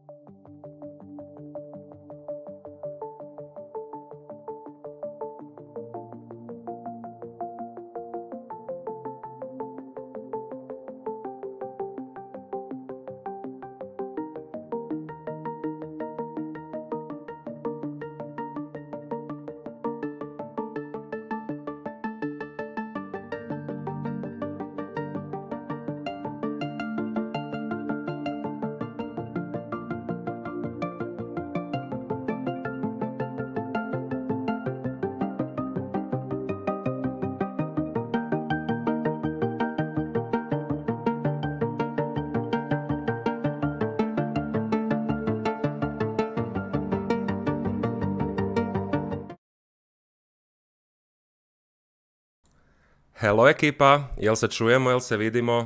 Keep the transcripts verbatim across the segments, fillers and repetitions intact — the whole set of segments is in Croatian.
Hello ekipa, jel se čujemo, jel se vidimo?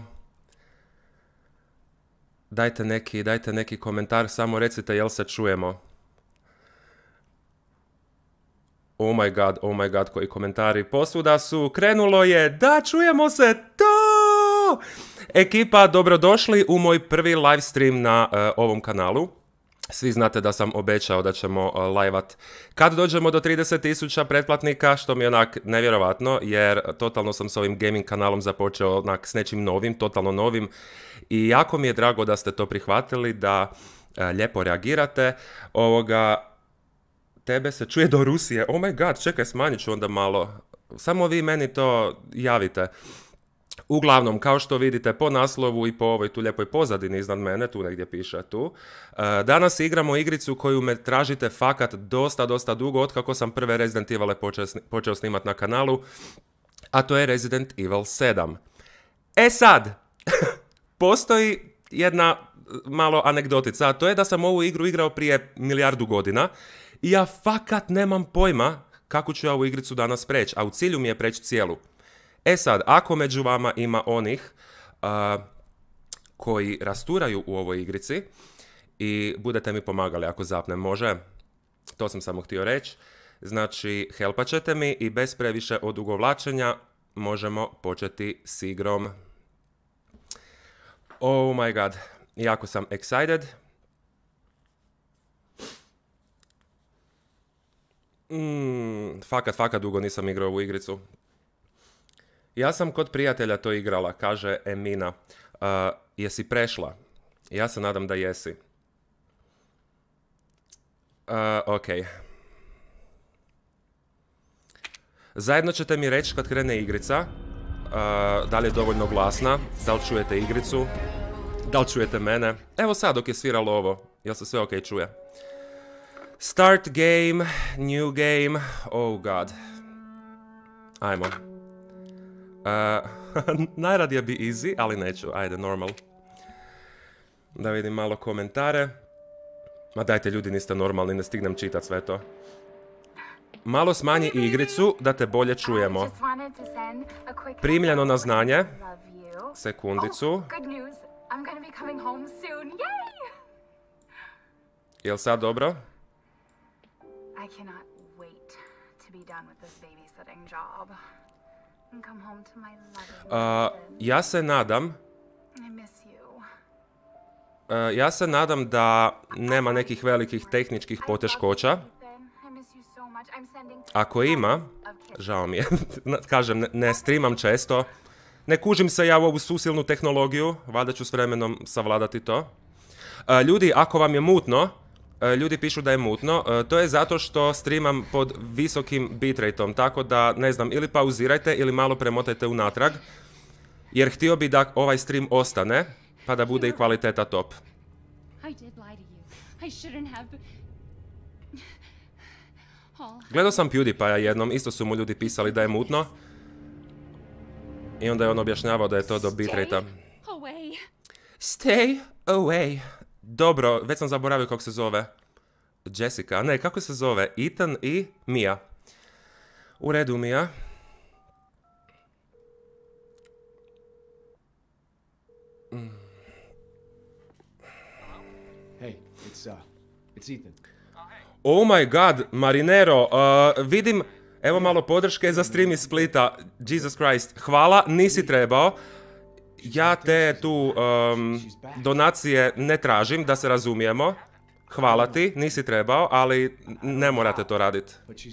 Dajte neki, dajte neki komentar, samo recite jel se čujemo. Oh my god, oh my god, koji komentari posvuda su. Krenulo je, da, čujemo se, to! Ekipa, dobrodošli u moj prvi live stream na uh, ovom kanalu. Svi znate da sam obećao da ćemo uh, live-at kad dođemo do trideset tisuća pretplatnika, što mi je onak nevjerovatno, jer totalno sam s ovim gaming kanalom započeo onak s nečim novim, totalno novim. I jako mi je drago da ste to prihvatili, da uh, lijepo reagirate. Ovoga, tebe se čuje do Rusije. Oh my god, čekaj, smanjit ću onda malo. Samo vi meni to javite. Uglavnom, kao što vidite po naslovu i po ovoj tu lijepoj pozadini iznad mene, tu negdje piše tu, danas igramo igricu koju me tražite fakat dosta, dosta dugo, otkako sam prve Resident Evil počeo, počeo snimati na kanalu, a to je Resident Evil sedam. E sad, postoji jedna malo anegdotica, a to je da sam ovu igru igrao prije milijardu godina i ja fakat nemam pojma kako ću ja ovu igricu danas preći, a u cilju mi je preći cijelu. E sad, ako među vama ima onih uh, koji rasturaju u ovoj igrici i budete mi pomagali ako zapnem, može? To sam samo htio reći. Znači, helpat ćete mi i bez previše odugovlačenja možemo početi s igrom. Oh my god, jako sam excited. Mm, fakat, fakat dugo nisam igrao ovu igricu. Ja sam kod prijatelja to igrala, kaže Emina. Uh, jesi prešla? Ja se nadam da jesi. Uh, ok. Zajedno ćete mi reći kad krene igrica, uh, da li je dovoljno glasna, da li čujete igricu, da li čujete mene. Evo sad dok je sviralo ovo, jel se sve ok čuje? Start game, new game, oh god. Ajmo. Uh, najradije bi easy, ali neću, ajde normal. Da vidim malo komentare. Ma dajte ljudi, niste normalni, ne stignem čitat sve to. Malo smanji igricu da te bolje čujemo. Primljeno na znanje. Sekundicu. Jel sad dobro? Uh, ja se nadam uh, ja se nadam da nema nekih velikih tehničkih poteškoća. Ako ima, žao mi je, kažem, ne, ne streamam često, ne kužim se ja u ovu susilnu tehnologiju, valjda ću s vremenom savladati to. Uh, ljudi, ako vam je mutno, ljudi pišu da je mutno, to je zato što streamam pod visokim bitrateom, tako da, ne znam, ili pauzirajte ili malo premotajte unatrag, jer htio bi da ovaj stream ostane, pa da bude i kvaliteta top. Gledao sam PewDiePie jednom, isto su mu ljudi pisali da je mutno, i onda je on objašnjavao da je to do bitratea. Stay away. Dobro, već sam zaboravio kako se zove. Jessica, ne, kako se zove? Ethan i Mia. U redu, Mia. Mm. Hey, it's, uh, it's Ethan. Oh my god, Marinero, uh, vidim, evo malo podrške za stream iz Splita. Jesus Christ, hvala, nisi trebao. ja te tu um, donacije ne tražim, da se razumijemo. Hvala ti, nisi trebao, ali ne morate to raditi.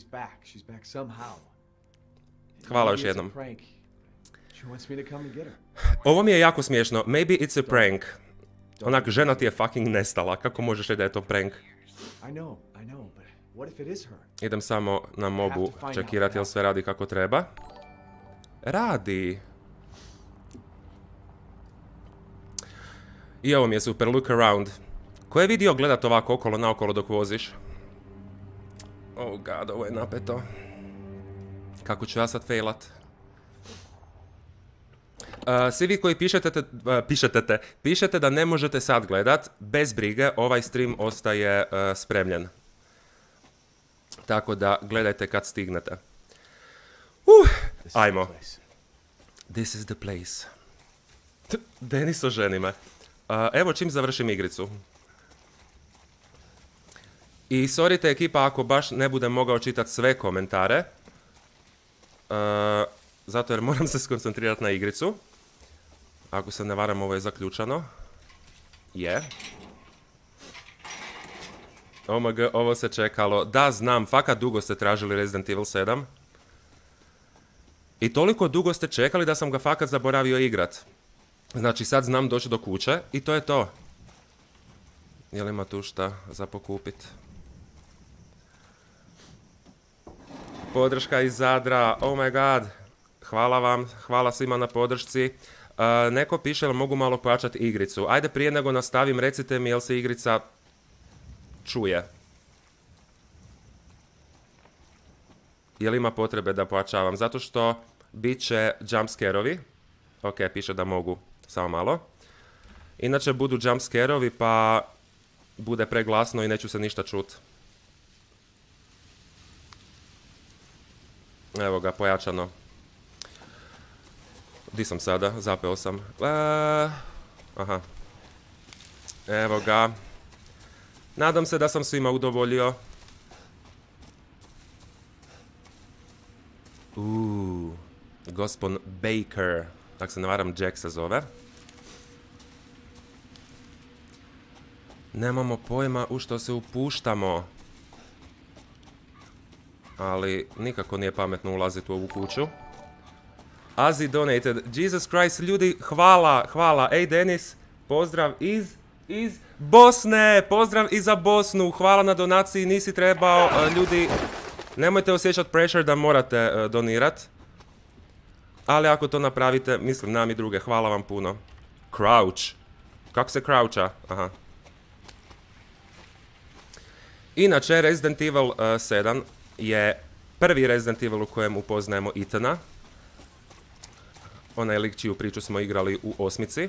Hvala još jednom. Ovo mi je jako smiješno. Maybe it's a prank. Onak, žena ti je fucking nestala. Kako možeš reći da je to prank? Idem samo na mobu čekirati jel sve radi kako treba. Radi. I ovo mi je super, look around. Ko je vidio gledat ovako okolo naokolo dok voziš? Oh god, ovo je napeto. Kako ću ja sad failat? Uh, svi vi koji pišete te, uh, pišete te, pišete da ne možete sad gledat, bez brige, ovaj stream ostaje uh, spremljen. Tako da gledajte kad stignete. Uh, ajmo. This is the place. Denis, oženi me. Uh, evo čim završim igricu. I sorry te ekipa ako baš ne budem mogao čitati sve komentare. Uh, zato jer moram se skoncentrirati na igricu. Ako se ne varam, ovo je zaključano. Je. Yeah. Omg, ovo se čekalo. Da, znam, fakat dugo ste tražili Resident Evil sedam. I toliko dugo ste čekali da sam ga fakat zaboravio igrat. Znači sad znam doći do kuće i to je to. Jel ima tu šta za pokupit? Podrška iz Zadra, oh my god. Hvala vam, hvala svima na podršci. Uh, neko piše jel mogu malo pojačati igricu. Ajde prije nego nastavim recite mi jel se igrica čuje. Jel ima potrebe da pojačavam? Zato što bit će jumpscare-ovi. Ok, piše da mogu. Samo malo. Inače budu jumpscare-ovi pa bude preglasno i neću se ništa čut. Evo ga, pojačano. Di sam sada? Zapeo sam. Eee, aha. Evo ga. Nadam se da sam svima udovoljio. Uuu. Gospon Baker. Tako se ne varam, Jack se zove. Nemamo pojma u što se upuštamo. Ali nikako nije pametno ulaziti u ovu kuću. Azi donated. Jesus Christ, ljudi, hvala, hvala. Ej, Denis, pozdrav iz, iz Bosne. Pozdrav i za Bosnu. Hvala na donaciji, nisi trebao. Uh, ljudi, nemojte osjećati pressure da morate uh, donirat. Ali ako to napravite, mislim nam i druge, hvala vam puno. Crouch. Kako se croucha? Aha. Inače, Resident Evil uh, sedam je prvi Resident Evil u kojem upoznajemo Ethana. Onaj lik čiju priču smo igrali u osmici.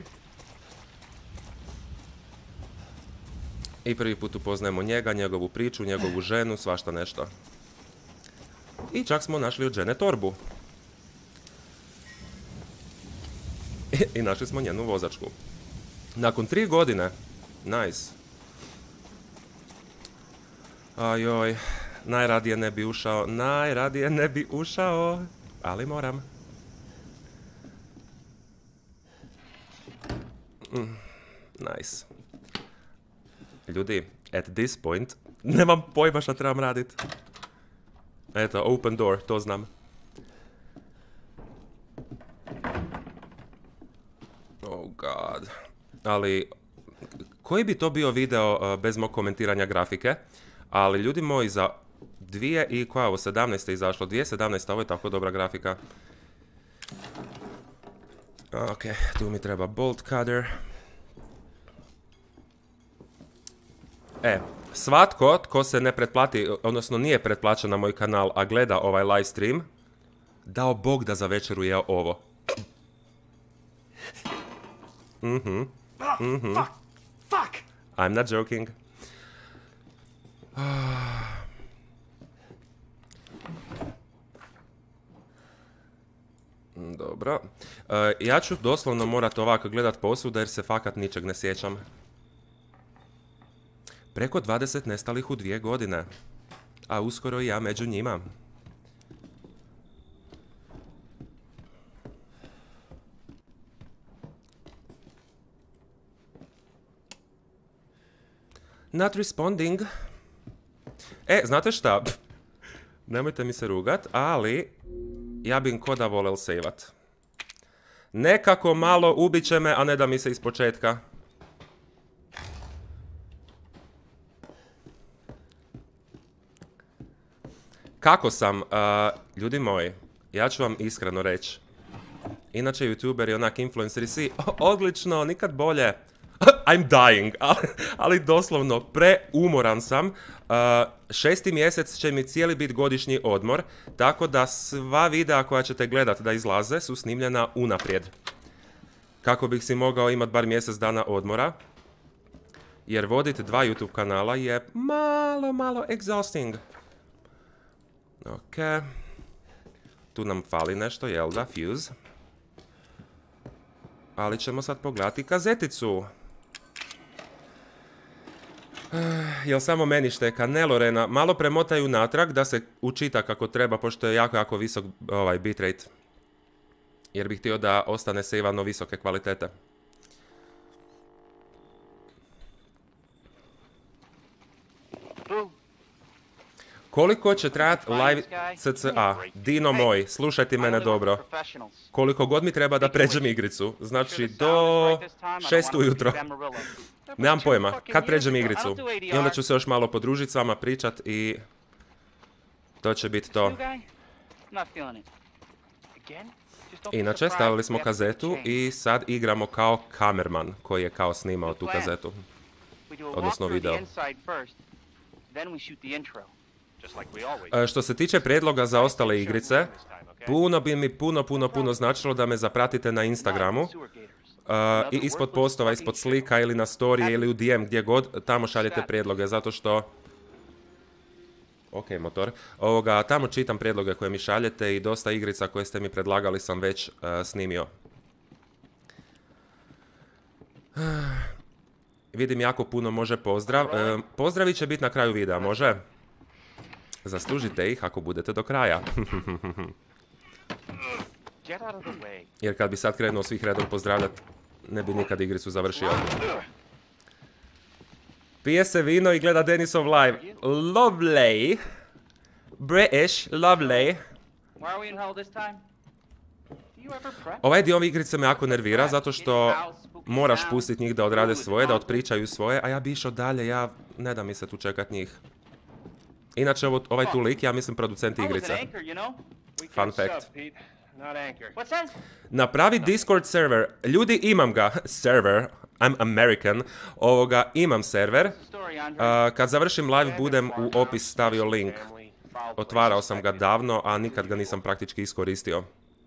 I prvi put upoznajemo njega, njegovu priču, njegovu ženu, svašta nešto. I čak smo našli od žene torbu. I, i našli smo njenu vozačku. Nakon tri godine. Nice. Ajoj. Najradije ne bi ušao. Najradije ne bi ušao. Ali moram. Mm, nice. Ljudi, at this point, nemam pojma šta trebam radit. Eto, open door, to znam. Oh god. Ali, koji bi to bio video uh, bez mog komentiranja grafike? Ali ljudi moji, za dvije i koja ovo, sedamnaeste izašlo, dvije sedamnaeste, ovo je tako dobra grafika. Ok, tu mi treba bolt cutter. E, svatko tko se ne pretplati, odnosno nije pretplaćen na moj kanal, a gleda ovaj live stream, dao Bog da za večeru je ovo. Mhm, mhm. I'm not joking. Dobro. Uh, ja ću doslovno morat ovako gledat posuda jer se fakat ničeg ne sjećam. Preko dvadeset nestalih u dvije godine. A uskoro i ja među njima. Not responding. E, znate šta? Nemojte mi se rugat, ali ja bi koda volel sejvat. Nekako malo ubit će me, a ne da mi se iz početka. Kako sam? Uh, ljudi moji, ja ću vam iskreno reći. Inače, youtuberi, onak influenceri, si, odlično, nikad bolje. I'm dying, ali, ali doslovno preumoran sam. Uh, šesti mjesec će mi cijeli bit godišnji odmor, tako da sva videa koja ćete gledat da izlaze su snimljena unaprijed. Kako bih si mogao imat bar mjesec dana odmora. Jer vodit dva YouTube kanala je malo, malo exhausting. Ok. Tu nam fali nešto, jel da? Fuse. Ali ćemo sad pogledati kazeticu. Jel samo meni šteka? Ne, Lorena, malo premotaju natrag da se učita kako treba, pošto je jako, jako visok ovaj bitrate. Jer bih htio da ostane sejvano visoke kvalitete. Koliko će trajati live C C A? Dino moj, slušajte mene dobro. Koliko god mi treba da pređem igricu. Znači do šest ujutro. Nemam pojma, kad pređem igricu. I onda ću se još malo podružiti s vama, pričat i... To će biti to. Inače, stavili smo kazetu i sad igramo kao kamerman koji je kao snimao tu kazetu. Odnosno video. E, što se tiče predloga za ostale igrice, puno bi mi puno, puno, puno značilo da me zapratite na Instagramu. Uh, I ispod postova, ispod slika ili na story ili u D M gdje god, tamo šaljete prijedloge, zato što... Ok, motor. Ovoga, tamo čitam prijedloge koje mi šaljete i dosta igrica koje ste mi predlagali sam već uh, snimio. Uh, vidim jako puno može pozdrav. Uh, pozdravi će biti na kraju videa, može? Zaslužite ih ako budete do kraja. Jer kad bi sad krenuo svih redom pozdravljat, ne bi nikad igricu završio. Pije se vino i gleda Denisov live. Lovely. British, lovely. Ovaj dio igrice me jako nervira, zato što moraš pustiti njih da odrade svoje, da otpričaju svoje, a ja bi išao dalje, ja ne da mi se tu čekat njih. Inače, ovo, ovaj tu lik, ja mislim producent igrice. Fun fact. Napravi Discord server. Ljudi, imam ga. Server. I'm American. Ovoga, imam server. Uh, kad završim live, budem u opis stavio link. Otvarao sam ga davno, a nikad ga nisam praktički iskoristio.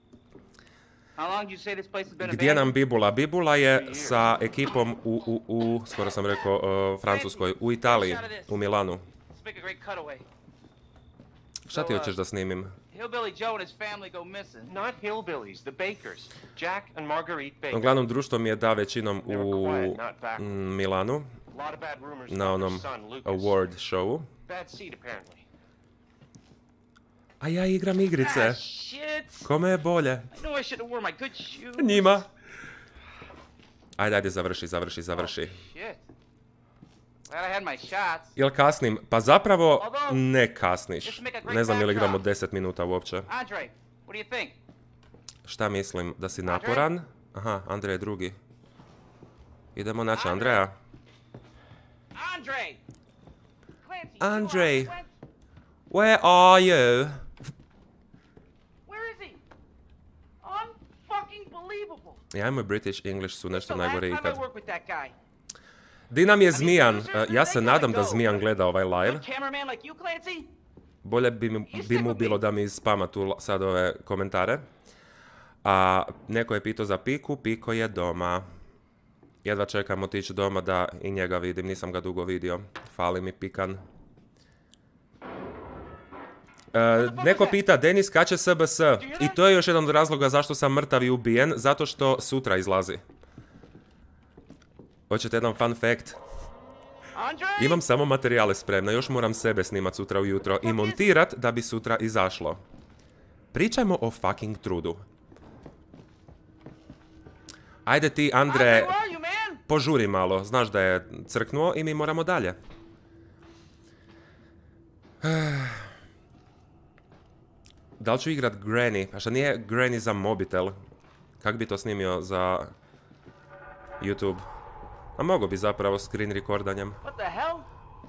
Gdje nam Bibula? Bibula je sa ekipom u, u, u skoro sam rekao, uh, Francuskoj, u Italiji, u Milanu. Šta ti hoćeš da snimim? Uglavnom, društvo mi je da većinom u Milanu, na onom award showu. A ja igram igrice. Kome je bolje? Njima. Ajde, ajde, završi, završi, završi. Jel kasnim? Pa zapravo ne kasniš. Ne znam je li igramo deset minuta uopće. Šta mislim? Da si naporan? Aha, Andrej je drugi. Idemo naći Andreja. Andrej! Where are you? Ja i moj British English su nešto najgore ikad. Di nam je Zmijan? Ja se nadam da Zmijan gleda ovaj live. Bolje bi, mi, bi mu bilo da mi iz spama tu sad ove komentare. A neko je pitao za Piku, Piko je doma. Jedva čekam otići doma da i njega vidim, nisam ga dugo vidio. Fali mi Pikan. Uh, neko pita, Denis, kad će S B S? I to je još jedan od razloga zašto sam mrtav i ubijen, zato što sutra izlazi. Hoćete jedan fun fact? Imam samo materijale spremne, još moram sebe snimat sutra ujutro i montirat da bi sutra izašlo. Pričajmo o fucking trudu. Ajde ti, Andre, požuri malo, znaš da je crknuo i mi moramo dalje. Da li ću igrat Granny? A šta nije Granny za mobitel? Kak bi to snimio za YouTube? A mogo bi zapravo screen recordanjem. What the hell?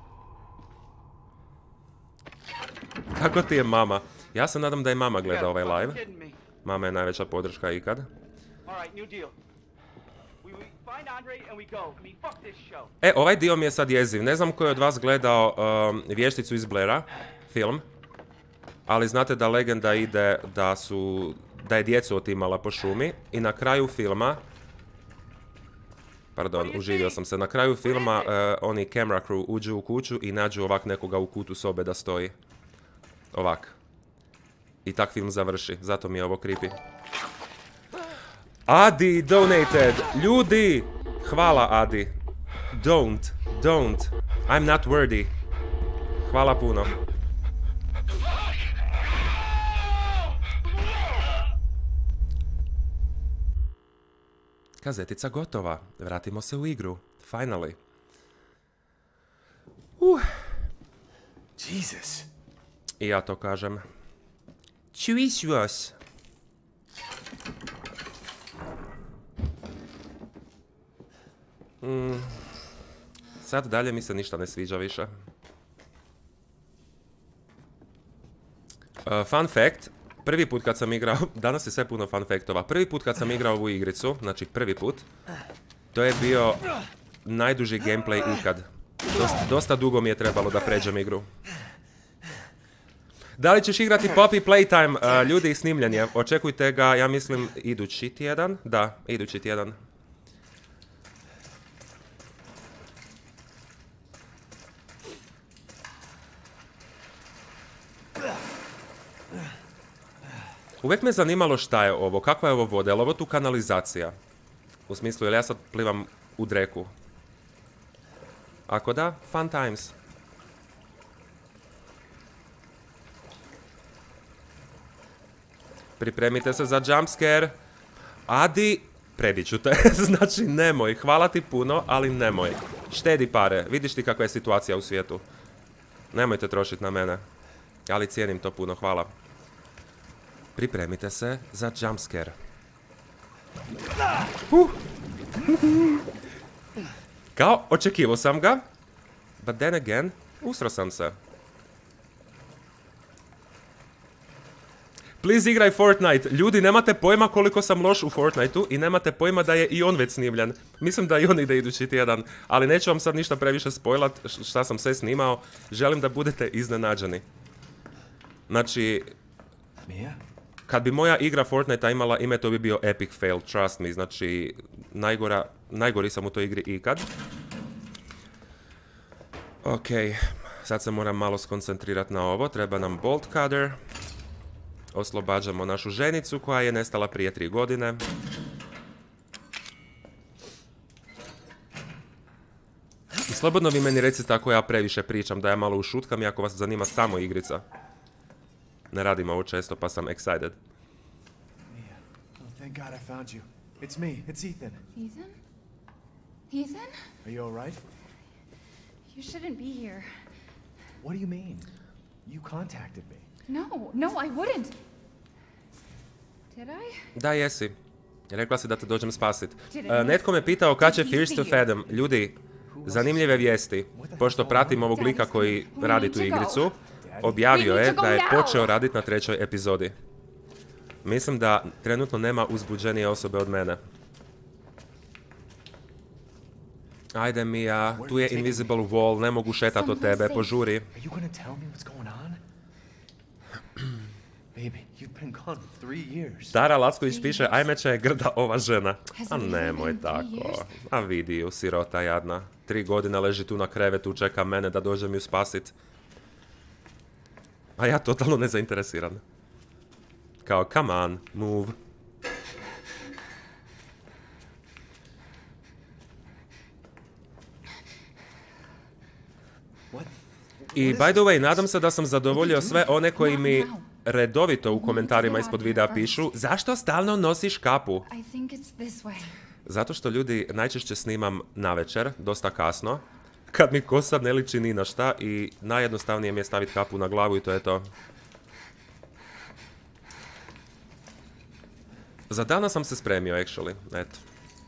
Kako ti je mama? Ja se nadam da je mama gleda ovaj live. Kidding me. Mama je najveća podrška ikad. All right, new deal. We, we find Andre and we go. I mean, fuck this show. E, ovaj dio mi je sad jeziv. Ne znam ko je od vas gledao um, Vješticu iz Blaira, film. Ali znate da legenda ide da su, da je djecu otimala po šumi i na kraju filma, pardon, uživio sam se, na kraju filma uh, oni camera crew uđu u kuću i nađu ovak nekoga u kutu sobe da stoji. Ovak. I tak film završi, zato mi je ovo creepy. Adi donated! Ljudi! Hvala Adi. Don't, don't. I'm not worthy. Hvala puno. Kazetica gotova. Vratimo se u igru. Finally. Uh. Jesus. I ja to kažem. Čuiš. Mm. Sad dalje mi se ništa ne sviđa više. Uh, fun fact. Prvi put kad sam igrao, danas je sve puno fun factova, prvi put kad sam igrao ovu igricu, znači prvi put, to je bio najduži gameplay ikad. Dosta, dosta dugo mi je trebalo da pređem igru. Da li ćeš igrati Poppy Playtime? Uh, ljudi, snimljen je, očekujte ga, ja mislim, idući tjedan? Da, idući tjedan. Uvijek me zanimalo šta je ovo, kakva je ovo voda, je li ovo tu kanalizacija? U smislu, jel ja sad plivam u dreku? Ako da, fun times. Pripremite se za jumpscare. Adi, prediću te, znači nemoj, hvala ti puno, ali nemoj. Štedi pare, vidiš ti kakva je situacija u svijetu. Nemojte trošiti na mene, ali cijenim to puno, hvala. Pripremite se za jumpscare. Uh. Kao, očekivao sam ga. But then again, usro sam se. Please igraj Fortnite. Ljudi, nemate pojma koliko sam loš u Fortniteu i nemate pojma da je i on već snimljen. Mislim da i on ide idući tjedan. Ali neću vam sad ništa previše spoilat šta sam sve snimao. Želim da budete iznenađeni. Znači... Mia? Kad bi moja igra Fortnite imala ime, to bi bio epic fail, trust me. Znači, najgora, najgori sam u toj igri ikad. Ok, sad se moram malo skoncentrirati na ovo. Treba nam bolt cutter. Oslobađamo našu ženicu koja je nestala prije tri godine. I slobodno vi meni recite ako ja previše pričam, da ja malo ušutkam i ako vas zanima samo igrica. Ne radim ovo često, pa sam excited. Mia. Oh, thank God I found you. It's me. It's Ethan. Ethan? Ethan? Are you all right? You shouldn't be here. What do you mean? You contacted me. No, no, I wouldn't. Did I? Da, jesi. Rekla si da te dođem spasit. Uh, netko me pitao kad će Fears to Fathom. Ljudi, zanimljive vijesti. Pošto pratim ovog lika koji radi tu igricu, objavio je da je počeo raditi na trećoj epizodi. Mislim da trenutno nema uzbuđenije osobe od mene. Ajde Mia, tu je invisible wall, ne mogu šetat od tebe, požuri. Are you gonna tell me what's going on? Baby, you've been gone three years. Tara Lacković piše, ajmeća je grda ova žena. A nemoj tako. A vidi ju, sirota jadna. Tri godine leži tu na krevetu, čeka mene da dođem ju spasit. A ja totalno nezainteresiran. Kao, come on, move. I by the way, nadam se da sam zadovoljio sve one koji mi redovito u komentarima ispod videa pišu zašto stalno nosiš kapu? I think it's this way. Zato što ljudi najčešće snimam navečer, dosta kasno, kad mi kosa ne liči ni na šta i najjednostavnije mi je staviti kapu na glavu i to je to. Za danas sam se spremio, actually. Eto.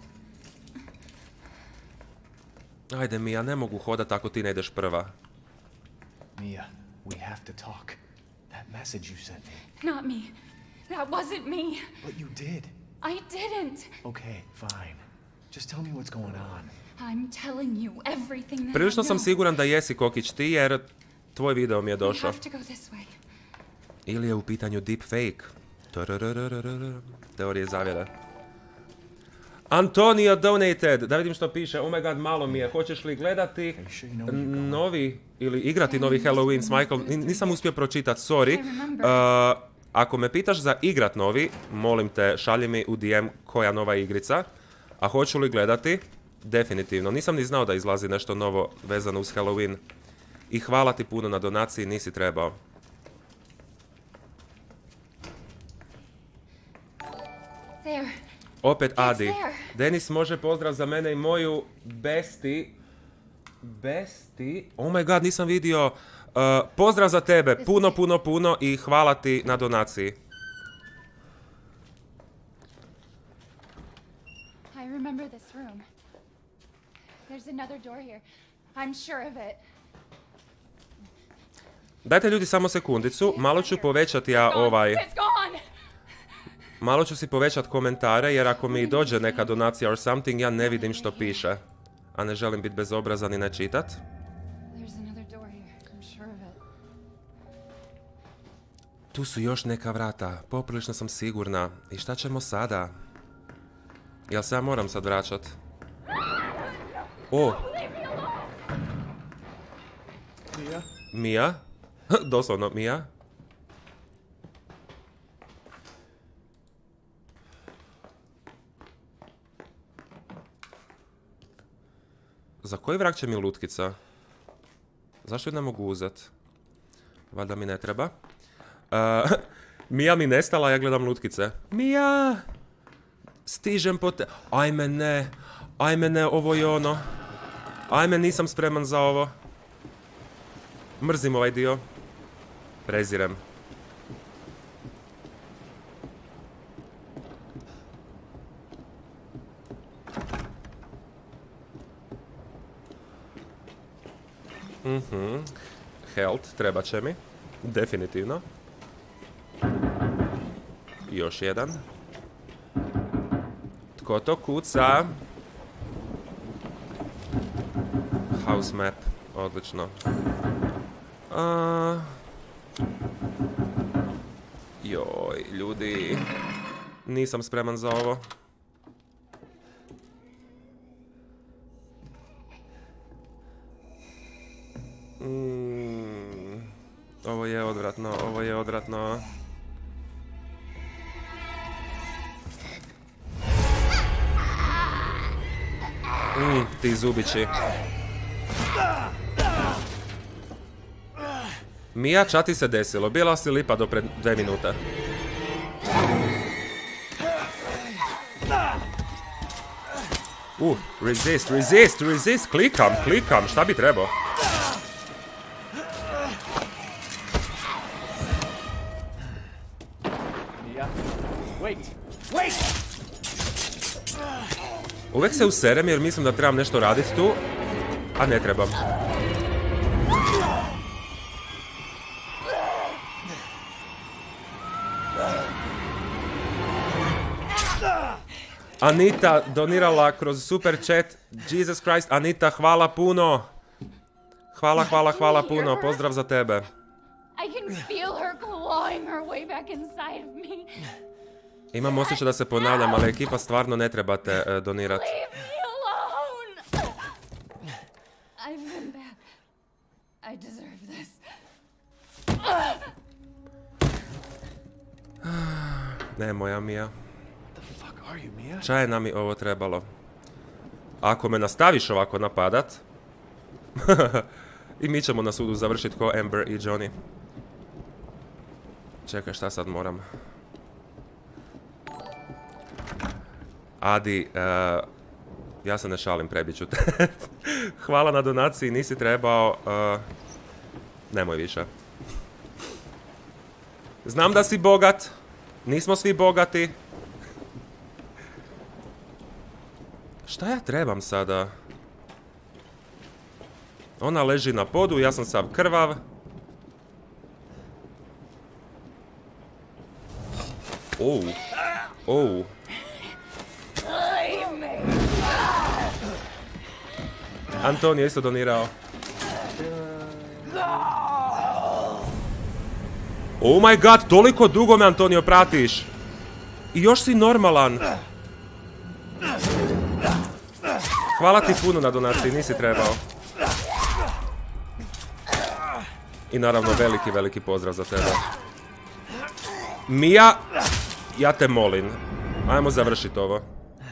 Ajde, Mia, ne mogu hodat ako ti ne ideš prva. Mia, we have to talk. That message you sent me. Not me. That wasn't me. But you did. I didn't. Okay, fine. Just tell me what's going on. I'm telling you everything that Prilično I sam know. siguran da jesi Kokić ti, jer tvoj video mi je We došao. have to go this way. Ili je u pitanju deepfake. Tararararara. Teorije zavjere. Antonio donated. Da vidim što piše. Oh my god, malo mi je. Hoćeš li gledati novi ili igrati novi Halloween s Michael? N- Nisam uspio pročitat, sorry. Uh, ako me pitaš za igrat novi, molim te, šalji mi u D M koja nova igrica. A hoću li gledati? Definitivno. Nisam ni znao da izlazi nešto novo vezano uz Halloween. I hvala ti puno na donaciji, nisi trebao. There. Opet Adi. there. Denis može pozdrav za mene i moju besti. Besti? Oh my god, nisam vidio. Uh, pozdrav za tebe. Puno, puno, puno i hvala ti na donaciji. I remember this room. There's another door here. I'm sure of it. Dajte ljudi samo sekundicu. Malo ću povećati ja Gone. ovaj... It's gone. Malo ću si povećat komentare jer ako mi dođe neka donacija or something ja ne vidim što piše. A ne želim biti bezobrazan i ne čitat. There's another door here. I'm sure of it. Tu su još neka vrata. Poprilično sam sigurna. I šta ćemo sada? Jel se ja moram sad vraćat? O! Mia? Mia? Doslovno, Mia? Za koji vrag će mi lutkica? Zašto ju ne mogu uzet? Valjda mi ne treba. Uh, Mia mi nestala, ja gledam lutkice. Mia! Stižem po te... Ajme ne! Ajme ne, ovo je ono. Ajme, nisam spreman za ovo. Mrzim ovaj dio. Prezirem. Mhm. Health, treba će mi. Definitivno. Još jedan. Tko to kuca? House map. Odlično. A... Joj, ljudi. Nisam spreman za ovo. Mm, ovo je odvratno, ovo je odvratno. Mm, ti zubići. Mia, ča ti se desilo? Bila si lipa do pred dve minute. Uh, resist, resist, resist, klikam, klikam, šta bi trebao? Mia? Wait! Wait! Uvijek se userem jer mislim da trebam nešto raditi tu, a ne trebam. Anita donirala kroz super chat. Jesus Christ, Anita, hvala puno. Hvala, hvala, hvala puno. Pozdrav za tebe. I can feel her clawing her way back inside of me. Imam osjećaj da se ponavljam, ali ekipa stvarno ne trebate uh, donirati. Leave me alone! I've been bad. I deserve this. Ne, moja Mia. What the fuck are you, Mia? Ča je nam i ovo trebalo? Ako me nastaviš ovako napadat, i mi ćemo na sudu završiti ko Amber i Johnny. Čekaj, šta sad moram? Adi, uh, Ja se ne šalim, prebiću te. Hvala na donaciji, nisi trebao... Uh, nemoj više. Znam da si bogat. Nismo svi bogati. Šta ja trebam sada? Ona leži na podu, ja sam sav krvav. Oh. Oh. Antonio isto donirao. Oh my god, toliko dugo me Antonio pratiš. I još si normalan. Hvala ti puno na donaciji, nisi trebao. I naravno veliki, veliki pozdrav za tebe. Mija, ja te molim. Ajmo završiti ovo.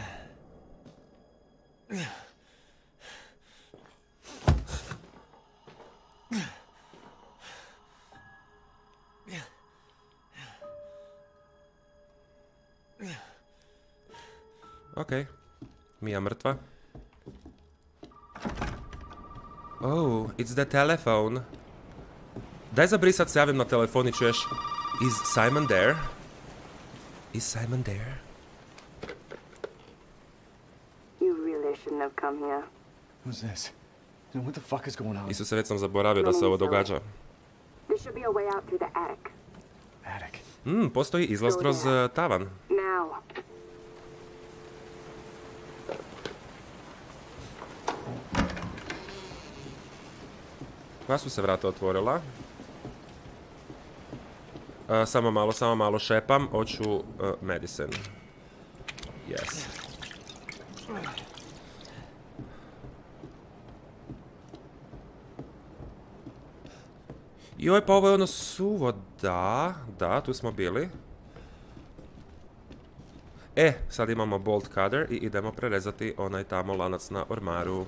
Okej. Mija mrtva. Oh, it's the telephone. Daj zabrisat se, javim na telefon i čuješ. Is Simon there? Is Simon there? You really shouldn't have come here. Who's this? And what the fuck is going on? Isuse, već sam zaboravio da se ovo događa. There should be a way out through the attic. Attic. Hmm, postoji izlaz kroz uh, tavan. Now. Koja su se vrata otvorila? Uh, samo malo, samo malo šepam. Hoću uh, medicine. Yes. Joj, pa ovo je ono suvo. Da, da, tu smo bili. E, sad imamo bolt cutter i idemo prerezati onaj tamo lanac na ormaru.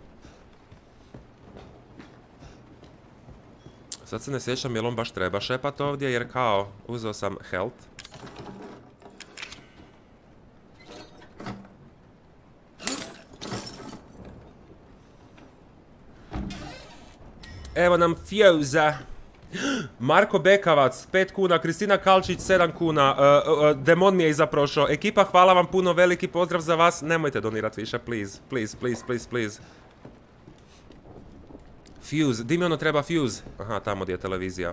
Sad se ne sjećam jel on baš treba šepat ovdje, jer kao, uzeo sam health. Evo nam Fjoza. Marko Bekavac, pet kuna, Kristina Kalčić, sedam kuna, uh, uh, Demon mi je iza prošao. Ekipa, hvala vam puno, veliki pozdrav za vas. Nemojte donirati više, please, please, please, please, please. Fuse, di mi ono treba fuse? Aha, tamo gdje je televizija.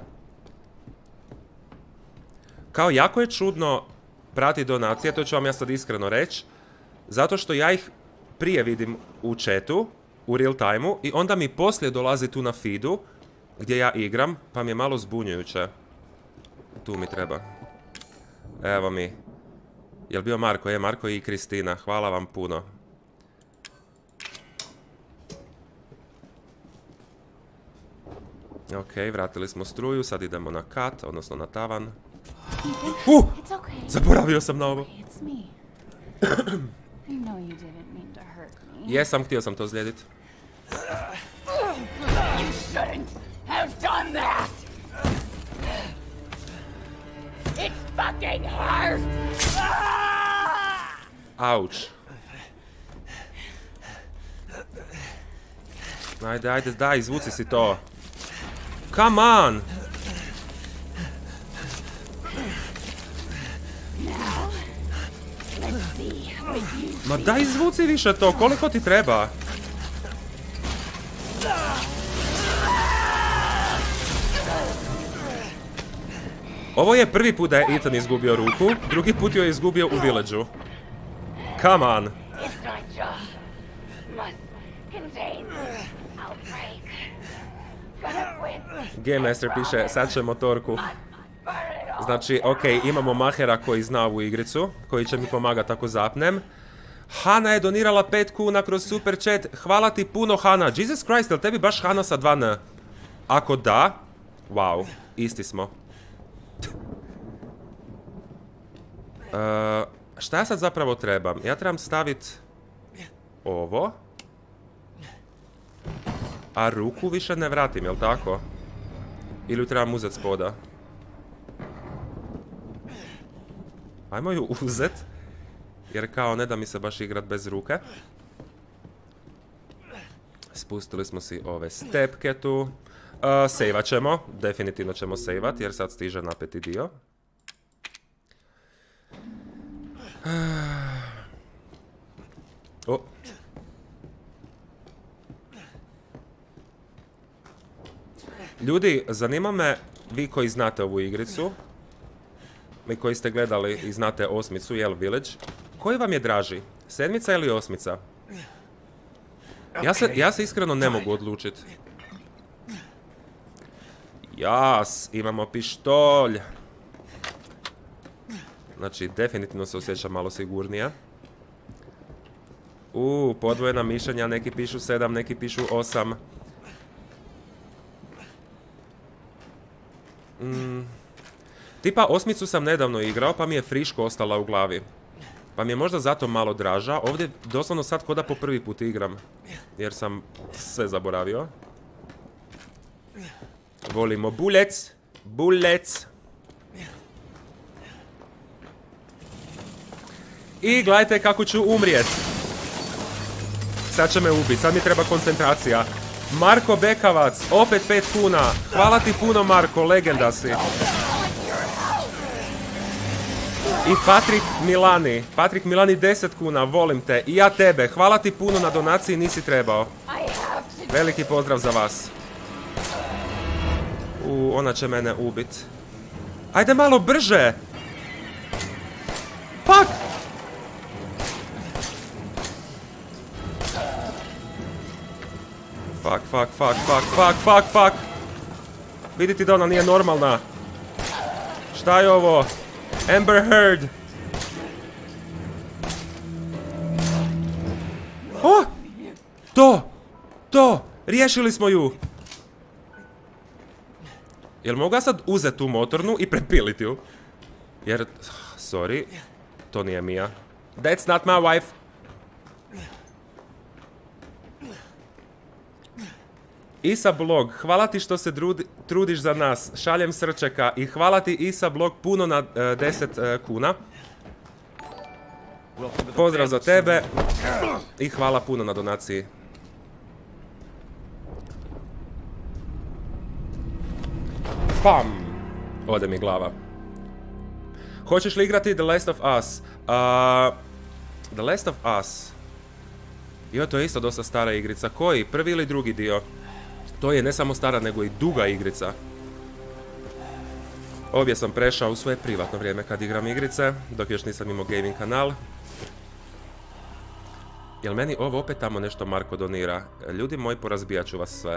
Kao, jako je čudno prati donacije, to ću vam ja sad iskreno reći. Zato što ja ih prije vidim u chatu, u real time-u, i onda mi poslije dolazi tu na feedu, gdje ja igram, pa mi je malo zbunjujuće. Tu mi treba. Evo mi. Jel bio Marko? Je, Marko i Kristina. Hvala vam puno. Ok, vratili smo struju, sad idemo na kat, odnosno na tavan. Uh! Zaboravio sam na ovo. Jesam, htio sam to slijedit. Have done that! It's fucking hard! Auč. Ajde, ajde, daj, izvuci si to. Come on! Ma daj, izvuci više to, koliko ti treba? Ovo je prvi put da je Ethan izgubio ruku, drugi put joj je izgubio u villageu. Come on. Game Master piše, sad će motorku. Znači, ok, imamo mahera koji zna ovu igricu, koji će mi pomagati ako zapnem. Hana je donirala pet kuna kroz super chat. Hvala ti puno, Hana. Jesus Christ, je li tebi baš Hana sa dva N? Ako da, wow, isti smo. Uh, šta ja sad zapravo trebam? Ja trebam staviti ovo. A ruku više ne vratim, jel tako? Ili ju trebam uzeti spoda? Ajmo ju uzet. Jer kao ne da mi se baš igrat bez ruke. Spustili smo si ove stepke tu. Uh, sejvat ćemo, definitivno ćemo sejvat jer sad stiže napeti dio. O. Ljudi, zanima me, vi koji znate ovu igricu, vi koji ste gledali i znate osmicu, Yellow Village, koji vam je draži, sedmica ili osmica? Ja se, ja se iskreno ne mogu odlučiti. Jas, imamo pištolj. Znači, definitivno se osjećam malo sigurnije. Uuu, podvojena mišljenja, neki pišu sedam, neki pišu osam. Mm. Tipa, osmicu sam nedavno igrao, pa mi je friško ostala u glavi. Pa mi je možda zato malo draža. Ovdje doslovno sad koda po prvi put igram. Jer sam sve zaboravio. Volimo bulec. Bulec. I gledajte kako ću umrijet. Sad će me ubiti, sad mi treba koncentracija. Marko Bekavac, opet pet kuna. Hvala ti puno Marko, legenda si. I Patrik Milani, Patrik Milani deset kuna, volim te. I ja tebe, hvala ti puno na donaciji, nisi trebao. Veliki pozdrav za vas. U, ona će mene ubit. Ajde malo brže. Fuck! Fuck, fuck, fuck, fuck, fuck, fuck, fuck. Vidite da ona nije normalna. Šta je ovo? Amber Heard. O! To! To! Riješili smo ju! Jel mogu ja sad uzeti tu motornu i prepiliti ju? Jer, sorry, to nije Mia. That's not my wife. Isa Blog, hvala ti što se drudi, trudiš za nas, šaljem srčeka i hvala ti Isa Blog puno na uh, deset uh, kuna. Pozdrav za tebe i hvala puno na donaciji. Pam! Ode mi glava. Hoćeš li igrati The Last of Us? Uh, The Last of Us. Jo, to je isto dosta stara igrica. Koji? Prvi ili drugi dio? To je ne samo stara, nego i duga igrica. Ovdje sam prešao u svoje privatno vrijeme kad igram igrice, dok još nisam imao gaming kanal. Jel meni ovo opet tamo nešto Marko donira? Ljudi moji, porazbijat ću vas sve.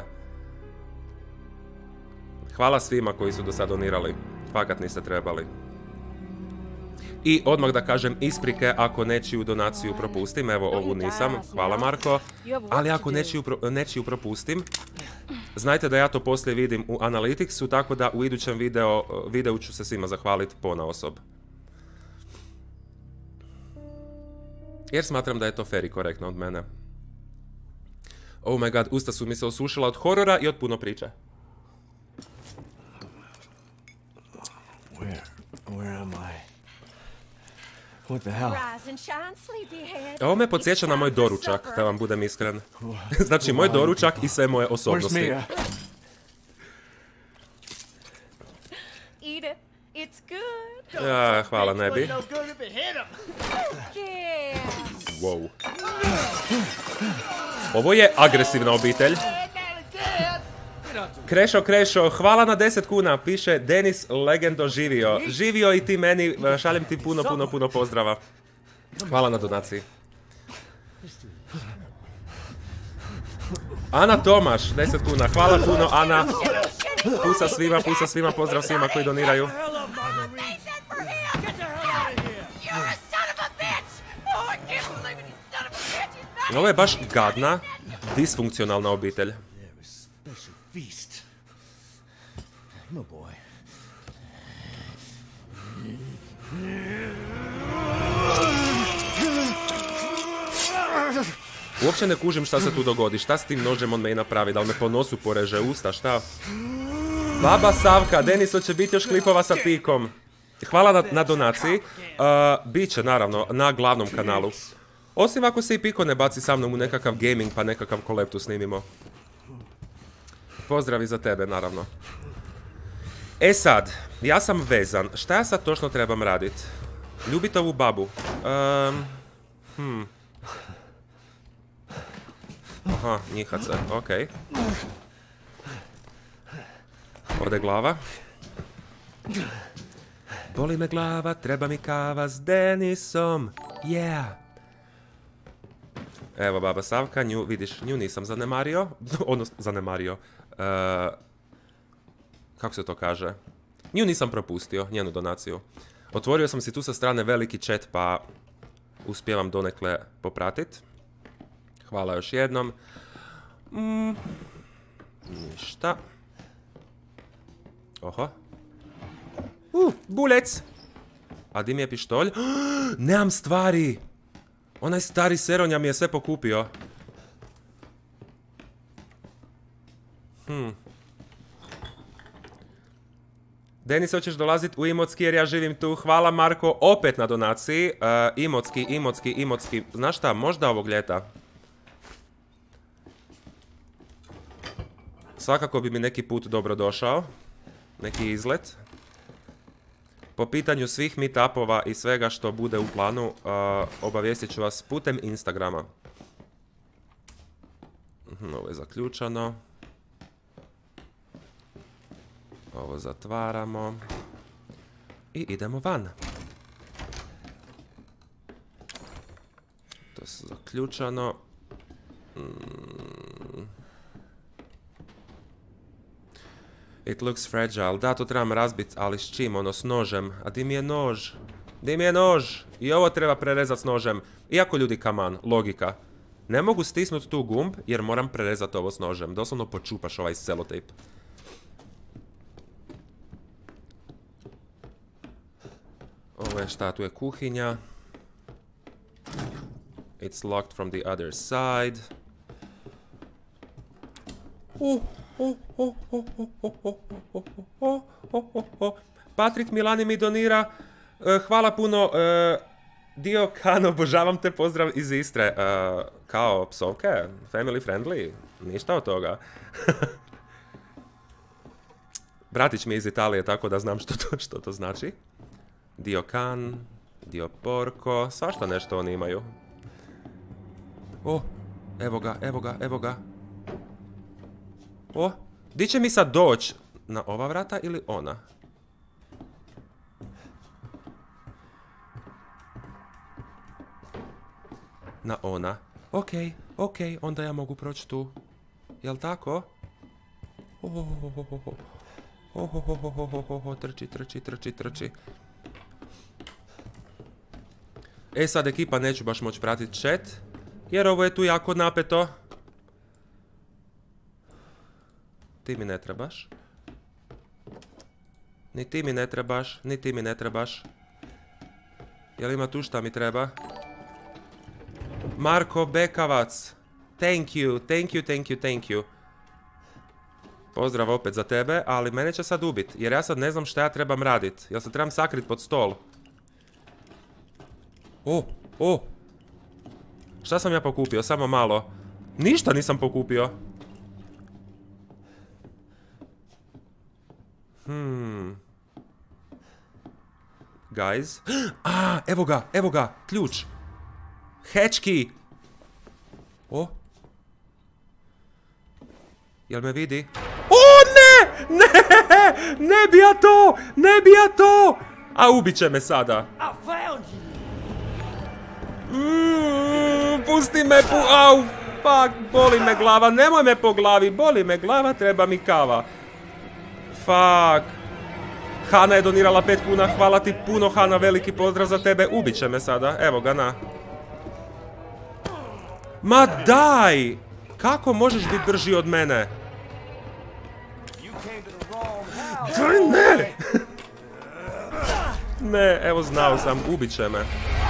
Hvala svima koji su do sad donirali. Fakat niste trebali. I odmah da kažem isprike ako nečiju donaciju propustim. Evo, ovu nisam. Hvala Marko. Ali ako nečiju, pro, nečiju propustim, znajte da ja to poslije vidim u Analyticsu, tako da u idućem video, videu ću se svima zahvaliti ponaosob. Jer smatram da je to fair i korektno od mene. Oh my god, usta su mi se osušila od horora i od puno priče. Where? Where am I? What the hell? Ovo me podsjeća na moj doručak, da vam budem iskren. Znači, moj doručak i sve moje osobnosti. Where's Mia? Eat it. It's good. Ja, hvala, ne bi. No good if it hit him. Yeah. Wow. Ovo je agresivna obitelj. Krešo, Krešo, hvala na deset kuna, piše Denis Legendo živio. Živio i ti meni, šaljem ti puno, puno, puno pozdrava. Hvala na donaciji. Ana Tomaš, deset kuna, hvala puno, Ana. Pusa svima, pusa svima, pozdrav svima koji doniraju. Ovo je baš gadna, disfunkcionalna obitelj. Feast. I'm a boy. Uopće ne kužim šta se tu dogodi, šta s tim nožem on me napravi, da li me po nosu poreže usta, šta? Baba Savka, Deniso će biti još klipova sa pikom. Hvala na, na donaciji, uh, bit će naravno na glavnom kanalu. Osim ako se i Piko ne baci sa mnom u nekakav gaming pa nekakav koleb tu snimimo. Pozdravi za tebe, naravno. E sad, ja sam vezan. Šta ja sad točno trebam radit? Ljubit ovu babu. Um, hmm. Aha, njihat se, okej. Ode glava. Boli me glava, treba mi kava s Denisom. Yeah! Evo baba Savka, nju, vidiš, nju nisam zanemario. Odnosno, zanemario. Uh, kako se to kaže? Nju nisam propustio, njenu donaciju. Otvorio sam si tu sa strane veliki chat, pa uspijevam donekle popratit. Hvala još jednom. Mm, ništa. Oho. Uh, bulec! A di mi je pištolj? Nemam stvari! Onaj stari seronja mi je sve pokupio. Hmm. Denis, hoćeš dolazit u Imotski jer ja živim tu. Hvala Marko, opet na donaciji. Uh, Imotski, Imotski, Imotski. Znaš šta, možda ovog ljeta. Svakako bi mi neki put dobro došao. Neki izlet. Po pitanju svih meetupova i svega što bude u planu, uh, obavijestit ću vas putem Instagrama. Ovo je zaključano. Ovo zatvaramo. I idemo van. To je zaključano. Mm. It looks fragile. Da, to trebam razbit, ali s čim? Ono, s nožem. A di mi je nož? Di mi je nož? I ovo treba prerezat s nožem. Iako ljudi, come on, logika. Ne mogu stisnut tu gumb, jer moram prerezat ovo s nožem. Doslovno počupaš ovaj selotejp. Ovo je šta? Tu je kuhinja. It's locked from the other side. Uh. Oh, oh, oh, oh, oh, oh, oh, oh, oh, oh, oh. Patrik Milani mi donira. Uh, hvala puno. Uh, Dio Kan, obožavam te, pozdrav iz Istre. Uh, kao psovke, family friendly, ništa od toga. Bratić mi je iz Italije, tako da znam što to, što to znači. Dio Kan, Dio Porco, svašta nešto oni imaju. O, evo ga, evo ga, evo ga. O, di će mi sad doći? Na ova vrata ili ona? Na ona. Okej, okej, onda ja mogu proći tu. Jel' tako? Ohohohohoho, trči, trči, trči, trči. E sad ekipa, neću baš moći pratiti chat, jer ovo je tu jako napeto. Ti mi ne trebaš. Ni ti mi ne trebaš, ni ti mi ne trebaš. Jel ima tu šta mi treba? Marko Bekavac. Thank you, thank you, thank you, thank you. Pozdrav opet za tebe, ali mene će sad ubit, jer ja sad ne znam šta ja trebam radit. Jel se trebam sakrit pod stol? O, o. Šta sam ja pokupio? Samo malo. Ništa nisam pokupio. Hmm. Guys. A, evo ga, evo ga, ključ. Hatch key. O. Jel me vidi? O, ne! Ne! Ne bi ja to! Ne bi ja to! A ubit će me sada. Mm, pusti me, pu... Au, fuck, boli me glava. Nemoj me po glavi, boli me glava, treba mi kava. Fuck. Hana je donirala pet kuna, hvala ti puno Hana, veliki pozdrav za tebe. Ubit će me sada, evo ga, na. Ma daj! Kako možeš biti brži od mene? Daj, ne! Ne, evo znao sam, ubit će me.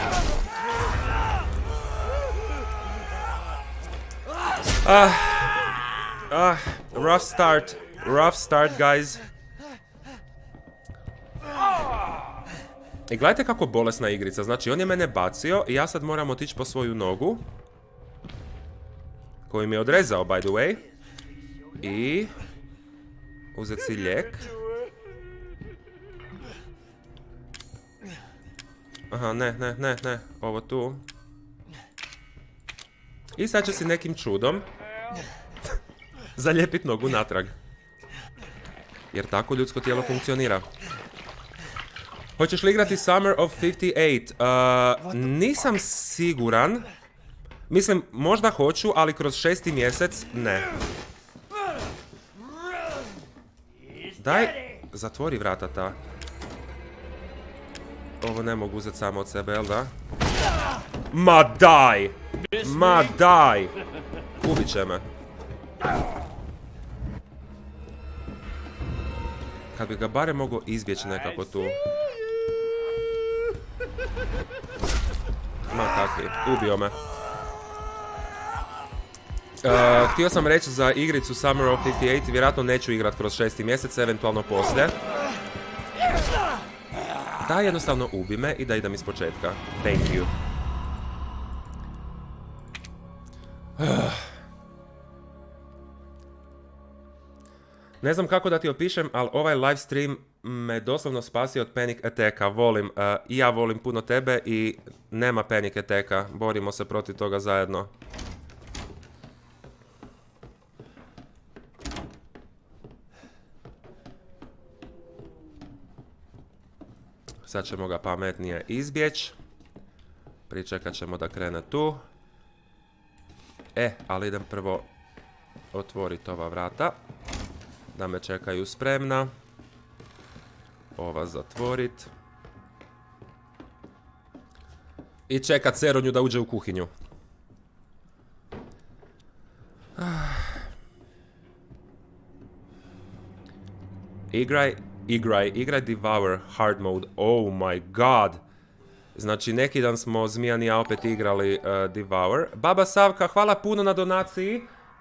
Ah, ah, rough start, rough start, guys. I gledajte kako bolesna igrica. Znači, on je mene bacio i ja sad moram otići po svoju nogu. Koju mi je odrezao, by the way. I... uzeti si lijek. Aha, ne, ne, ne, ne. Ovo tu. I sad će si nekim čudom zalijepit nogu natrag. Jer tako ljudsko tijelo funkcionira. Hoćeš li igrati Summer of fifty-eight? Uh, nisam siguran. Mislim, možda hoću, ali kroz šesti mjesec ne. Daj, zatvori vrata ta. Ovo ne mogu uzeti samo od sebe, jel da? Ma daj! Ma daj! Ubit će me. Kad bi ga barem mogao izbjeći nekako tu. Ma kakvi, ubio me. Uh, htio sam reći za igricu Summer of fifty-eight, vjerojatno neću igrat kroz šesti mjesec, eventualno poslije. Da jednostavno ubi me i da idem iz početka. Thank you. Ne znam kako da ti opišem, ali ovaj live stream me doslovno spasio od panic attacka. Volim, uh, i ja volim puno tebe i nema panic attacka. Borimo se protiv toga zajedno. Sad ćemo ga pametnije izbjeći. Pričekat ćemo da krene tu. E, ali idem prvo otvoriti ova vrata. Da me čekaju spremna. Ova zatvorit. I čekat Seronju da uđe u kuhinju. Igraj, igraj, igraj Devour Hard Mode. Oh my god. Znači, neki dan smo Zmijan i ja opet igrali uh, Devour. Baba Savka, hvala puno na donaciji.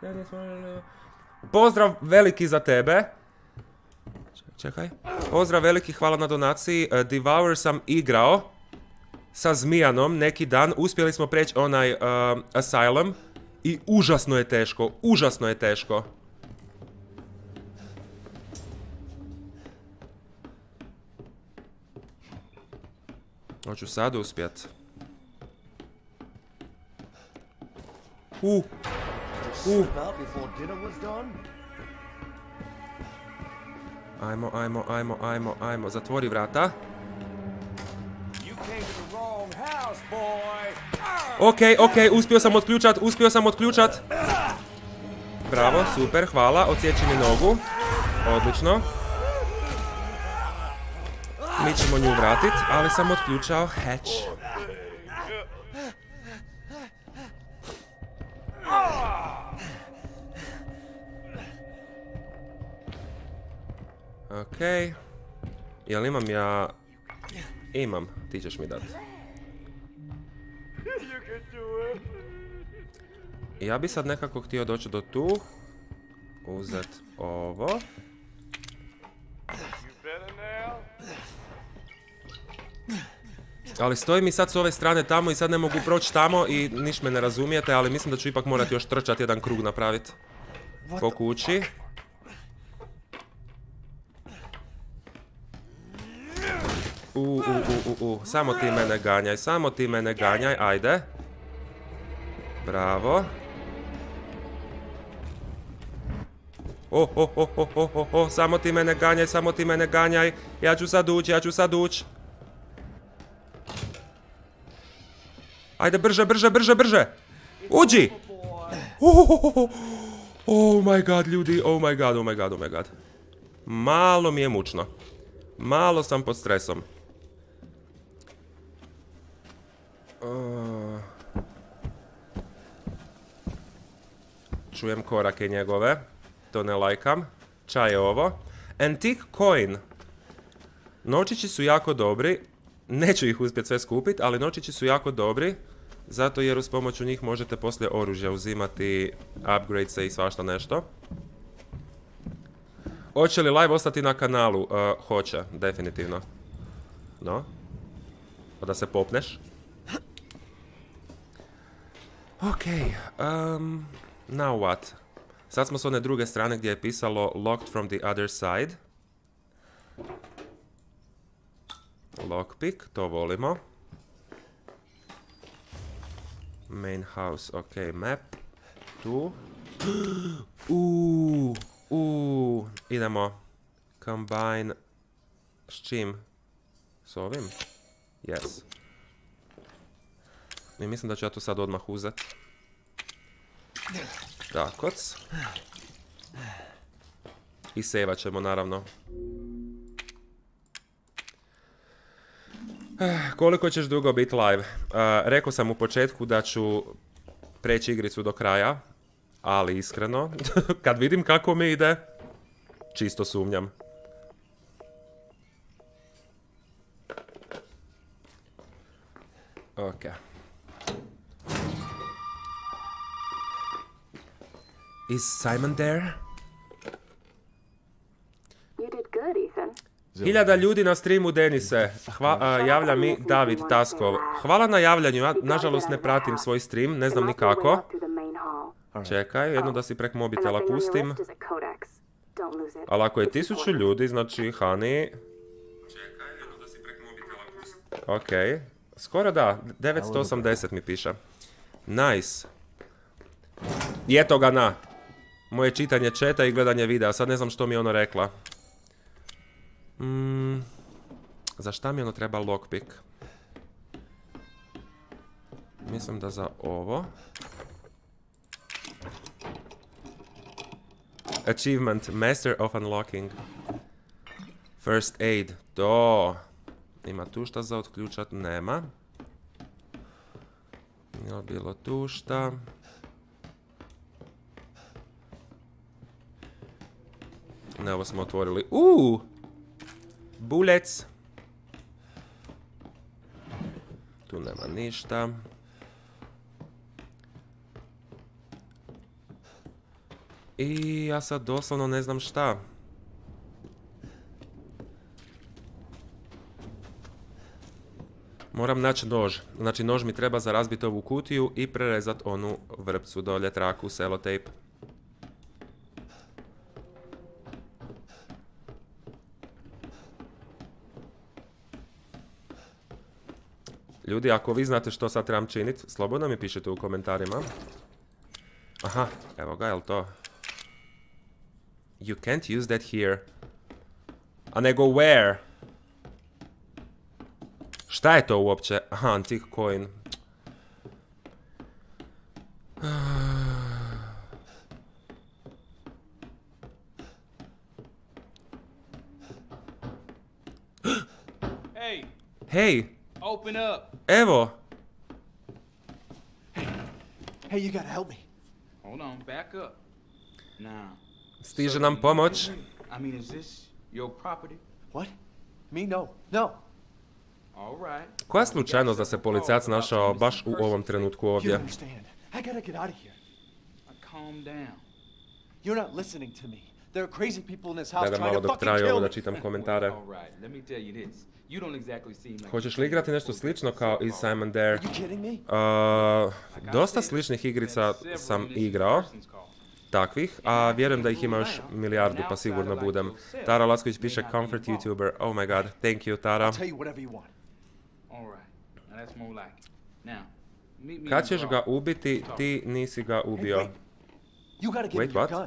Pozdrav veliki za tebe. Čekaj. Pozdrav veliki, hvala na donaciji. Uh, Devour sam igrao sa Zmijanom neki dan. Uspjeli smo preći onaj uh, Asylum. I užasno je teško. Užasno je teško. Hoću sad uspjet. Uh. Uh. Ajmo, ajmo, ajmo, ajmo, ajmo. Zatvori vrata. Ok, ok, uspio sam otključat, uspio sam otključat. Bravo, super, hvala. Odsjeći mi nogu. Odlično. Mi ćemo nju vratit, ali sam otključao hatch. Okej. Okay. Jel imam ja... Imam, ti ćeš mi dati. Ja bi sad nekako htio doći do tu. Uzet ovo. Ali stoji mi sad s ove strane tamo i sad ne mogu proći tamo i niš me ne razumijete, ali mislim da ću ipak morati još trčati jedan krug napraviti. Po kući. U, u, u, u, u, samo ti mene ganjaj, samo ti mene ganjaj, ajde. Bravo. O, o, o, o, o, o, o, samo ti mene ganjaj, samo ti mene ganjaj. Ja ću sad ući, ja ću sad ući. Ajde, brže, brže, brže, brže. Uđi! Oh, oh, oh, oh my god, ljudi, oh my god, oh my god, oh my god. Malo mi je mučno. Malo sam pod stresom. Uh, čujem korake njegove. To ne lajkam. Čaj je ovo. Antique coin. Novčići su jako dobri. Neću ih uspjeti sve skupiti, ali novčići su jako dobri. Zato jer uz pomoću njih možete poslije oružja uzimati upgrades i svašta nešto. Hoće li live ostati na kanalu? Uh, hoće, definitivno. No. Da se popneš. Ok, um, now what? Sad smo s one druge strane gdje je pisalo locked from the other side. Lockpick, to volimo. Main house, ok, map. Tu. Uuu, uuu, idemo. Combine. S čim? S ovim? Yes. I mislim da ću ja tu sad odmah uzet. Takoc. I sejvat ćemo naravno. Koliko ćeš dugo biti live? Uh, rekao sam u početku da ću preći igricu do kraja, ali iskreno, kad vidim kako mi ide, čisto sumnjam. Ok. Is Simon there? You did good, Ethan. Hiljada ljudi na streamu, Denise. Hva, a, javlja mi David Taskov. Hvala na javljanju, ja nažalost ne pratim svoj stream, ne znam ni kako. Čekaj, jedno da si prek mobitela pustim. Ali ako je tisuću ljudi, znači Hani... Čekaj, jedno da si prek mobitela pustim. Ok, skoro da, devetsto osamdeset mi piše. Nice. I eto ga na. Moje čitanje četa i gledanje videa, sad ne znam što mi je ono rekla. Mm, za šta mi ono treba lockpick? Mislim da za ovo. Achievement, Master of Unlocking. First aid, to. Ima tu šta za otključat? Nema. Nije bilo tu šta. Ne, ovo smo otvorili. Uuu! Bullets. Tu nema ništa. I ja sad doslovno ne znam šta. Moram naći nož. Znači nož mi treba za razbiti ovu kutiju i prerezat onu vrpcu dolje, traku, selotejp. Ljudi, ako vi znate što sad trebam činiti, slobodno mi pišite u komentarima. Aha, evo ga, jel to? You can't use that here. A nego where? Šta je to uopće? Aha, antique coin. Hey, Hej, open up. evo. Hey, you gotta help me. Hold on, back up. Now. Stiže nam pomoć. I mean, is this your property? What? Me? No. No. All right. Koja slučajnost da se policajac našao baš u ovom trenutku You ovdje? understand. I gotta get out of here. Calm down. You're not listening to me. There are crazy people in this house Daj da trying malo to dok fucking traje kill ovo me. da čitam komentare. All right, let me tell you this. You don't exactly seem like... Hoćeš li igrati nešto slično kao i Simon Dare? Are you kidding me? Uh, dosta sličnih igrica sam igrao, takvih, a vjerujem da ih ima još milijardu, pa sigurno budem. Tara Lasković piše comfort YouTuber, oh my god, thank you Tara. I'll tell you whatever you want. All right. Now that's more like it. Now, meet me Kad in ćeš the ga bar. ubiti, ti nisi ga Hey, ubio. wait. You gotta give Wait, me your what? gun.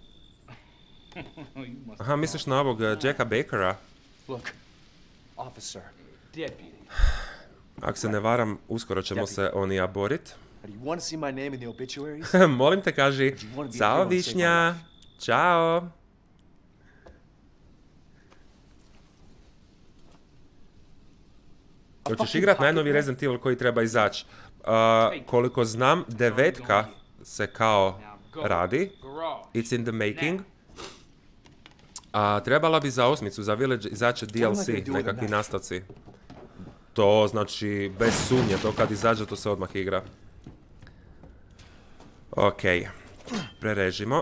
You must Aha, misliš na ovog uh, Jacka Bakera? Look, officer. deputy. Ako se ne varam, uskoro ćemo se on i ja borit. Do you want to see my name in the obituaries? Molim te, kaži, Ćao Višnja, Ćao. Hoćeš igrat najnoviji Resident Evil koji treba izaći? Uh, koliko znam, devetka se kao radi. It's in the making. A trebala bi za osmicu, za Village izaći D L C, nekakvi nastavci. To znači, bez sumnje, to kad izađe to se odmah igra. Ok, prerežimo.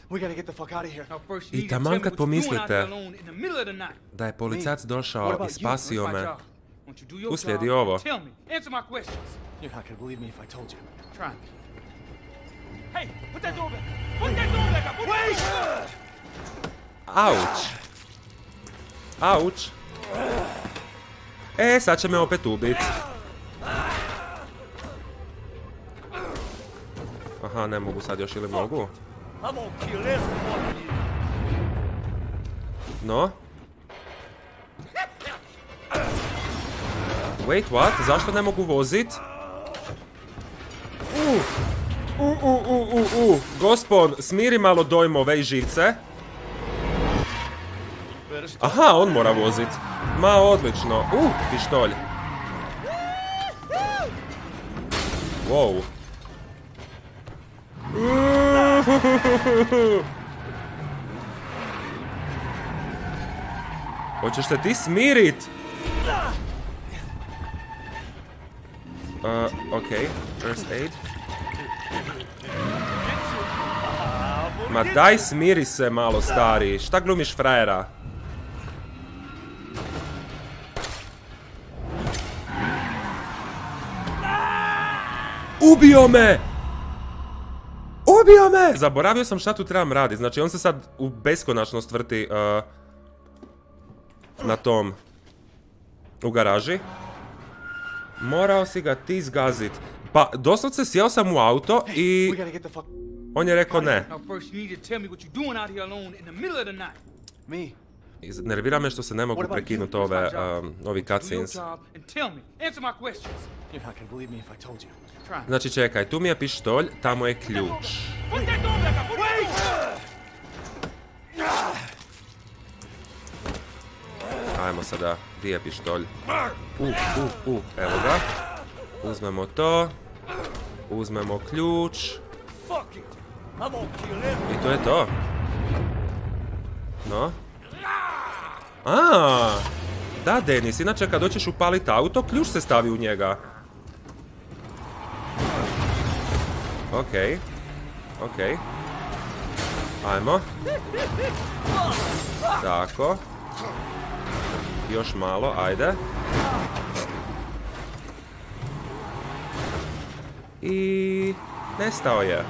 We gotta get the fuck out of here. Now first you I need to tell taman me kad what you're doing out pomislite there alone in the middle of the night. da je policajac What došao about i you? spasio What's my me, job? Won't you do your uslijedi job ovo. and tell me. Answer my questions. You're not gonna believe me if I told you. Try me. Hey, put that door back. Put that door back up. Put Wait! Auć. Auć. E, sad će me opet ubit. Aha, ne mogu sad još ili mogu? I'm gonna kill every one of you. No? Wait, what? Zašto ne mogu vozit? Uh, uh, uh, uh, uh, uh. Gospon, smiri malo dojmove i živce. Aha, on mora vozit. Ma, odlično. Uh, pištolj. Wow. Hoćeš se ti smirit? Uh, okej, first aid. Ma daj smiri se malo, stari. Šta glumiš frajera? Ubio me! Ubio me! Zaboravio sam šta tu trebam raditi. Znači on se sad u beskonačnost vrti uh, na tom u garaži. Morao si ga ti zgazit. Pa doslovce sjeo sam u auto i We gotta get the fuck. on je rekao ne. Now first you need to tell me what you're doing out here alone in the middle of the night. Me. Nervira me što se ne mogu prekinuti ove, um, ovi Do your cutscenes. job and tell me. Answer my questions. You're not gonna believe me if I told you. Try me. Znači čekaj, tu mi je pištolj, tamo je ključ. Put that door back up. Put Wait! Ajmo sada, gdje je pištolj? U, u, u, evo ga. Uzmemo to. Uzmemo ključ. Fuck it. I'm gonna kill every I to je to. No. A, da, Denis, inače kad hoćeš upalit auto, ključ se stavi u njega. Okej. Okej. Ajmo. Tako. Još malo, ajde. I nestao je.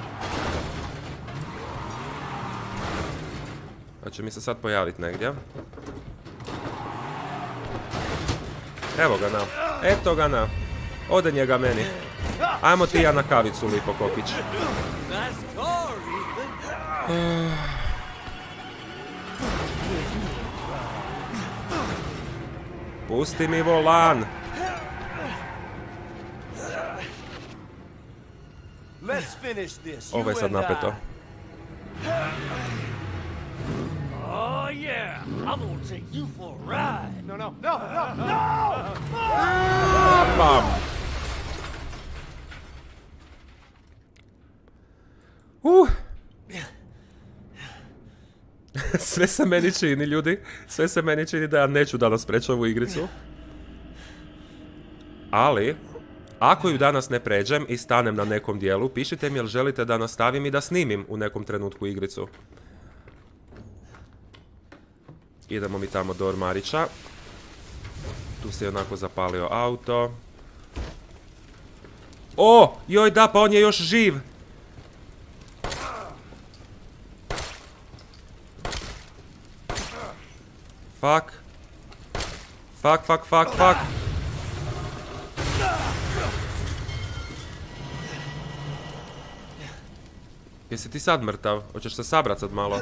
Pa će mi se sad pojaviti negdje. Evo ga na. Eto ga na. Ode njega meni. Ajmo ti ja na kavicu, lipo kokić. Pusti mi volan. Let's finish this. Ovo je sad napeto. Oh yeah, I'm gonna take you for a ride. No, no, no, no, no! Bam. Uh. Sve se meni čini, ljudi. Sve se meni čini da ja neću danas preći ovu igricu. Ali, ako ju danas ne pređem i stanem na nekom dijelu, pišite mi jel želite da nastavim i da snimim u nekom trenutku igricu. Idemo mi tamo do ormarića. Tu se je onako zapalio auto. O, joj da, pa on je još živ. Fuck. Fuck, fuck, fuck, fuck. Jesi ti sad mrtav? Hoćeš se sabrat sad malo?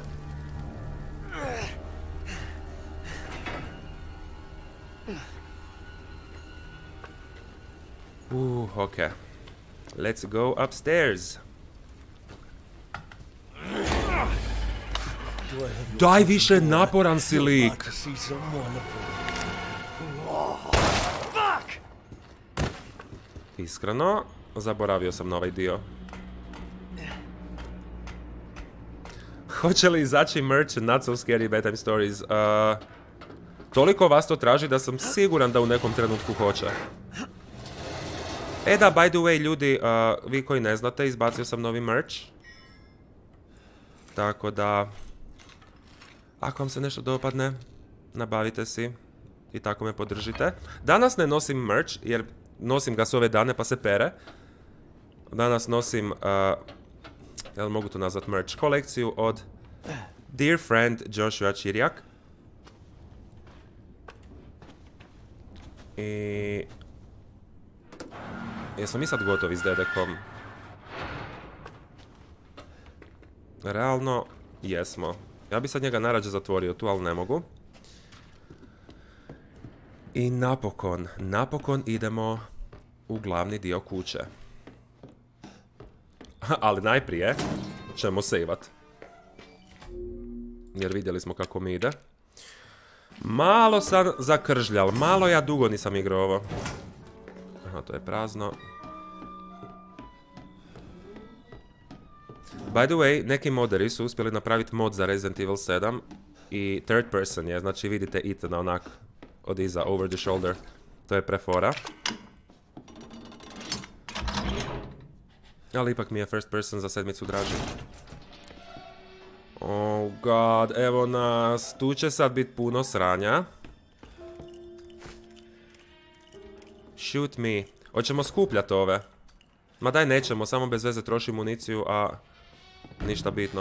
Uh, okej. Let's go upstairs. Daj više, naporan si lik. Iskreno, zaboravio sam na ovaj dio. Hoće li izaći merch Not So Scary Bedtime Stories? Uh, toliko vas to traži da sam siguran da u nekom trenutku hoće. E da, by the way, ljudi, uh, vi koji ne znate, izbacio sam novi merch. Tako da, ako vam se nešto dopadne, nabavite si i tako me podržite. Danas ne nosim merch, jer nosim ga s ove dane pa se pere. Danas nosim, uh, jel mogu to nazvat merch, kolekciju od Dear Friend Joshua Čirjak. I... Jesmo mi sad gotovi s dedekom? Realno, jesmo. Ja bi sad njega najrađe zatvorio tu, ali ne mogu. I napokon, napokon idemo u glavni dio kuće. Ali najprije ćemo sejvat. Jer vidjeli smo kako mi ide. Malo sam zakržljal, malo ja dugo nisam igrao ovo. Aha, to je prazno. By the way, neki moderi su uspjeli napraviti mod za Resident Evil sedam i third person je, znači vidite Ethana onak od iza, over the shoulder. To je prefora. Ali ipak mi je first person za sedmicu draži. Oh god, evo nas, tu će sad biti puno sranja. Shoot me. Hoćemo skupljati ove. Ma daj nećemo, samo bez veze troši municiju, a ništa bitno.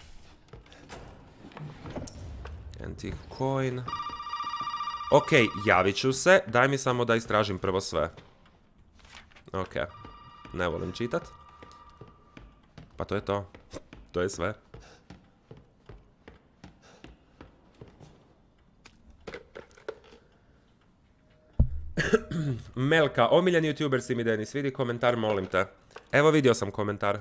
Antique coin. Ok, javit ću se, daj mi samo da istražim prvo sve. Ok, ne volim čitat. Pa to je to. To je sve. Melka, omiljeni youtuber si mi Denis, vidi komentar, molim te. Evo vidio sam komentar.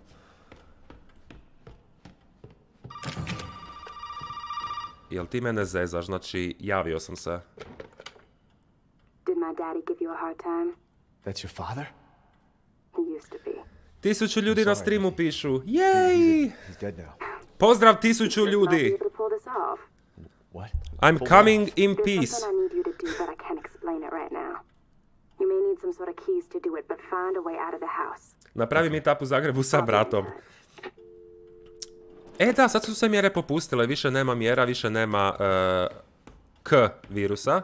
Jel ti mene zezaš, znači javio sam se. Did my daddy give you a hard time? That's your father? He used to be. Tisuću ljudi na streamu pišu. Jej! He's dead now. Pozdrav tisuću Might be ljudi. able to pull this off. What? I'm Pull coming off. in There's peace. something I need you to do, but I can't explain it right now. You may need some sort of keys to do it, but find a way out of the house. Napravi mi tap u Zagrebu sa bratom. E da, sad su se mjere popustile, više nema mjera, više nema uh, K virusa.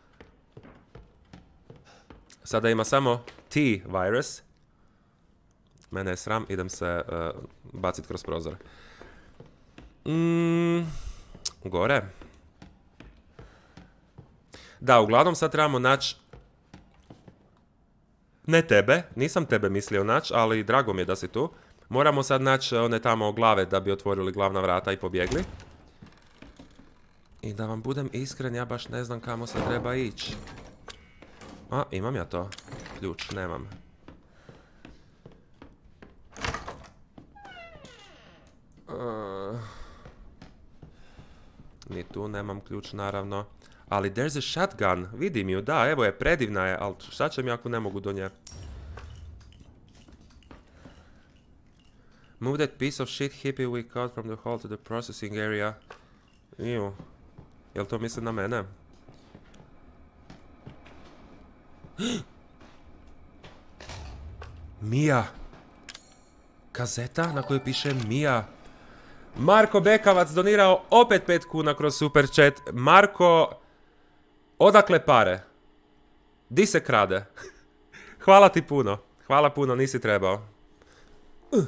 Sada ima samo T virus. Mene je sram, idem se uh, bacit kroz prozor. Mm, gore. Da, uglavnom sad trebamo naći... Ne tebe, nisam tebe mislio naći, ali drago mi je da si tu. Moramo sad naći one tamo glave da bi otvorili glavna vrata i pobjegli. I da vam budem iskren, ja baš ne znam kamo se treba ići. A, imam ja to. Ključ, nemam. Uh, ni tu nemam ključ, naravno. Ali there's a shotgun, vidim ju, da, evo je, predivna je, ali šta će mi ako ne mogu do nje? Move that piece of shit hippie we caught from the hall to the processing area. Iju, jel to misli na mene? Mija! Kazeta na kojoj piše Mija. Marko Bekavac donirao opet pet kuna kroz super chat. Marko, odakle pare? Di se krade? Hvala ti puno. Hvala puno, nisi trebao. Uh.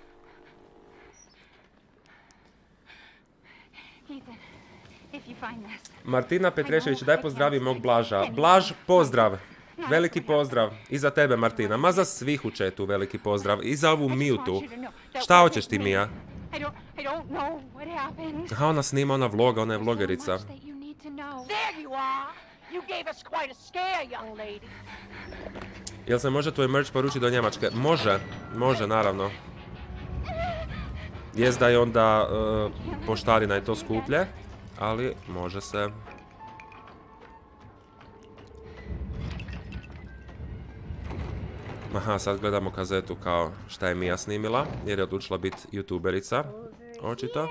Ethan, if you find this. Martina Petrešević, daj pozdravi mog Blaža. Blaž, pozdrav. Veliki pozdrav. I za tebe, Martina. Ma za svih u chatu veliki pozdrav. I za ovu Miju tu. Šta hoćeš ti, Mija? I don't, I don't know what happened. Aha, ona snima, ona vloga, ona je vlogerica. There's so much that you need to know. There you are. You gave us quite a scare, young lady. Jel se može tvoj merch poručiti do Njemačke? Može, može, naravno. Jest da je onda uh, poštarina i to skuplje, ali može se. Aha, sad gledamo kazetu kao šta je Mija snimila, jer je odlučila biti youtuberica, očito.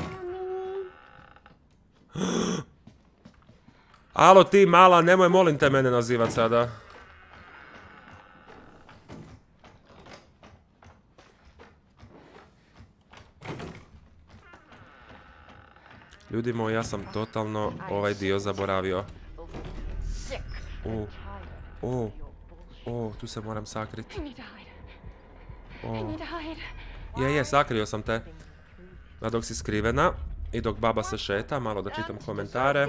Alo ti mala, nemoj molim te mene nazivat sada. Ljudi moji, ja sam totalno ovaj dio zaboravio. O, o, o, tu se moram sakriti. O. Je, je, sakrio sam te. A dok si skrivena i dok baba se šeta, malo da čitam komentare.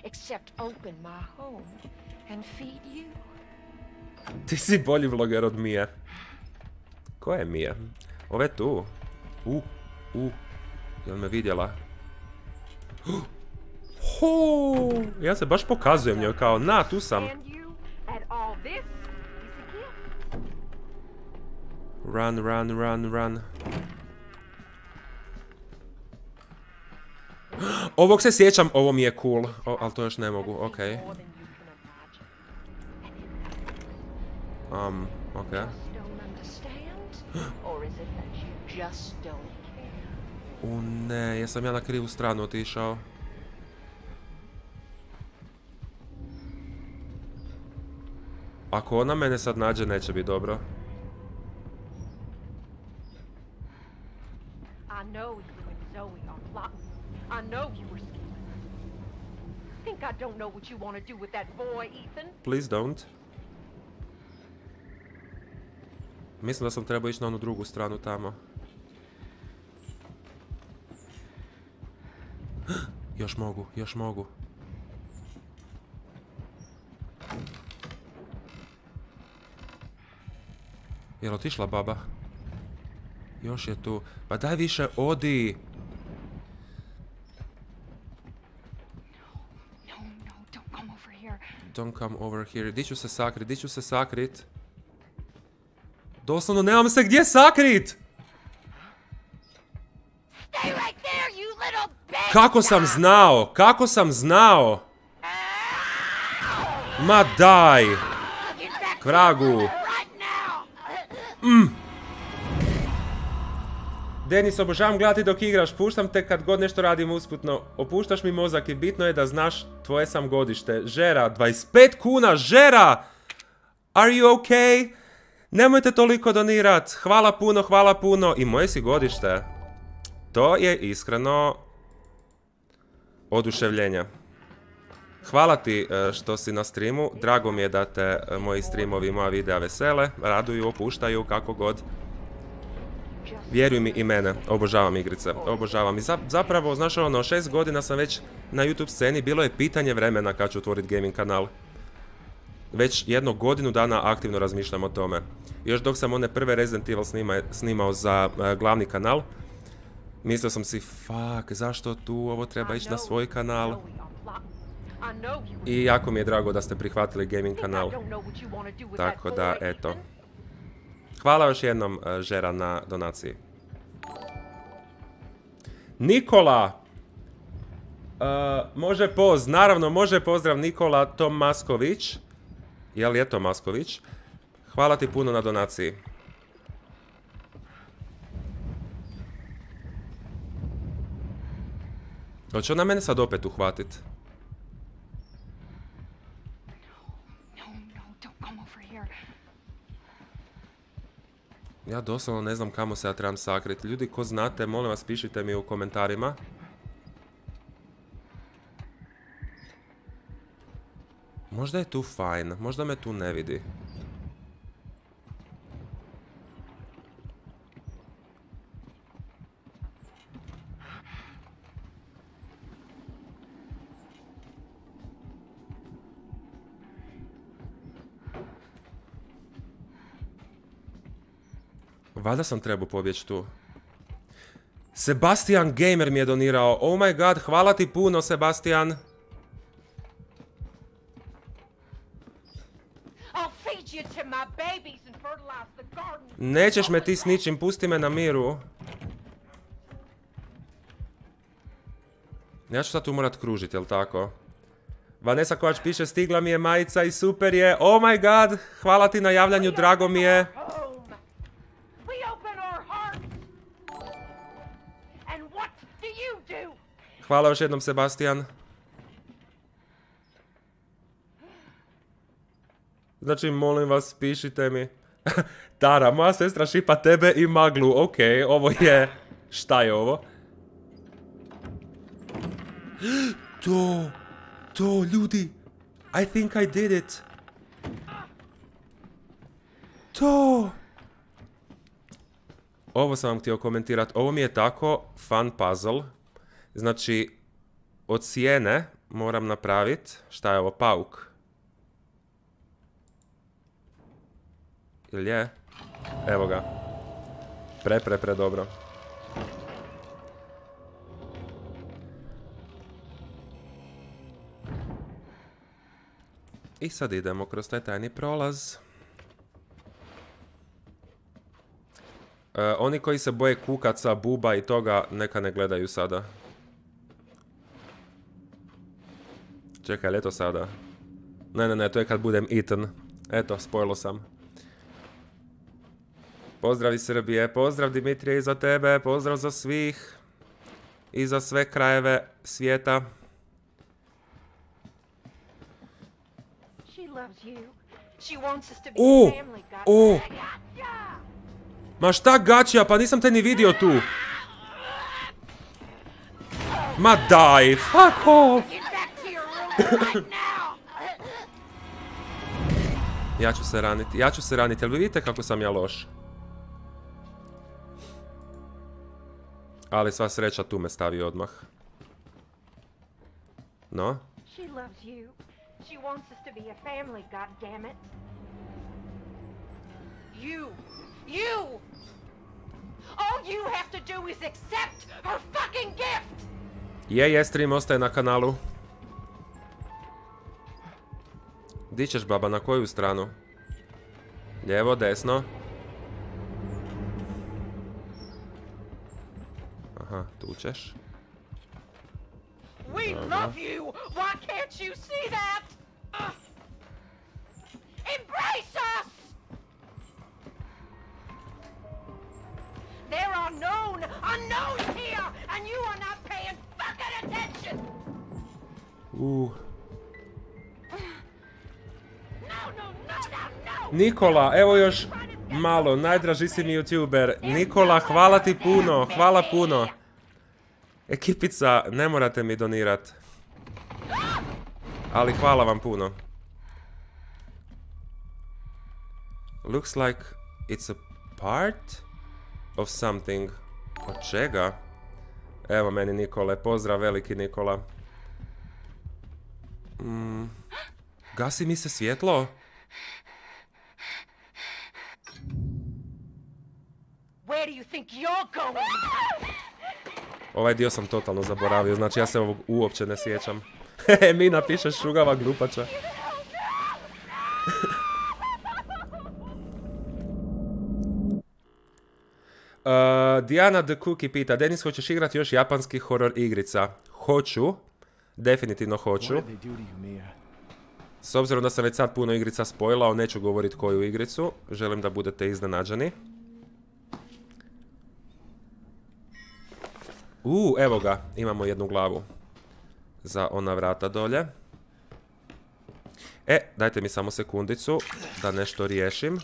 Ti si bolji vloger od Mije. Ko je Mije? Ove tu. U, u. Jel me vidjela? Ho, ja se baš pokazujem njoj kao, na, tu sam. Run, run, run, run. Ovog se sjećam, ovo mi je cool. O, ali to još ne mogu, okej. Okay. Um, okej. Okay. U ne, jesam ja na krivu stranu otišao. Ako ona mene sad nađe, neće biti dobro. Please don't. Mislim da sam trebao ići na onu drugu stranu tamo. Još mogu, još mogu. Jel otišla baba? Još je tu. Pa daj više, odi! Don't come over here. Di ću se sakrit, di ću se sakrit? Doslovno nemam se gdje sakrit! Kako sam znao? Kako sam znao? Ma daj! Kvragu! Mm. Denis, obožavam gledati dok igraš, puštam te kad god nešto radim usputno, opuštaš mi mozak i bitno je da znaš tvoje sam godište. Žera, dvadeset pet kuna, Žera! Are you okay? Nemojte toliko donirat, hvala puno, hvala puno i moje si godište. To je iskreno oduševljenje. Hvala ti što si na streamu, drago mi je da te moji streamovi i moja videa vesele, raduju, opuštaju, kako god. Vjeruj mi i mene, obožavam igrice, obožavam. I zapravo, znaš ono, šest godina sam već na YouTube sceni, bilo je pitanje vremena kad ću otvoriti gaming kanal. Već jednu godinu dana aktivno razmišljam o tome. Još dok sam one prve Resident Evil snima, snimao za uh, glavni kanal, mislio sam si, fuck, zašto tu, ovo treba ići na svoj kanal. I jako mi je drago da ste prihvatili gaming kanal. Tako da, eto. Hvala još jednom, uh, Žera, na donaciji. Nikola! Uh, može poz, naravno, može pozdrav Nikola Tomasković. Jel je Tomasković? Hvala ti puno na donaciji. Hoće ona mene sad opet uhvatit? Ja doslovno ne znam kamo se ja trebam sakriti. Ljudi, ko znate, molim vas, pišite mi u komentarima. Možda je tu fajn, možda me tu ne vidi. Valjda sam trebao pobjeći tu. Sebastian Gamer mi je donirao. Oh my god, hvala ti puno, Sebastian. Nećeš me ti s ničim, pusti me na miru. Ja ću sad tu morat kružiti, jel tako? Vanessa Kovač piše, stigla mi je majica i super je. Oh my god, hvala ti na javljanju, drago mi je. Hvala još jednom, Sebastian. Znači, molim vas, pišite mi. Tara, moja sestra šipa tebe i maglu. Ok, ovo je... Šta je ovo? To, to, ljudi. I think I did it. To. Ovo sam vam htio komentirati. Ovo mi je tako fun puzzle. Znači, od sjene moram napraviti, šta je ovo, pauk? Ili je? Evo ga. Pre, pre, pre dobro. I sad idemo kroz taj tajni prolaz. E, oni koji se boje kukaca, buba i toga, neka ne gledaju sada. Čekaj, je to sada? Ne, ne, ne, to je kad budem eaten. Eto, spojilo sam. Pozdrav iz Srbije, pozdrav Dimitrije i za tebe, pozdrav za svih. I za sve krajeve svijeta. O, o. Ma šta gaća, pa nisam te ni vidio tu. Ma daj, fuck off. Ja ću se raniti, ja ću se raniti, jel vi vidite kako sam ja loš? Ali sva sreća tu me stavi odmah. No? You, you! All you have to do is accept her fucking gift! Je, je, stream ostaje na kanalu. Di ćeš, baba, na koju stranu? Lijevo, desno. Aha, tu ćeš. We love you! Why can't you see that? Uh, embrace us! There are known unknowns here, and you are not paying fucking attention! Uh. No, no, no, no, no! Nikola, evo još malo, najdraži si mi youtuber. Nikola, hvala ti puno, hvala puno. Ekipica, ne morate mi donirat. Ali hvala vam puno. Looks like it's a part of something. Od čega? Evo meni Nikole, pozdrav veliki Nikola. Mm. Gasi mi se svjetlo? Where do you think you're going? Ovaj dio sam totalno zaboravio, znači ja se ovog uopće ne sjećam. Hehe, mi napišeš šugava glupača. uh, Diana the Cookie pita, Denis, hoćeš igrati još japanskih horror igrica? Hoću, definitivno hoću. S obzirom da sam već sad puno igrica spojlao, neću govoriti koju igricu. Želim da budete iznenađeni. U, evo ga, imamo jednu glavu za ona vrata dolje. E, dajte mi samo sekundicu da nešto riješim.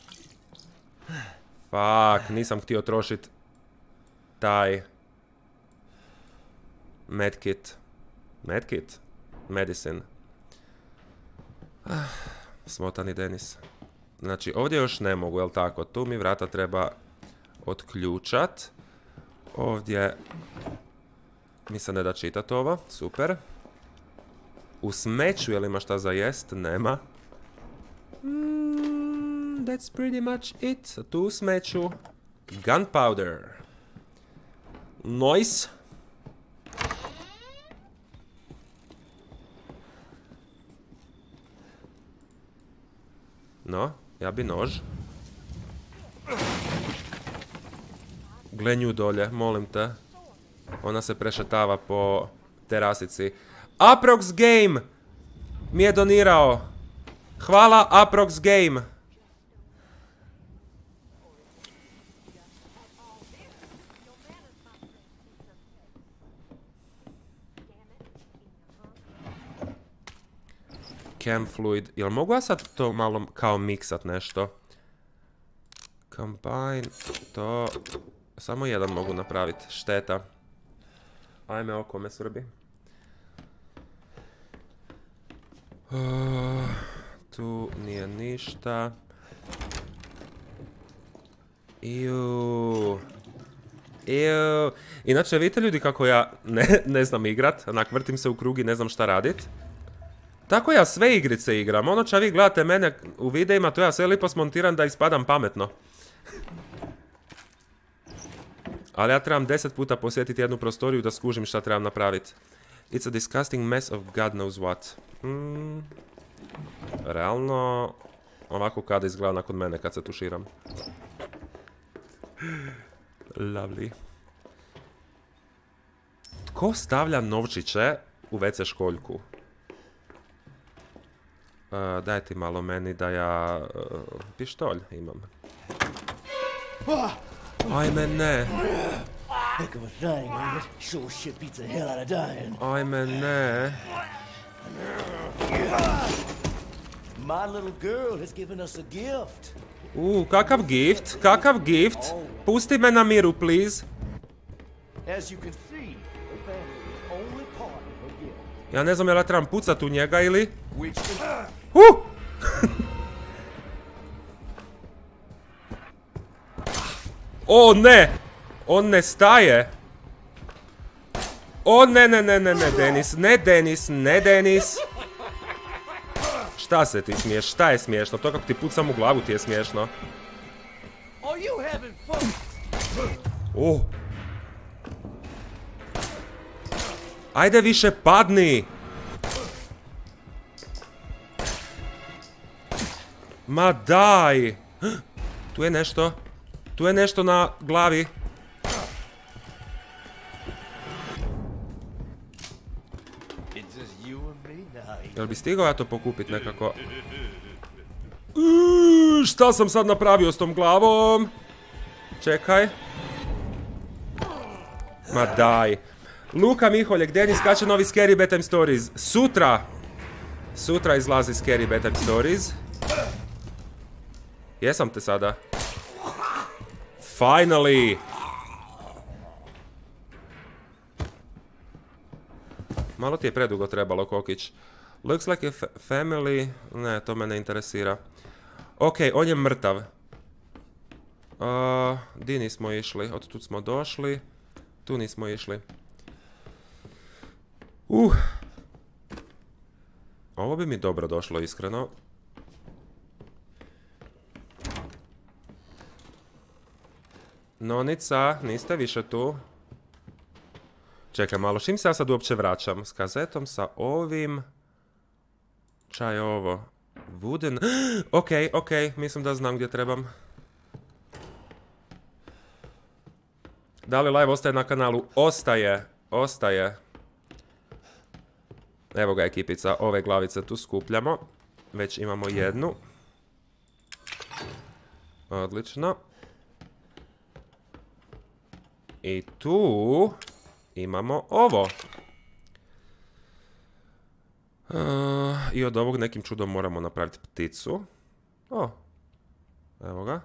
Fuck, nisam htio trošiti taj medkit. Medkit? Medicine. Ah, smotani Denis. Znači, ovdje još ne mogu, jel tako? Tu mi vrata treba otključat. Ovdje mi se ne da čitati ovo, super. U smeću, je li ima šta za jest? Nema. Mm, that's pretty much it. Tu u smeću. Gunpowder. Nice. No, ja bi nož. Gle nju dolje, molim te. Ona se prešetava po terasici. Aprox Game mi je donirao. Hvala Aprox Game. Cam fluid. Jel mogu ja sad to malo kao miksat nešto? Combine to... Samo jedan mogu napraviti. Šteta. Ajme, oko me svrbi. Uh, tu nije ništa. Iu. Iu. Inače, vidite ljudi kako ja ne, ne znam igrat, onak vrtim se u krug i ne znam šta radit. Tako ja sve igrice igram, ono ča vi gledate mene u videima, to ja sve lipo smontiram da ispadam pametno. Ali ja trebam deset puta posjetiti jednu prostoriju da skužim šta trebam napraviti. It's a disgusting mess of God knows what. Hmm. Realno, ovako kada izgleda nakon mene kad se tuširam. Lovely. Tko stavlja novčiće u ve ce školjku? Uh, daj ti malo meni da ja... Uh, pištolj imam. Ajme ne. Heck of a thing, ain't it? Sure shit beats the hell out of dying. Ajme ne. My little girl has given us a gift. Uh, kakav gift? Kakav gift? Pusti me na miru, please. As you can see, the family's only part of her gift. Ja ne znam je li ja trebam pucat u njega ili... Which is... Uh! O ne! On ne staje! O ne ne ne ne ne Denis, ne Denis, ne Denis! Šta se ti smiješ? Šta je smiješno? To kako ti pucam u glavu ti je smiješno. Are you having fun? Oh. Ajde više padni! Ma daj! Tu je nešto. Tu je nešto na glavi. Jel bi stigao ja to pokupit nekako? Uuu, šta sam sad napravio s tom glavom? Čekaj. Ma daj. Luka Miholjek, Denis skače novi Scary Bedtime Stories. Sutra! Sutra izlazi Scary Bedtime Stories. Jesam te sada. Finally! Malo ti je predugo trebalo, Kokić. Looks like a family... Ne, to me ne interesira. Ok, on je mrtav. Uh, di nismo išli? Od tu smo došli. Tu nismo išli. Uh. Ovo bi mi dobro došlo, iskreno. Nonica, niste više tu. Čekaj malo, čim se ja sad uopće vraćam? S kazetom, sa ovim... Ča je ovo? Wooden... Ok, ok, mislim da znam gdje trebam. Da li live ostaje na kanalu? Ostaje, ostaje. Evo ga ekipica, ove glavice tu skupljamo. Već imamo jednu. Odlično. I tu imamo ovo. Uh, I od ovog nekim čudom moramo napraviti pticu. O, evo ga.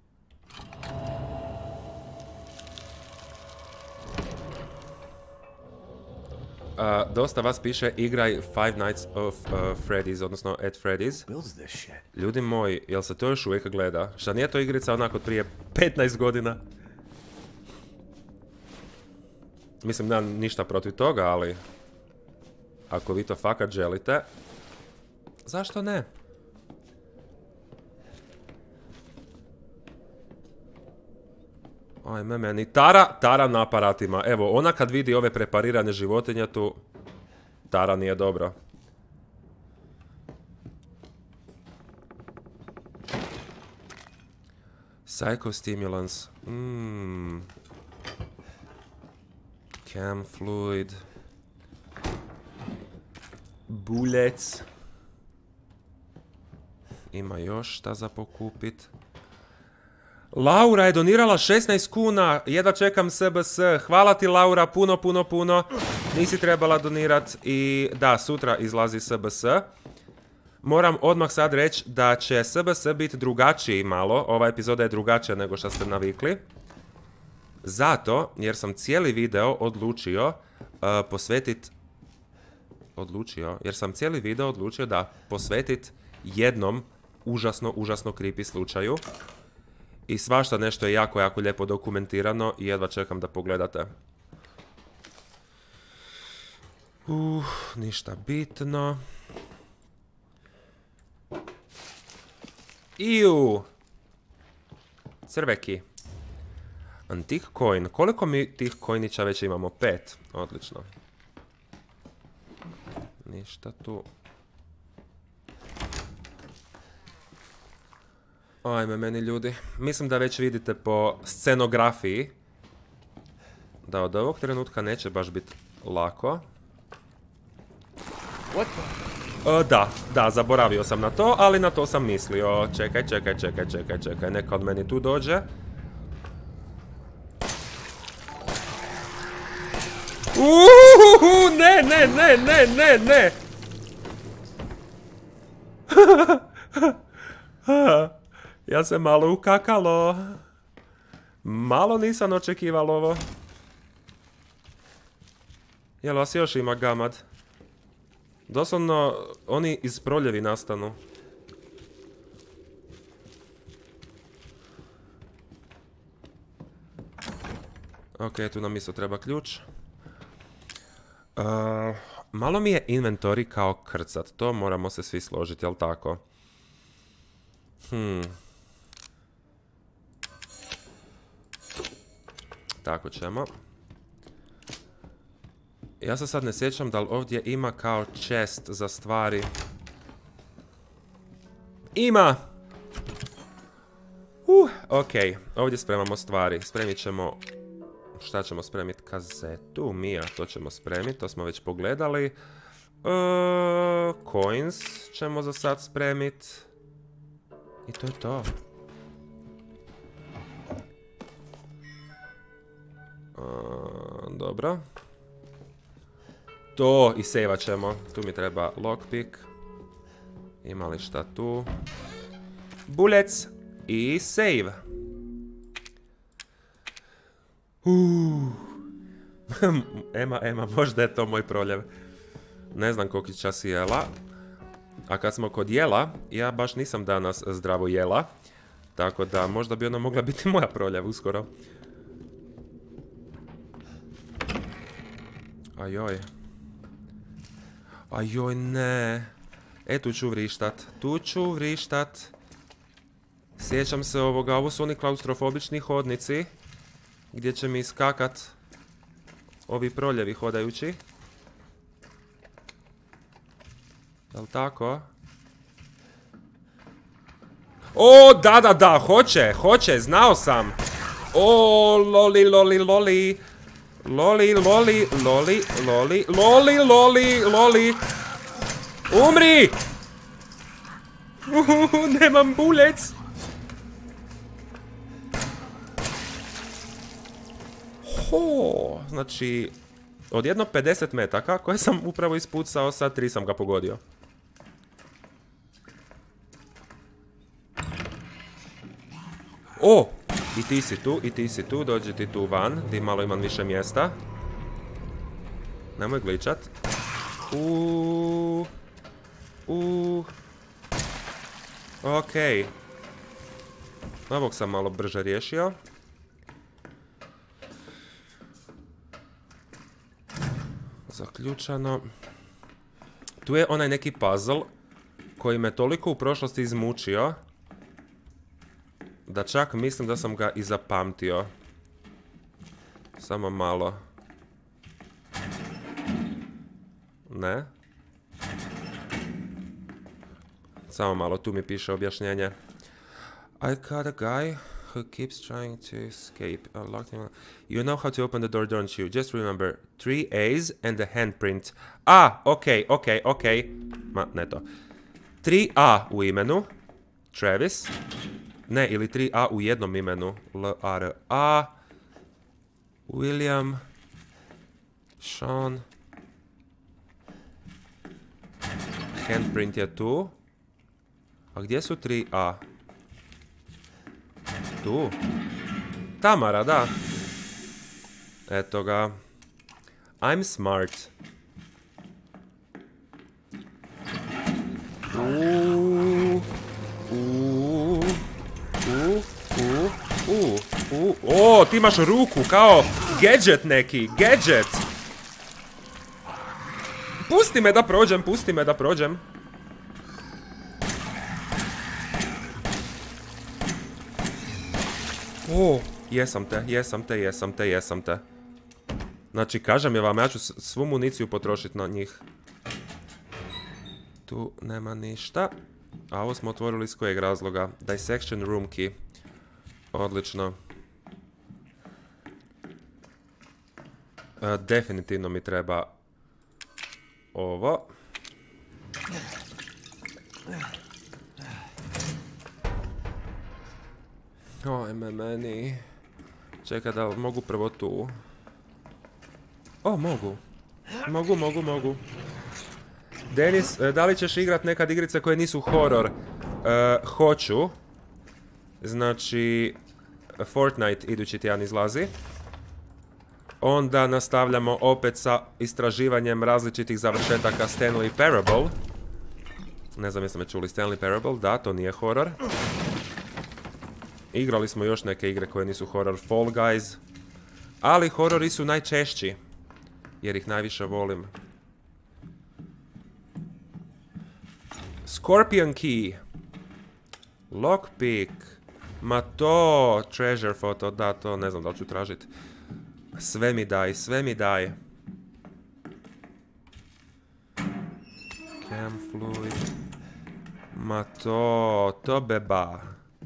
Uh, dosta vas piše igraj Five Nights of uh, Freddy's, odnosno at Freddy's. Ljudi moji, jel se to još uvijek gleda? Šta nije to igrica onako od prije petnaest godina? Mislim, nemam ništa protiv toga, ali... Ako vi to fakat želite... Zašto ne? Ajme meni. Tara, Tara na aparatima. Evo, ona kad vidi ove preparirane životinje tu... Tara nije dobro. Psychostimulants. Mmm... Cam fluid. Bullets. Ima još šta za pokupit. Laura je donirala šesnaest kuna. Jedva čekam S B S. Hvala ti Laura, puno, puno, puno. Nisi trebala donirat. I da, sutra izlazi S B S. Moram odmah sad reći da će S B S biti drugačiji malo. Ova epizoda je drugačija nego što ste navikli. Zato, jer sam cijeli video odlučio uh, posvetiti odlučio, jer sam cijeli video odlučio da posvetit jednom užasno, užasno creepy slučaju. I svašta nešto je jako, jako lijepo dokumentirano i jedva čekam da pogledate. Uh, ništa bitno. Iju! Crveki. Antique coin. Koliko mi tih coinića već imamo? Pet. Odlično. Ništa tu. Ajme meni ljudi. Mislim da već vidite po scenografiji da od ovog trenutka neće baš biti lako. O, da, da, zaboravio sam na to, ali na to sam mislio. Čekaj, čekaj, čekaj, čekaj, čekaj. Neka od meni tu dođe. Uuuu, ne, ne, ne, ne, ne, ne. Ja se malo ukakalo. Malo nisam očekivalo ovo. Jel vas još ima gamad? Doslovno, oni iz proljevi nastanu. Ok, tu nam isto treba ključ. Uh, malo mi je inventory kao krcat, to moramo se svi složiti, jel tako? Hmm. Tako ćemo. Ja se sad ne sjećam da li ovdje ima kao chest za stvari. Ima! Uh, ok, ovdje spremamo stvari. Spremit ćemo... Šta ćemo spremiti? Kazetu, Mija, to ćemo spremiti, to smo već pogledali. Uh, coins ćemo za sad spremiti. I to je to. Uh, dobro. To i sejvat ćemo. Tu mi treba lockpick. Ima li šta tu? Bullets i save. Uh. Ema, Ema, možda je to moj proljev. Ne znam koliki čas jela. A kad smo kod jela, ja baš nisam danas zdravo jela. Tako da možda bi ona mogla biti moja proljev uskoro. Ajoj. Ajoj, ne. E, tu ću vrištat. Tu ću vrištat. Sjećam se ovoga. Ovo su oni klaustrofobični hodnici. Gdje će mi iskakat ovi proljevi hodajući. Jel' tako? O, da, da, da, hoće, hoće, znao sam. O, loli, loli, loli. Loli, loli, loli, loli, loli, loli, loli. Umri! Uhuhu, nemam bulec. Ho, znači, od jedno pedeset metaka koje sam upravo ispucao, sad tri sam ga pogodio. O, i ti si tu, i ti si tu, dođi ti tu van, di malo imam više mjesta. Nemoj gličat. Uuuu. Uuuu. Okej. Ovog sam malo brže riješio. Zaključano. Tu je onaj neki puzzle koji me toliko u prošlosti izmučio da čak mislim da sam ga i zapamtio. Samo malo. Ne? Samo malo, tu mi piše objašnjenje. I got a guy who keeps trying to escape. I locked him. You know how to open the door, don't you? Just remember, three A's and a handprint. A, okej, okej, okej. Ma, ne to. tri A u imenu. Travis. Ne, ili tri A u jednom imenu. L R A. William. Sean. Handprint je tu. A gdje su tri A? Tu. Tamara, da. Eto ga. I'm smart. Uuu, uuu, uuu, uuu, uuu, uuu. O, ti imaš ruku kao gadget neki, gadget. Pusti me da prođem, pusti me da prođem. O, jesam te, jesam te, jesam te, jesam te. Znači, kažem je vam, ja ću svu municiju potrošiti na njih. Tu nema ništa. A ovo smo otvorili iz kojeg razloga? Dissection room key. Odlično. E, definitivno mi treba ovo. Ojme meni. Čekaj da mogu prvo tu. O, mogu. Mogu, mogu, mogu. Denis, da li ćeš igrat nekad igrice koje nisu horor? Uh, hoću. Znači, Fortnite idući tjedan izlazi. Onda nastavljamo opet sa istraživanjem različitih završetaka Stanley Parable. Ne znam jesam me čuli Stanley Parable, da, to nije horor. Igrali smo još neke igre koje nisu horor, Fall Guys. Ali horori su najčešći, jer ih najviše volim. Scorpion Key. Lockpick. Ma to, treasure photo, da, to ne znam da li ću tražit. Sve mi daj, sve mi daj. Cam fluid. Ma to, to beba.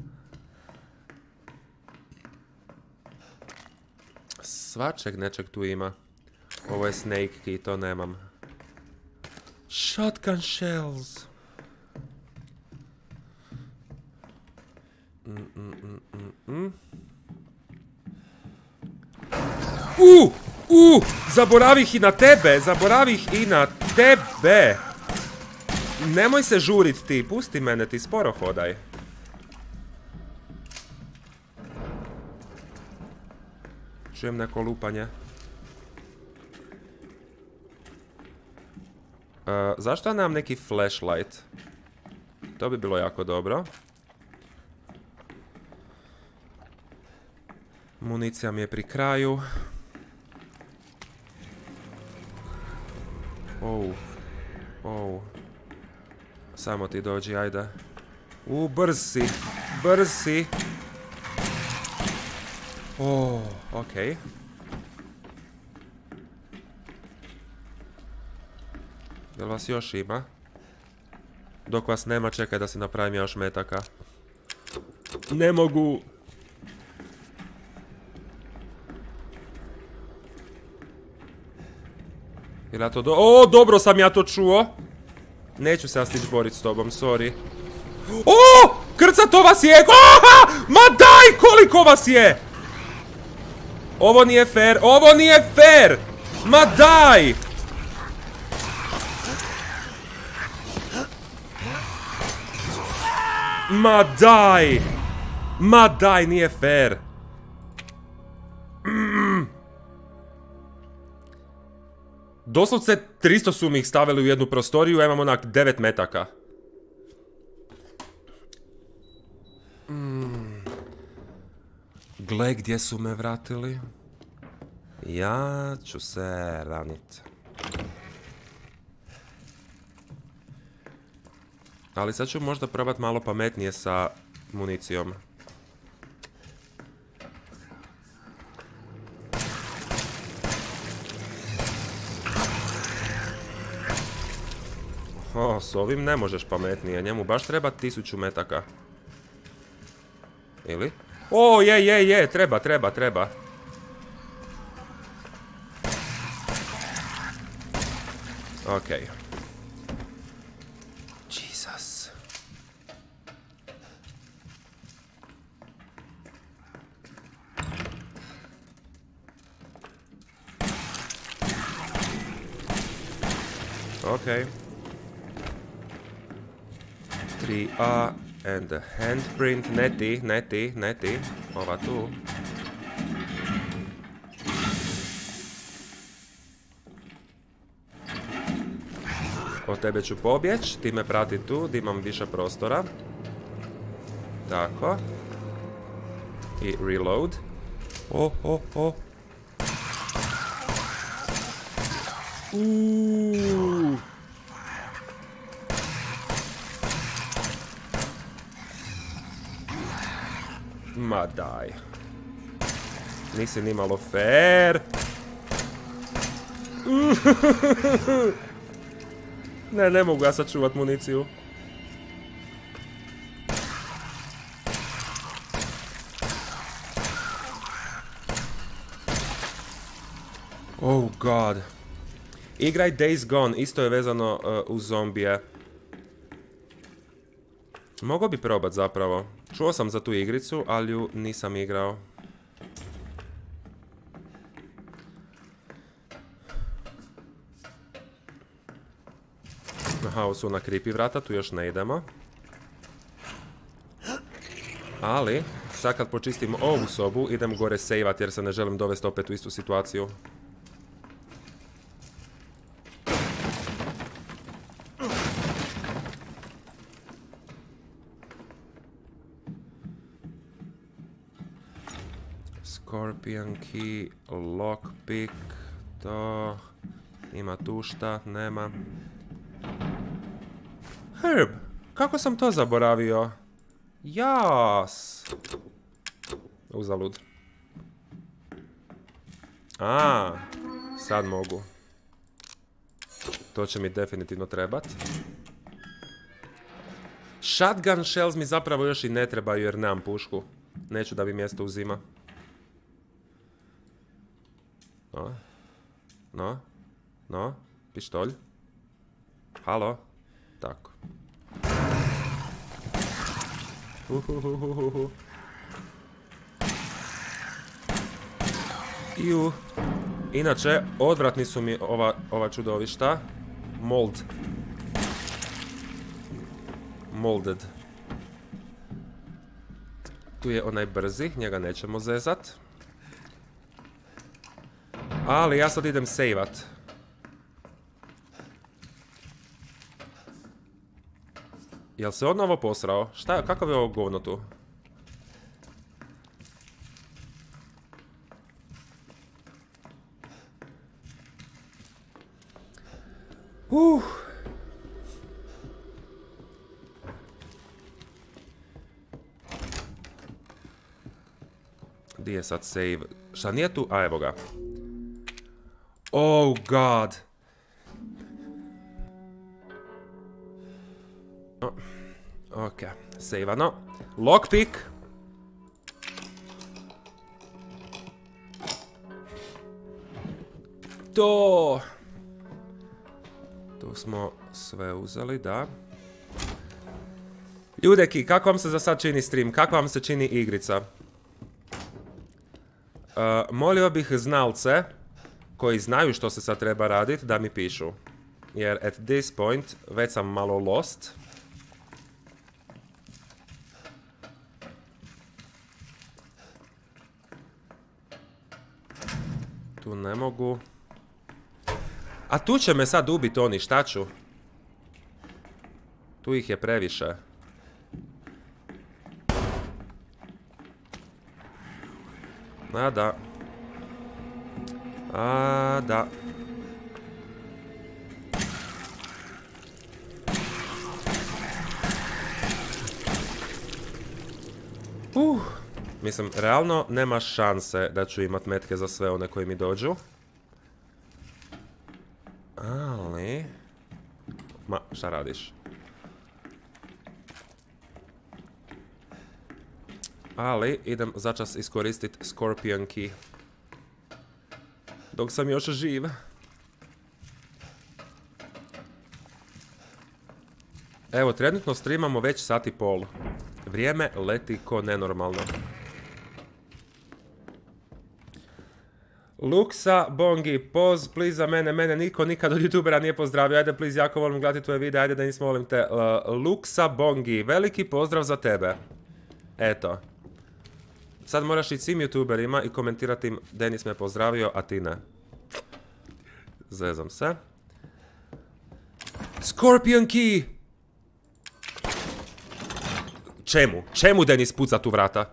Svačeg nečeg tu ima. Ovo je snake key, to nemam. Shotgun shells. Mm, mm, mm, mm, mm. Uh, uh, zaboravih i na tebe, zaboravih i na tebe. Nemoj se žurit ti, pusti mene, ti sporo hodaj. Čujem neko lupanje. Uh, zašto ja nemam neki flashlight? To bi bilo jako dobro. Municija mi je pri kraju. Oh. Oh. Samo ti dođi, ajde. U, brz si. Brz si. Oh, okej. Jel vas još ima? Dok vas nema, čekaj da si napravim još metaka. Ne mogu. Jel ja to do... O, dobro sam ja to čuo. Neću se ja stići borit s tobom, sorry. O, krcato vas je! Aha! Ma daj, koliko vas je! Ovo nije fair, ovo nije fair! Ma daj! Ma daj! Ma daj, nije fair! Mm. Doslovce tristo su mi ih stavili u jednu prostoriju, ja imam onak devet metaka. Mm. Gle gdje su me vratili. Ja ću se ranit. Ali sad ću možda probat malo pametnije sa municijom. O, s ovim ne možeš pametnije, njemu baš treba tisuću metaka. Ili? O, je, je, je, treba, treba, treba. Okej. Jesus. Okej. tri A and the handprint, ne ti, ne ti, ne ti, ova tu. Od tebe ću pobjeć, ti me prati tu, da imam više prostora. Tako. I reload. O, o, o. Uuuu. Ma daj. Nisi ni malo fair. Ne, ne mogu ja sačuvat municiju. Oh god. Igraj Days Gone, isto je vezano uh, uz zombije. Mogao bi probat zapravo. Čuo sam za tu igricu, ali ju nisam igrao. Aha, ovo su na creepy vrata, tu još ne idemo. Ali, sad kad počistim ovu sobu, idem gore sejvat jer se ne želim dovesti opet u istu situaciju. Scorpion key, lockpick, to... Ima tu šta, nema. Herb, kako sam to zaboravio? Jas. Uzalud. A, sad mogu. To će mi definitivno trebat. Shotgun shells mi zapravo još i ne trebaju jer nemam pušku. Neću da bi mjesto uzima. No. No. No. Pištolj. Halo. Tako. Uhuhuhuhu. Iu. Inače, odvratni su mi ova, ova čudovišta. Mold. Molded. Tu je onaj brzi, njega nećemo zezat. Ali ja sad idem sejvat. Jel se odnovo posrao? Šta, kakav je ovo govno tu? Uh. Gdje je sad save? Šta nije tu? A evo ga. Oh god. Oh. Ok, saveano. Lockpick. To. Tu smo sve uzeli, da. Ljudeki, kako vam se za sad čini stream? Kako vam se čini igrica? Uh, molio bih znalce koji znaju što se sad treba raditi da mi pišu. Jer at this point već sam malo lost. Tu ne mogu. A tu će me sad ubiti oni, šta ću? Tu ih je previše. A da. A da. Uh. Mislim, realno nema šanse da ću imat metke za sve one koji mi dođu. Ali... Ma, šta radiš? Ali, idem začas iskoristiti Scorpion Key. Dok sam još živ. Evo, trenutno streamamo već sat i pol. Vrijeme leti ko nenormalno. Luxa Bongi, poz, please za mene, mene niko nikad od youtubera nije pozdravio, ajde please, jako volim gledati tvoje videe, ajde Denis, molim te. Uh, Luxa Bongi, veliki pozdrav za tebe. Eto. Sad moraš ići svim youtuberima i komentirati im, Denis me pozdravio, a ti ne. Zezam se. Scorpion key! Čemu? Čemu Denis puca tu vrata?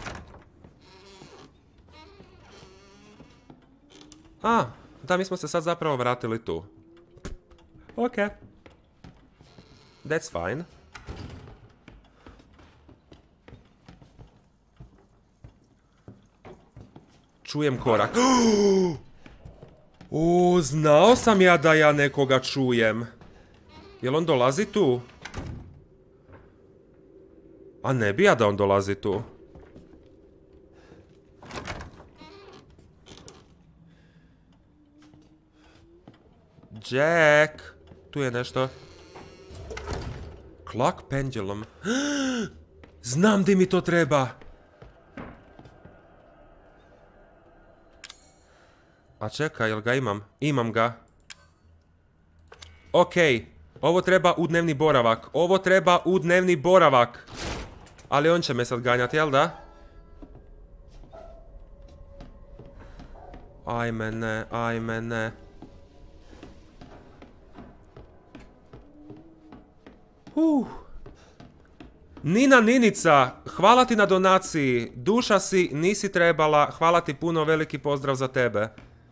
A, da, mi smo se sad zapravo vratili tu. Ok. That's fine. Čujem korak. O, znao sam ja da ja nekoga čujem. Jel on dolazi tu? A ne bi ja da on dolazi tu. Jack! Tu je nešto. Clock pendulum. Znam di mi to treba. A čekaj, jel ga imam? Imam ga. Okej. Ovo treba u dnevni boravak. Ovo treba u dnevni boravak. Ali on će me sad ganjati, jel da? Ajme ne, ajme ne. Uh. Nina Ninica, hvala ti na donaciji. Duša si, nisi trebala. Hvala ti puno, veliki pozdrav za tebe.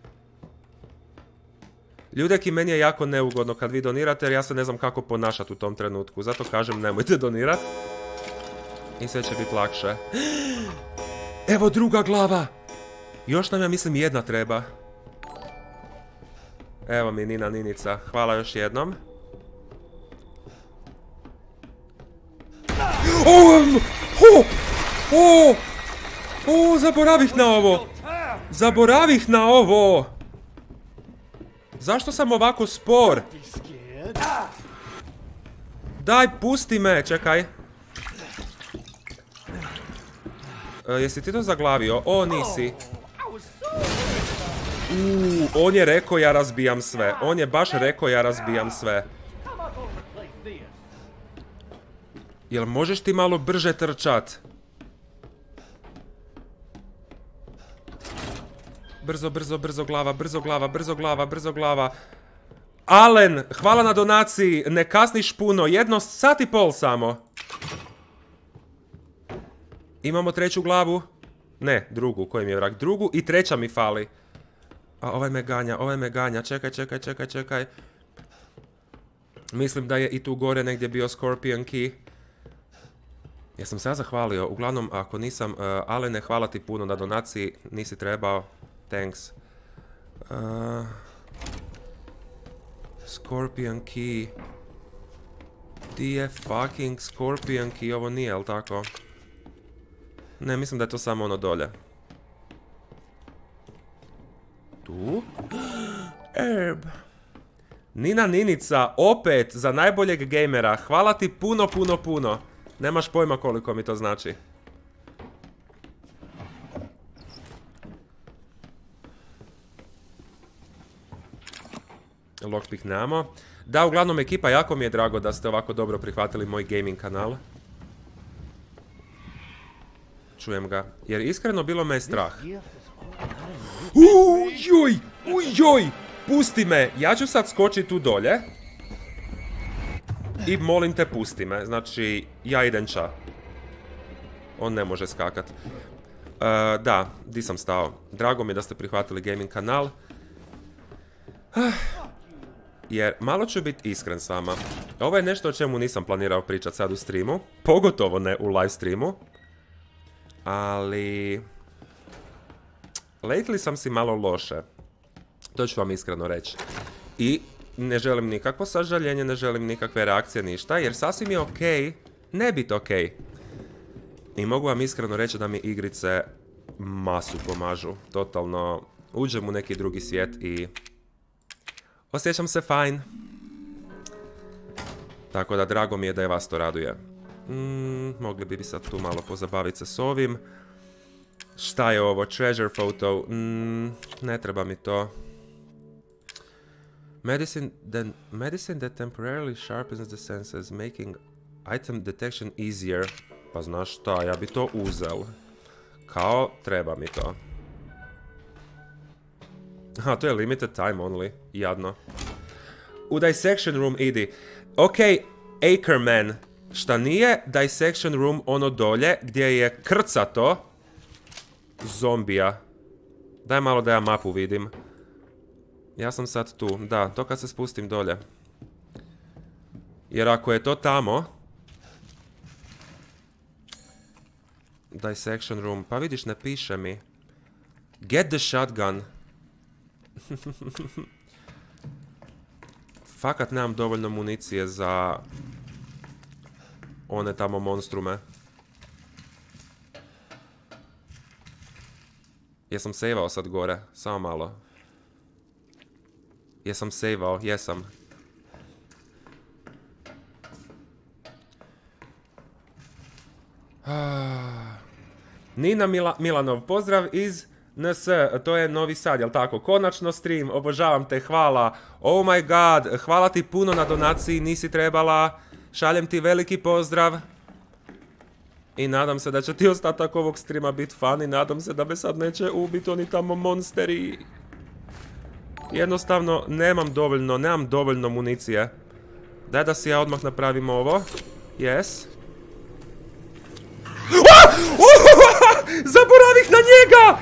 Ljudeki, meni je jako neugodno kad vi donirate jer ja se ne znam kako ponašati u tom trenutku. Zato kažem nemojte donirati. I sve će biti lakše. Evo druga glava. Još nam ja mislim jedna treba. Evo mi Nina Ninica. Hvala još jednom. O, o, o, o, zaboravih na ovo. Zaboravih na ovo. Zašto sam ovako spor? Daj, pusti me, čekaj. E, jesi ti to zaglavio? O, nisi. Uuu, on je rekao ja razbijam sve. On je baš rekao ja razbijam sve. Jel možeš ti malo brže trčat? Brzo, brzo, brzo glava, brzo glava, brzo glava, brzo glava. Alen, hvala na donaciji, ne kasniš puno, jedno sat i pol samo. Imamo treću glavu. Ne, drugu, koji mi je vrak? Drugu i treća mi fali. A ovaj me ganja, ovaj me ganja, čekaj, čekaj, čekaj, čekaj. Mislim da je i tu gore negdje bio Scorpion Key. Jesam se ja zahvalio, uglavnom ako nisam, uh, Alene, hvala ti puno na donaciji, nisi trebao. Thanks. Uh, Scorpion Key. Di je fucking Scorpion Key? Ovo nije, jel tako? Ne, mislim da je to samo ono dolje. Tu? Herb. Nina Ninica, opet za najboljeg gamera. Hvala ti puno, puno, puno. Nemaš pojma koliko mi to znači. Lockpick nemamo. Da, uglavnom ekipa, jako mi je drago da ste ovako dobro prihvatili moj gaming kanal. Čujem ga. Jer iskreno bilo me je strah. Ujoj, ujoj, pusti me. Ja ću sad skočiti tu dolje. I molim te pusti me. Znači, ja idem ča. On ne može skakat. Uh, da, di sam stao. Drago mi je da ste prihvatili gaming kanal. Uh. Jer malo ću biti iskren s vama. Ovo je nešto o čemu nisam planirao pričati sad u streamu. Pogotovo ne u live streamu. Ali... lately sam si malo loše. To ću vam iskreno reći. I ne želim nikakvo sažaljenje, ne želim nikakve reakcije, ništa. Jer sasvim je okej ne biti okej. I mogu vam iskreno reći da mi igrice masu pomažu. Totalno uđem u neki drugi svijet i... osjećam se fajn. Tako da drago mi je da je vas to raduje. Mm, mogli bi sad tu malo pozabaviti se s ovim. Šta je ovo? Treasure photo. Mm, ne treba mi to. Medicine, then, medicine that temporarily sharpens the senses, making item detection easier. Pa znaš šta, ja bi to uzel. Kao, treba mi to. Aha, to je limited time only. Jadno. U dissection room idi. Ok, Ackerman. Šta nije dissection room ono dolje gdje je krcato zombija. Daj malo da ja mapu vidim. Ja sam sad tu. Da, to kad se spustim dolje. Jer ako je to tamo... Dissection room. Pa vidiš, ne piše mi. Get the shotgun. Fakat nemam dovoljno municije za... one tamo monstrume. Jesam sejvao sad gore? Samo malo. Jesam sejvao? Jesam. Nina Mila Milanov, pozdrav iz N S, to je Novi Sad, jel tako? Konačno stream, obožavam te, hvala. Oh my god, hvala ti puno na donaciji, nisi trebala. Šaljem ti veliki pozdrav. I nadam se da će ti ostatak ovog streama biti fun i nadam se da me sad neće ubiti oni tamo monsteri. Jednostavno, nemam dovoljno, nemam dovoljno municije. Daj da si ja odmah napravim ovo. Yes. Zaboravih na njega!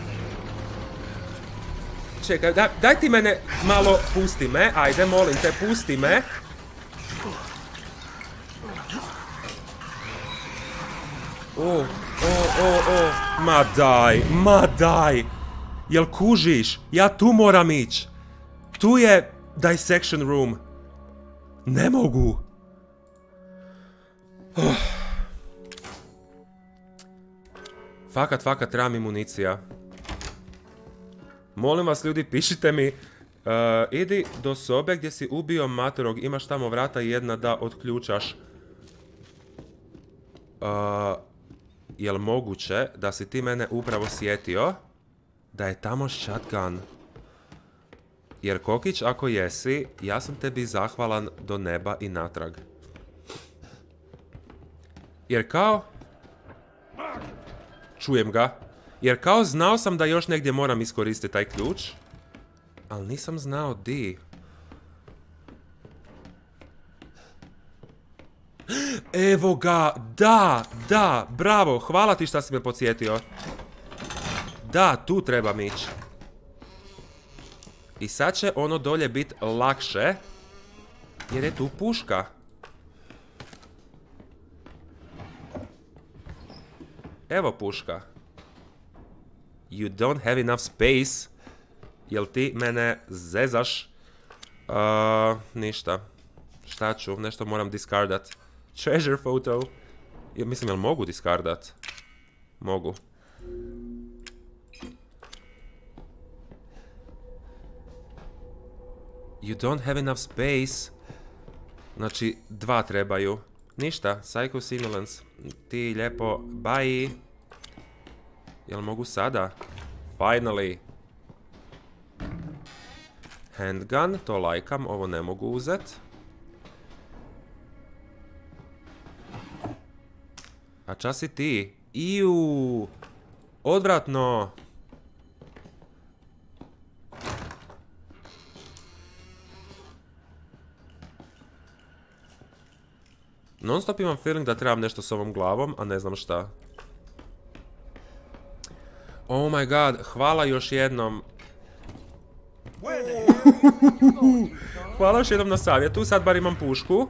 Čekaj, daj, daj ti mene malo, pusti me, ajde, molim te, pusti me. O, o, o, o, ma daj, ma daj. Jel kužiš? Ja tu moram ići. Tu je dissection room. Ne mogu. Oh. Fakat, fakat, treba mi municija. Molim vas ljudi, pišite mi. Uh, idi do sobe gdje si ubio matorog. Imaš tamo vrata jedna da otključaš. Uh, jel moguće da si ti mene upravo sjetio da je tamo shotgun? Jer Kokić, ako jesi, ja sam tebi zahvalan do neba i natrag. Jer kao... Čujem ga. Jer kao znao sam da još negdje moram iskoristiti taj ključ. Ali nisam znao di. Evo ga, da, da, bravo, hvala ti šta si me podsjetio. Da, tu trebam ići. I sad će ono dolje biti lakše. Jer je tu puška. Evo puška. You don't have enough space. Jel ti mene zezaš? Uh, ništa. Šta ću? Nešto moram discardat. Treasure photo. Ja, mislim, jel mogu discardat? Mogu. You don't have enough space. Znači, dva trebaju. Ništa, psychosimulance. Ti lijepo, bye. Jel mogu sada? Finally. Handgun, to lajkam, ovo ne mogu uzet. A čas si ti? Iju! Odvratno! Non stop imam feeling da trebam nešto s ovom glavom, a ne znam šta. Oh my god, hvala još jednom. Hvala još jednom na savjetu, sad bar imam pušku.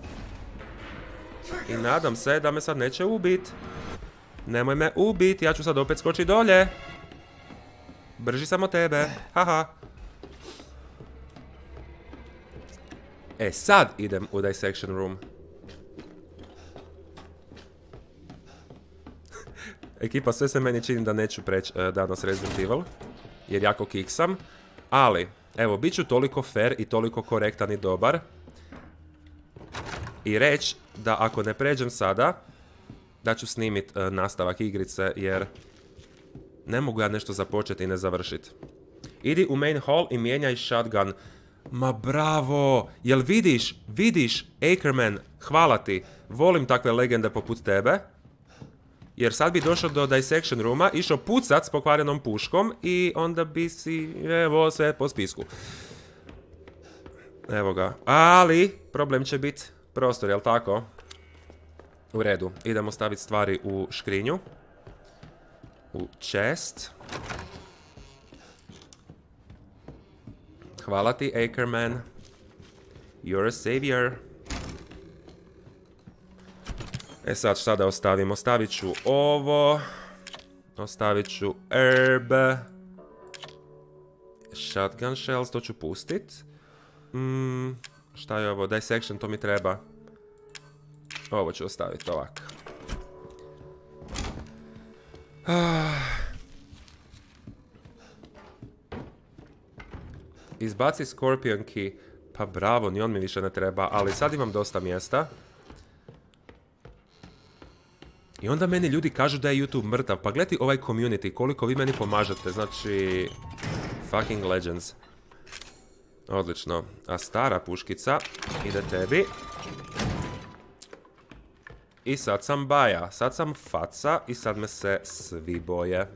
I nadam se da me sad neće ubit. Nemoj me ubit, ja ću sad opet skočiti dolje. Brži sam od tebe, haha. E, sad idem u dissection room. Ekipa, sve se meni čini da neću preći uh, danas Resident Evil. Jer jako kiksam. Ali, evo, bit ću toliko fair i toliko korektan i dobar. I reći da ako ne pređem sada, da ću snimit uh, nastavak igrice, jer ne mogu ja nešto započeti i ne završiti. Idi u main hall i mijenjaj shotgun. Ma bravo! Jel vidiš, vidiš, Ackerman, hvala ti. Volim takve legende poput tebe. Jer sad bi došao do dissection rooma, išao pucat s pokvarenom puškom i onda bi si, evo, sve po spisku. Evo ga. Ali, problem će biti prostor, jel tako? U redu. Idemo staviti stvari u škrinju. U chest. Hvala ti, Ackerman. You're a savior. E sad, šta da ostavim? Ostavit ću ovo. Ostavit ću herb. Shotgun shells, to ću pustit. Mm, šta je ovo? Dissection, to mi treba. Ovo ću ostaviti ovak. Ah. Izbaci Scorpion Key. Pa bravo, ni on mi više ne treba, ali sad imam dosta mjesta. I onda meni ljudi kažu da je YouTube mrtav. Pa gledaj ovaj community, koliko vi meni pomažete. Znači, fucking legends. Odlično. A stara puškica ide tebi. I sad sam baja. Sad sam faca i sad me se svi boje.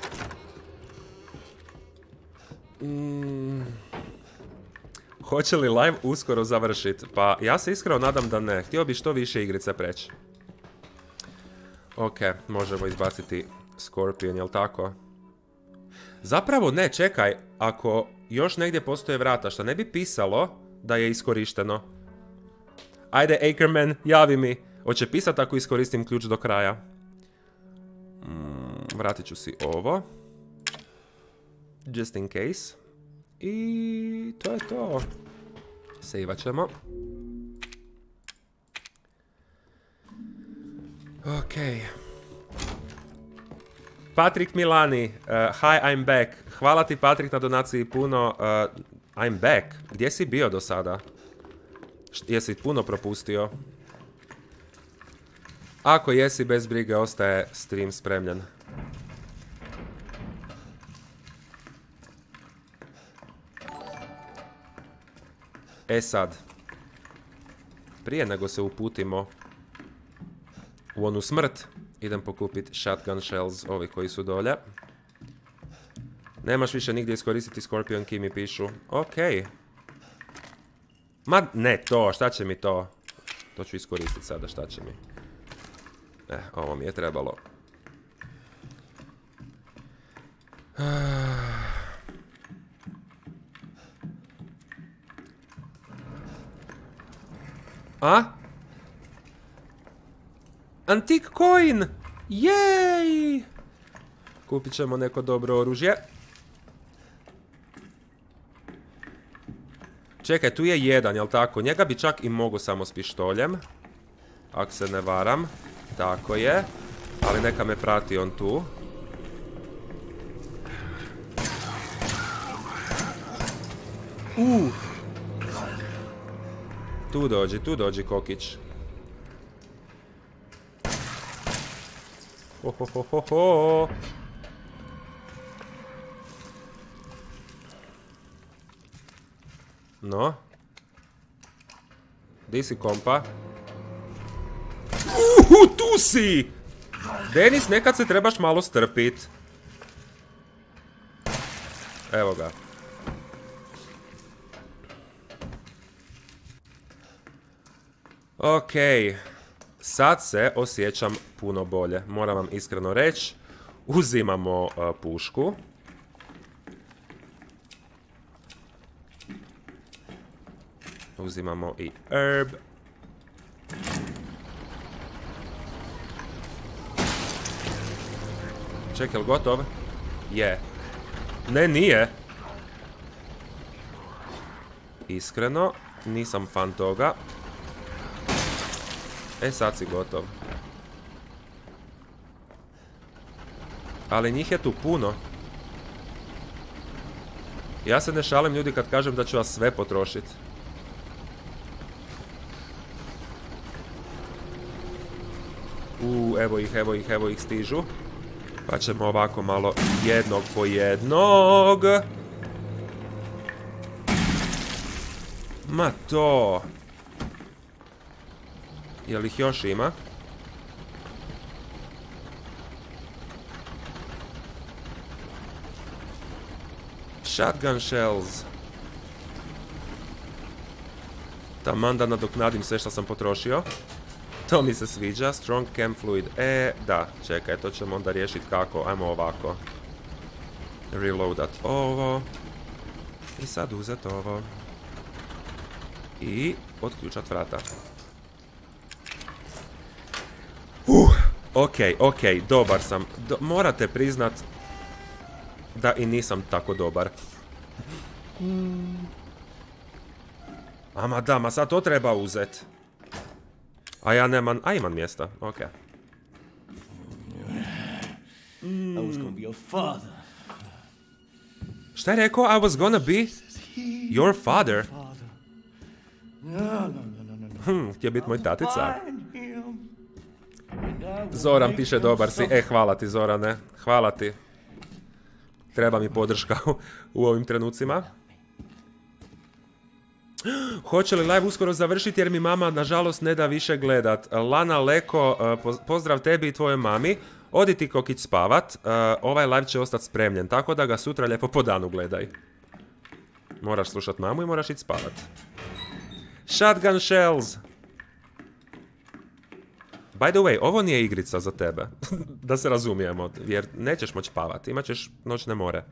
Mm. Hoće li live uskoro završiti? Pa ja se iskreno nadam da ne. Htio bi što više igrice preći. Ok, možemo izbaciti Scorpion, jel tako? Zapravo ne, čekaj. Ako još negdje postoje vrata, šta ne bi pisalo da je iskorišteno? Ajde, Ackerman, javi mi. Hoće pisat ako iskoristim ključ do kraja. Mm, vratit ću si ovo. Just in case. I to je to. Sejvat ćemo. Ok. Patrik Milani. Uh, hi, I'm back. Hvala ti, Patrik, na donaciji puno. Uh, I'm back. Gdje si bio do sada? Jesi puno propustio? Ako jesi, bez brige, ostaje stream spremljen. E sad, prije nego se uputimo u onu smrt, idem pokupiti shotgun shells, ovi koji su dolje. Nemaš više nigdje iskoristiti Scorpion Key, mi pišu. Okej. Ma ne to, šta će mi to? To ću iskoristiti sada, šta će mi? Eh, ovo mi je trebalo. A? Antik coin! Jej! Kupit ćemo neko dobro oružje. Čekaj, tu je jedan, jel tako? Njega bi čak i mogu samo s pištoljem. Ako se ne varam. Tako je. Ali neka me prati on tu. Uh. Tu dođi, tu dođi, kokić. Ho, ho, ho, ho, ho. No. Di si, kompa? Uhu, tu si! Denis, nekad se trebaš malo strpit. Evo ga. Okej. Sad se osjećam puno bolje. Moram vam iskreno reći. Uzimamo uh, pušku. Uzimamo i herb. Čekaj, jel gotov? Je. Ne, nije. Iskreno, nisam fan toga. E, sad si gotov. Ali njih je tu puno. Ja se ne šalim, ljudi, kad kažem da ću vas sve potrošit. U, evo ih, evo ih, evo ih stižu. Pa ćemo ovako malo jednog po jednog. Ma to. Jel ih još ima? Shotgun shells. Taman da nadoknadim sve što sam potrošio. To mi se sviđa. Strong chem fluid. E, da, čekaj, to ćemo onda riješiti kako. Ajmo ovako. Reloadat ovo. I sad uzet ovo. I otključat vrata. Uh, ok, ok, dobar sam. Do, morate priznat da i nisam tako dobar. Ama da, ma sad to treba uzet. A ja nemam, a imam mjesta, ok. I was gonna be your father. Šta je rekao? I was gonna be your father. No, no, no, no, no, no. Hm, htio biti moj tatica. Find him, and I will Zoran make piše him dobar si. something. E, hvala ti Zorane. Hvala ti. Treba mi podrška u, u ovim trenucima. Hoće li live uskoro završiti jer mi mama nažalost ne da više gledat. Lana Leko, uh, pozdrav tebi i tvojoj mami. Odi ti kokić spavat. Uh, ovaj live će ostati spremljen, tako da ga sutra lijepo po danu gledaj. Moraš slušat mamu i moraš ići spavat. Shotgun shells. By the way, ovo nije igrica za tebe. Da se razumijemo, jer nećeš moći spavati. Imat ćeš noćne more.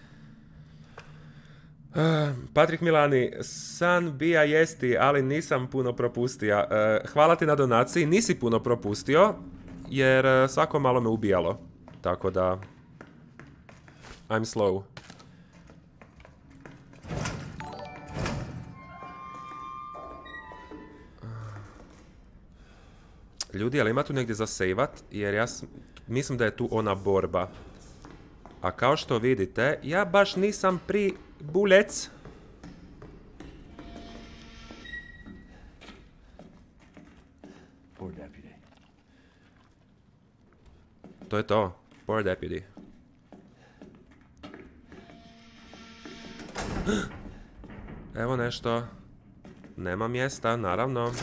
Uh, Patrik Milani, san bija jesti, ali nisam puno propustio. Uh, hvala ti na donaciji, nisi puno propustio, jer uh, svako malo me ubijalo. Tako da... I'm slow. Ljudi, ali ima tu negdje za sejvat, jer ja mislim da je tu ona borba. A kao što vidite, ja baš nisam pri bulec. Poor deputy. To je to. Poor deputy. Evo nešto. Nema mjesta, naravno.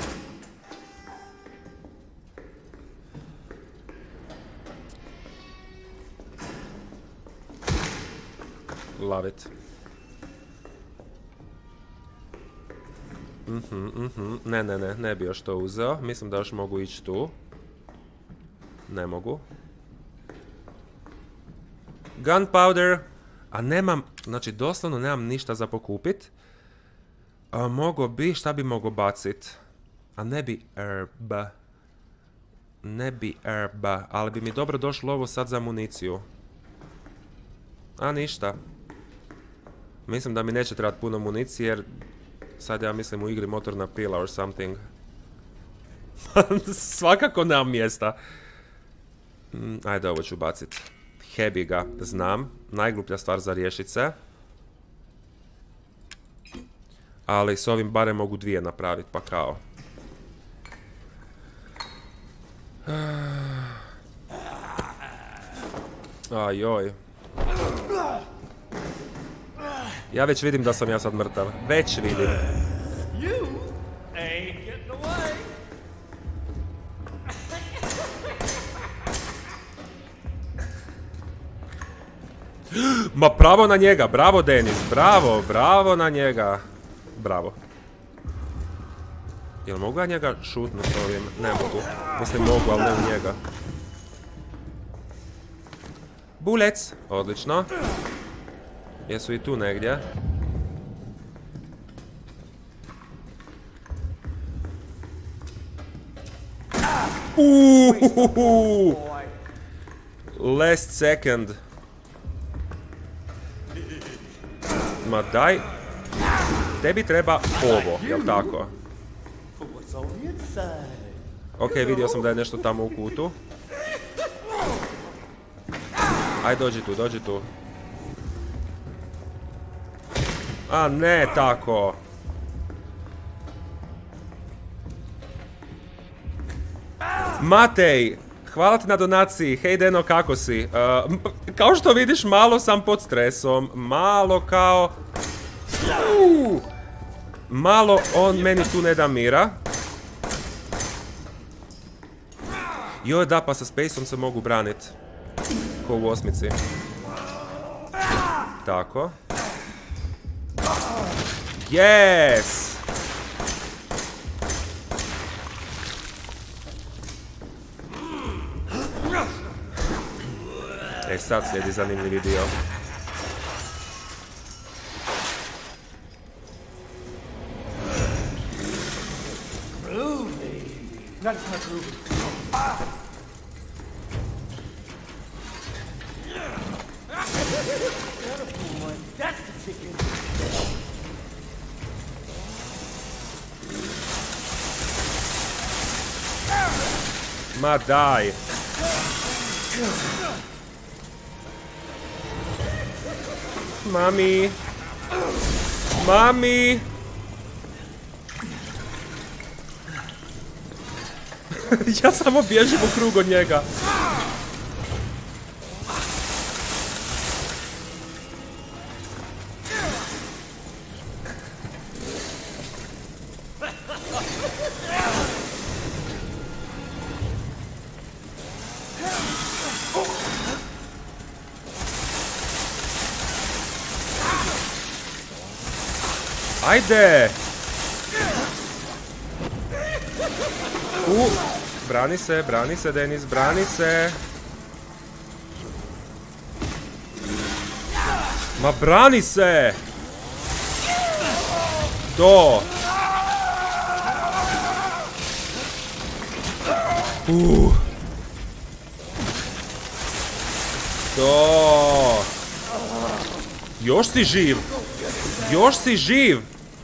Love it. Mhm, mhm. Ne, ne, ne, ne bi još to uzeo. Mislim da još mogu ići tu. Ne mogu. Gunpowder. A nemam, znači doslovno nemam ništa za pokupit. A mogo bi, šta bi mogo bacit? A ne bi herb. Ne bi herb, ali bi mi dobro došlo ovo sad za municiju. A ništa. Mislim da mi neće trebati puno municije jer sad ja mislim u igri motorna pila or something. Svakako nemam mjesta. Mm, ajde, ovo ću bacit. Hebi ga, znam. Najgluplja stvar za riješit se. Ali s ovim barem mogu dvije napraviti, pa kao. Ajoj. Ja već vidim da sam ja sad mrtav. Već vidim. You ain't getting away. Ma bravo na njega, bravo Denis, bravo, bravo na njega. Bravo. Jel mogu ja njega šutnut ovim? Ne mogu. Mislim mogu, ali ne u njega. Bulec, odlično. Jesu i tu negdje. Uuuuhuhu. Last second. Ma daj. Tebi treba ovo, jel tako? What's on the inside? Ok, vidio sam da je nešto tamo u kutu. Aj, dođi tu, dođi tu. A ne, tako. Matej, hvala ti na donaciji. Hej Deno, kako si? Uh, kao što vidiš, malo sam pod stresom. Malo kao... Uh, malo on meni tu ne da mira. Joj, da, pa sa Spaceom se mogu branit. Ko u osmici. Tako. Yes! E sad slijedi zanimljivi dio. That's not groovy. Ah! That's the chicken. Ma daj. Mami. Mami. Ja samo bježim u krug od njega. Ajde! U, brani se, brani se, Denis, brani se. Ma brani se! To! Uh. To! Još si živ! Još si živ!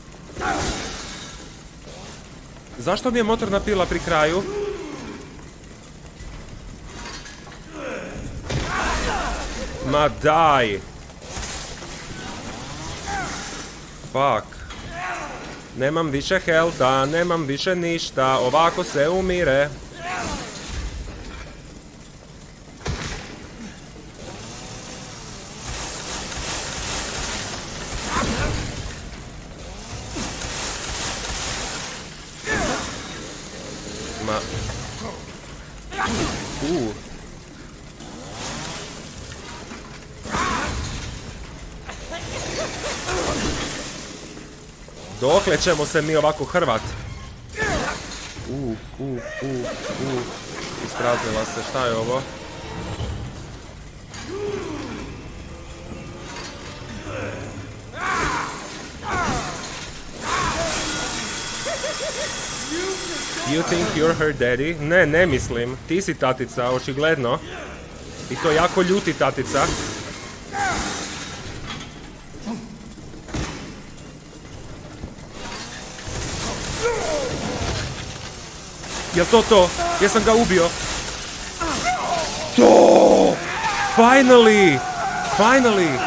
Zašto mi je motorna pila pri kraju? Ma daj! Fuck. Nemam više healtha, nemam više ništa, ovako se umire. Ma... Uh. Dokle ćemo se mi ovako hrvat? U, u, u, u. Ispraznila se, šta je ovo? You think you're her daddy? Ne, ne mislim. Ti si tatica, očigledno. I to jako ljuti tatica. Jel to to? Jesam ga ubio? To! Finally! Finally!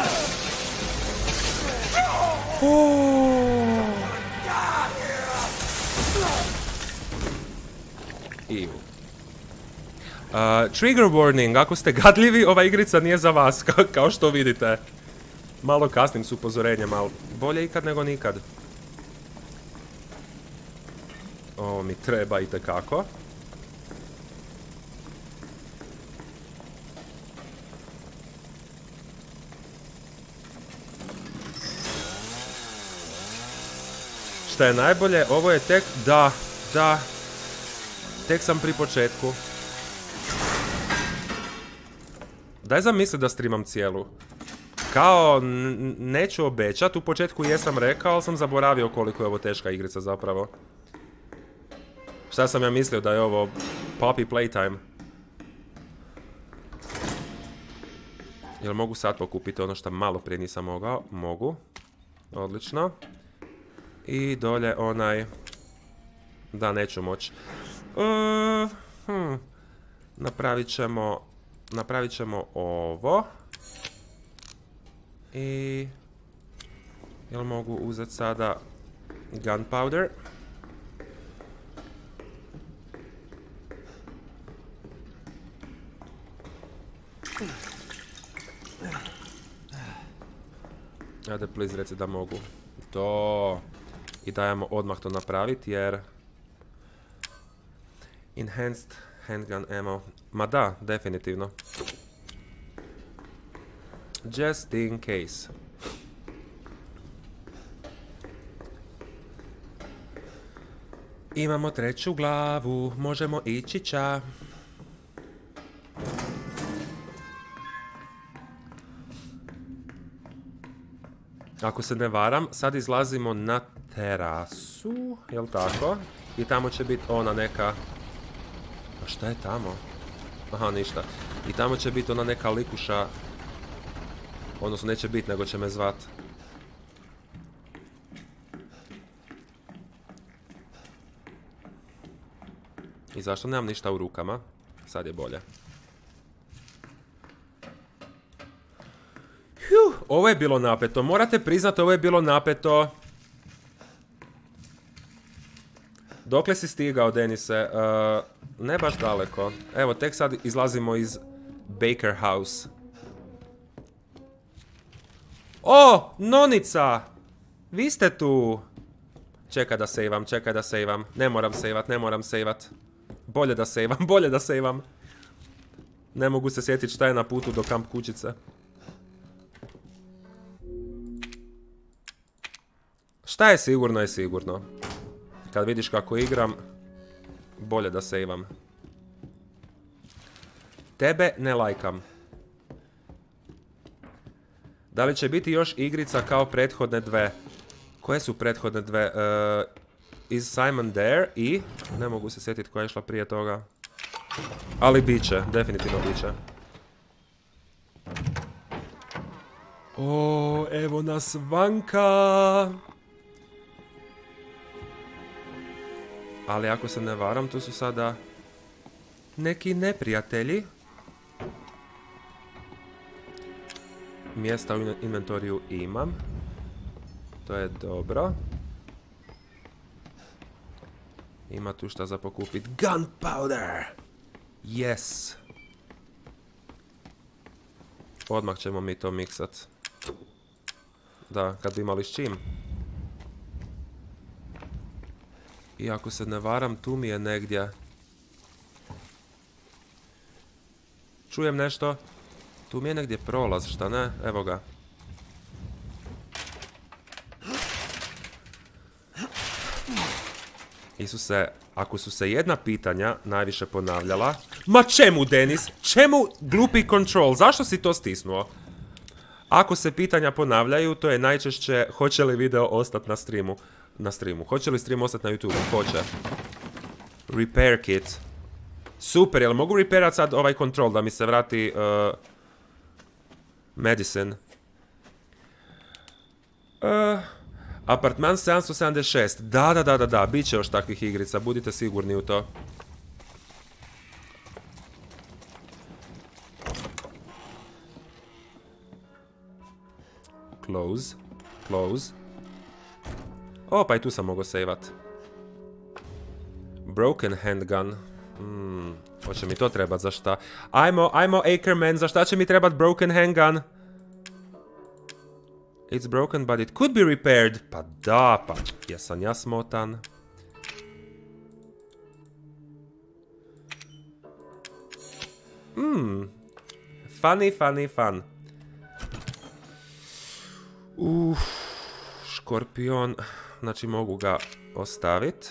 Oh! Ew. Uh, trigger warning, ako ste gadljivi, ova igrica nije za vas, ka kao što vidite. Malo kasnim s upozorenjem, ali bolje ikad nego nikad. Ovo mi treba itekako. Šta je najbolje, ovo je tek, da, da, tek sam pri početku. Daj zamisli da streamam cijelu. Kao, neću obećat, u početku jesam rekao, ali sam zaboravio koliko je ovo teška igrica zapravo. Šta sam ja mislio da je ovo Poppy Playtime? Jel mogu sad pokupiti ono što malo prije nisam mogao? Mogu. Odlično. I dolje onaj... Da, neću moći. Uh, hm. Napravit ćemo... Napravit ćemo ovo. I... Jel mogu uzeti sada... Gunpowder? Ajde, please, reci da mogu. To. I dajemo odmah to napraviti jer... Enhanced handgun ammo. Ma da, definitivno. Just in case. Imamo treću glavu, možemo ići ča. Ako se ne varam, sad izlazimo na terasu, jel tako? I tamo će biti ona neka... A šta je tamo? Aha, ništa. I tamo će biti ona neka likuša... Odnosno, neće biti, nego će me zvat. I zašto nemam ništa u rukama? Sad je bolje. Hju, ovo je bilo napeto. Morate priznati, ovo je bilo napeto. Dokle si stigao, Denise? Uh, ne baš daleko. Evo, tek sad izlazimo iz Baker House. O, Nonica! Vi ste tu! Čekaj da sejvam, čekaj da sejvam. Ne moram sejvat, ne moram sejvat. Bolje da sejvam, bolje da sejvam. Ne mogu se sjetiti šta je na putu do kamp kućice. Šta je sigurno je sigurno. Kad vidiš kako igram, bolje da sejvam. Tebe ne lajkam. Da li će biti još igrica kao prethodne dve? Koje su prethodne dve? Uh, is Simon there? I? Ne mogu se sjetiti koja je išla prije toga. Ali bit će, definitivno bit će. O, evo nas vanka! Ali ako se ne varam, tu su sada neki neprijatelji. Mjesta u inventoriju imam. To je dobro. Ima tu šta za pokupit. Gunpowder! Yes! Odmah ćemo mi to miksat. Da, kad bi imali s čim. I ako se ne varam, tu mi je negdje. Čujem nešto. Tu mi je negdje prolaz, šta ne? Evo ga. Isuse, ako su se jedna pitanja najviše ponavljala... Ma čemu, Denis? Čemu glupi control? Zašto si to stisnuo? Ako se pitanja ponavljaju, to je najčešće hoće li video ostati na streamu. Na streamu. Hoće li stream ostati na YouTube? Hoće. Repair kit. Super, jel mogu repairat sad ovaj control da mi se vrati... Uh, medicine. Uh, apartman sedamsto sedamdeset šest. Da, da, da, da, da. Biće još takvih igrica. Budite sigurni u to. Close. Close. O, pa i tu sam mogao sejvat. Broken handgun. Hmm, hoće mi to trebat za šta? Ajmo, ajmo Ackerman, za šta će mi trebat broken handgun? It's broken but it could be repaired. Pa da, pa jesam ja smotan. Hmm, funny, funny, fun. Uff, škorpion. Znači mogu ga ostaviti.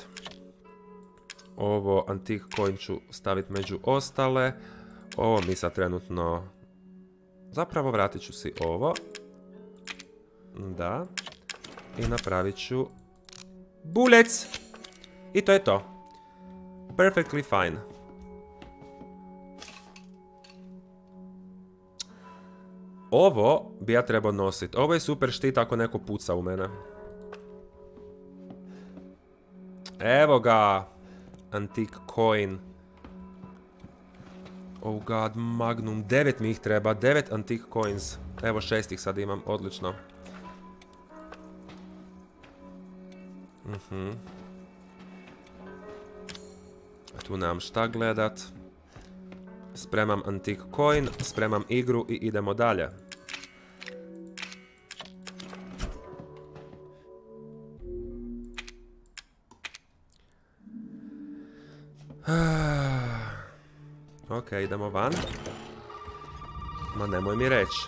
Ovo antik coin ću staviti među ostale. Ovo mi sad trenutno... Zapravo vratit ću si ovo. Da. I napravit ću... Bullets! I to je to. Perfectly fine. Ovo bi ja trebao nositi. Ovo je super štit ako neko puca u mene. Evo ga. Antique coin. Oh god, magnum. Devet mi ih treba. Devet antique coins. Evo šest ih sad imam. Odlično. Mhm. Tu nemam šta gledat. Spremam antique coin. Spremam igru i idemo dalje. Ok, idemo van. Ma nemoj mi reći.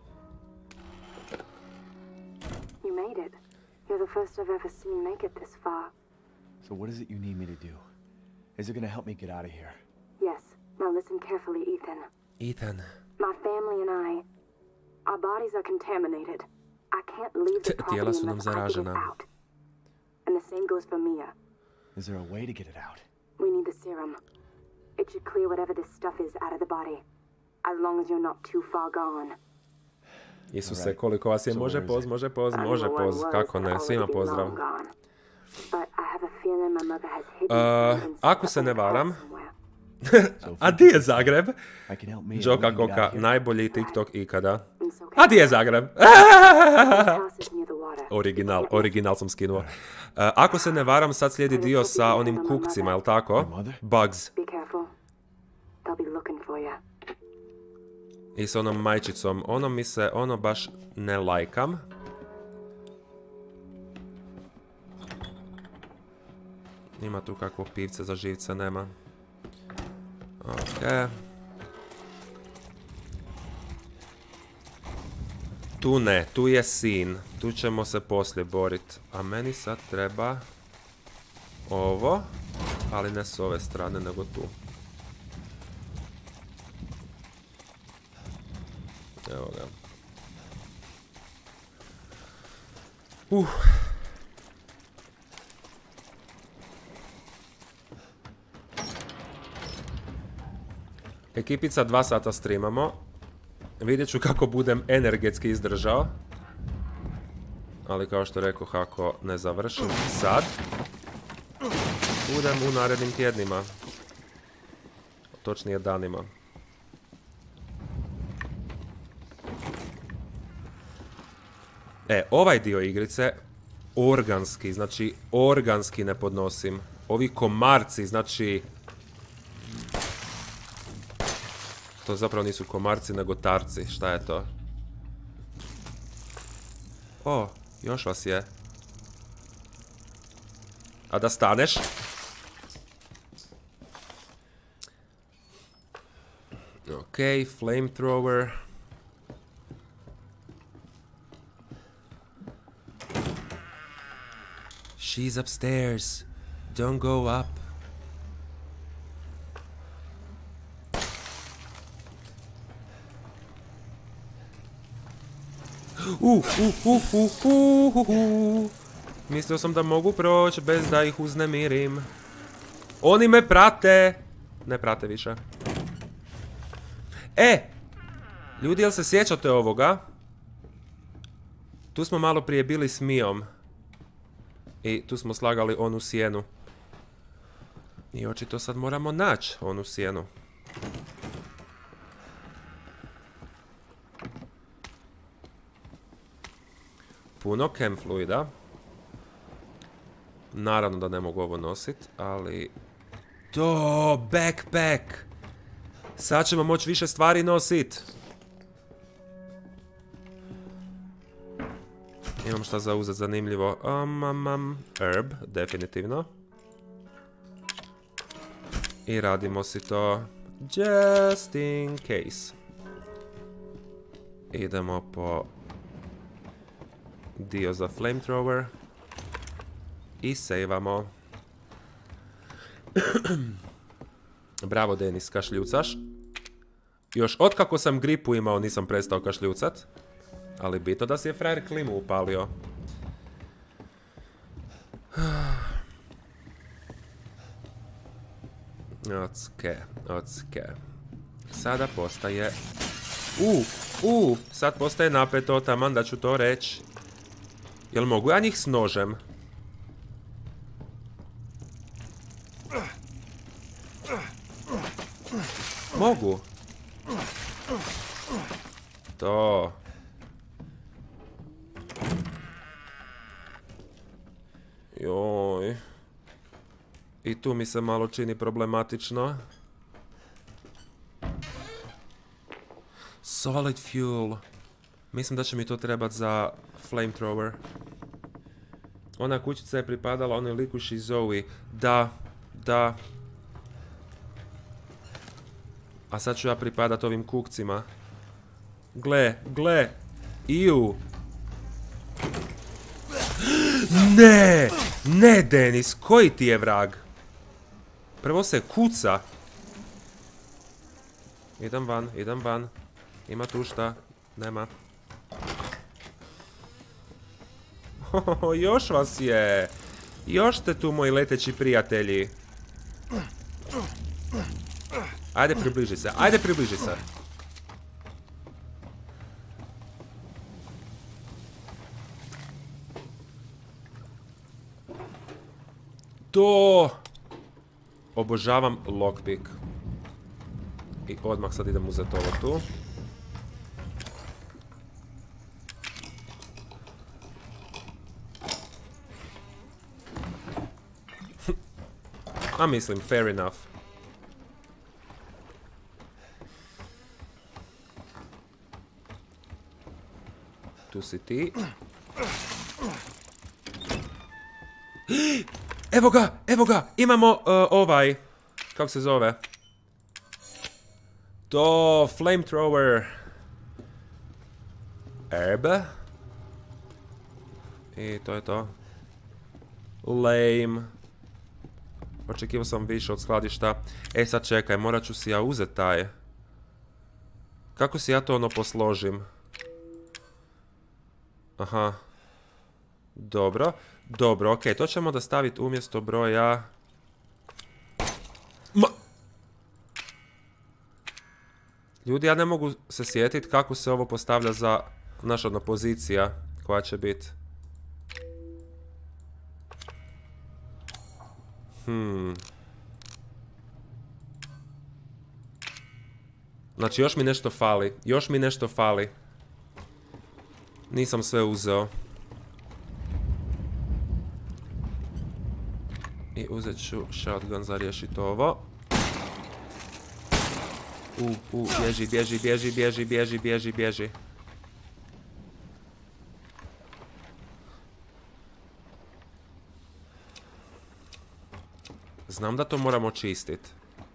You made it. You're the first I've ever seen make it this far. So what is it you need me to do? Is it gonna help me get out of here? Yes. Now listen carefully, Ethan. Ethan. My family and I, our bodies are contaminated. I can't leave the Tijela property su nam unless I get it zaražena. out. And the same goes for Mia. Is there a way to get it out? We need the serum. It should clear whatever this stuff is out of the body. As long as you're not too far gone. Isuse, koliko vas je, može poz, može poz, može poz, kako ne, svima pozdrav. But I have a feeling my mother has hidden Uh, something ako se ne varam, somewhere. a di je Zagreb? I can help me. Joka Koka, najbolji TikTok ikada. And so A di je Zagreb? house is near the water. Original, original sam skinuo. Uh, ako se ne varam, sad slijedi dio sa onim kukcima, jel tako? Bugs. Be careful. They'll be looking for you. I s onom majčicom. Ono mi se, ono baš ne lajkam. Ima tu kakvog pivca za živce, nema. Ok. Tu ne, tu je sin. Tu ćemo se poslije borit. A meni sad treba ovo, ali ne s ove strane, nego tu. Evo ga. Uh. Ekipica, dva sata streamamo. Vidjet ću kako budem energetski izdržao. Ali kao što rekoh, ako ne završim sad, budem u narednim tjednima. Točnije danima. E, ovaj dio igrice, organski, znači organski ne podnosim. Ovi komarci, znači... To zapravo nisu komarci, nego tarci, šta je to? O, još vas je. A da staneš? Ok, flamethrower. She's upstairs. Don't go up. Uh, uh, uh, uh, uh, uh, uh. Mislio sam da mogu proći bez da ih uznemirim. Oni me prate. Ne prate više. E! Ljudi, jel se sjećate ovoga? Tu smo malo prije bili s Mijom. I tu smo slagali onu sjenu. I očito sad moramo naći onu sjenu. Puno chem fluida. Naravno da ne mogu ovo nosit, ali... To, backpack! Sad ćemo moći više stvari nosit. Imam šta za uzet zanimljivo. Um, um, um, herb, definitivno. I radimo si to just in case. Idemo po dio za flamethrower. I sejvamo. Bravo Denis, kašljucaš. Još otkako sam gripu imao nisam prestao kašljucat. Ali bitno da si je frajer klimu upalio. Ocke, ocke. Sada postaje... U, u, sad postaje napeto, taman da ću to reći. Jel mogu ja njih s nožem? Mogu. To. Joj. I tu mi se malo čini problematično. Solid fuel. Mislim da će mi to trebati za flamethrower. Ona kućica je pripadala onoj likuši Zoe. Da, da. A sad ću ja pripadat ovim kukcima. Gle, gle. Iju. Ne, ne Denis, koji ti je vrag? Prvo se kuca. Idem van, idem van. Ima tu šta? Nema. Ohohoho, još vas je. Još ste tu, moji leteći prijatelji. Ajde, približi se. Ajde, približi se. To... Obožavam lockpick. I odmah sad idem uzeti ovo tu. A mislim, fair enough. Tu si ti. Evo ga, evo ga, imamo uh, ovaj, kako se zove? To flamethrower herb. I to je to. Lame. Očekivao sam više od skladišta. E sad čekaj, morat ću si ja uzeti taj. Kako si ja to ono posložim? Aha. Dobro. Dobro, okej, to ćemo da staviti umjesto broja... Ma... Ljudi, ja ne mogu se sjetiti kako se ovo postavlja za naša odno pozicija koja će biti. Hmm. Znači, još mi nešto fali. Još mi nešto fali. Nisam sve uzeo. I uzet ću shotgun za riješiti ovo. U, u, bježi, bježi, bježi, bježi, bježi, bježi, bježi. Znam da to moramo čistiti.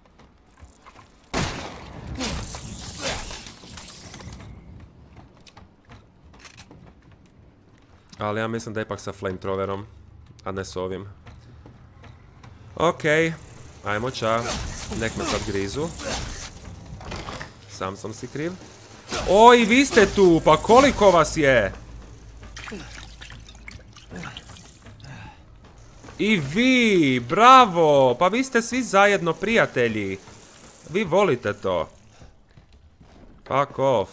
Ali ja mislim da ipak sa flamethrowerom, a ne s ovim. Okej, ajmo ča. Nek me sad grizu. Sam sam si kriv. Oj, vi ste tu, pa koliko vas je? I vi, bravo, pa vi ste svi zajedno prijatelji. Vi volite to. Fuck off.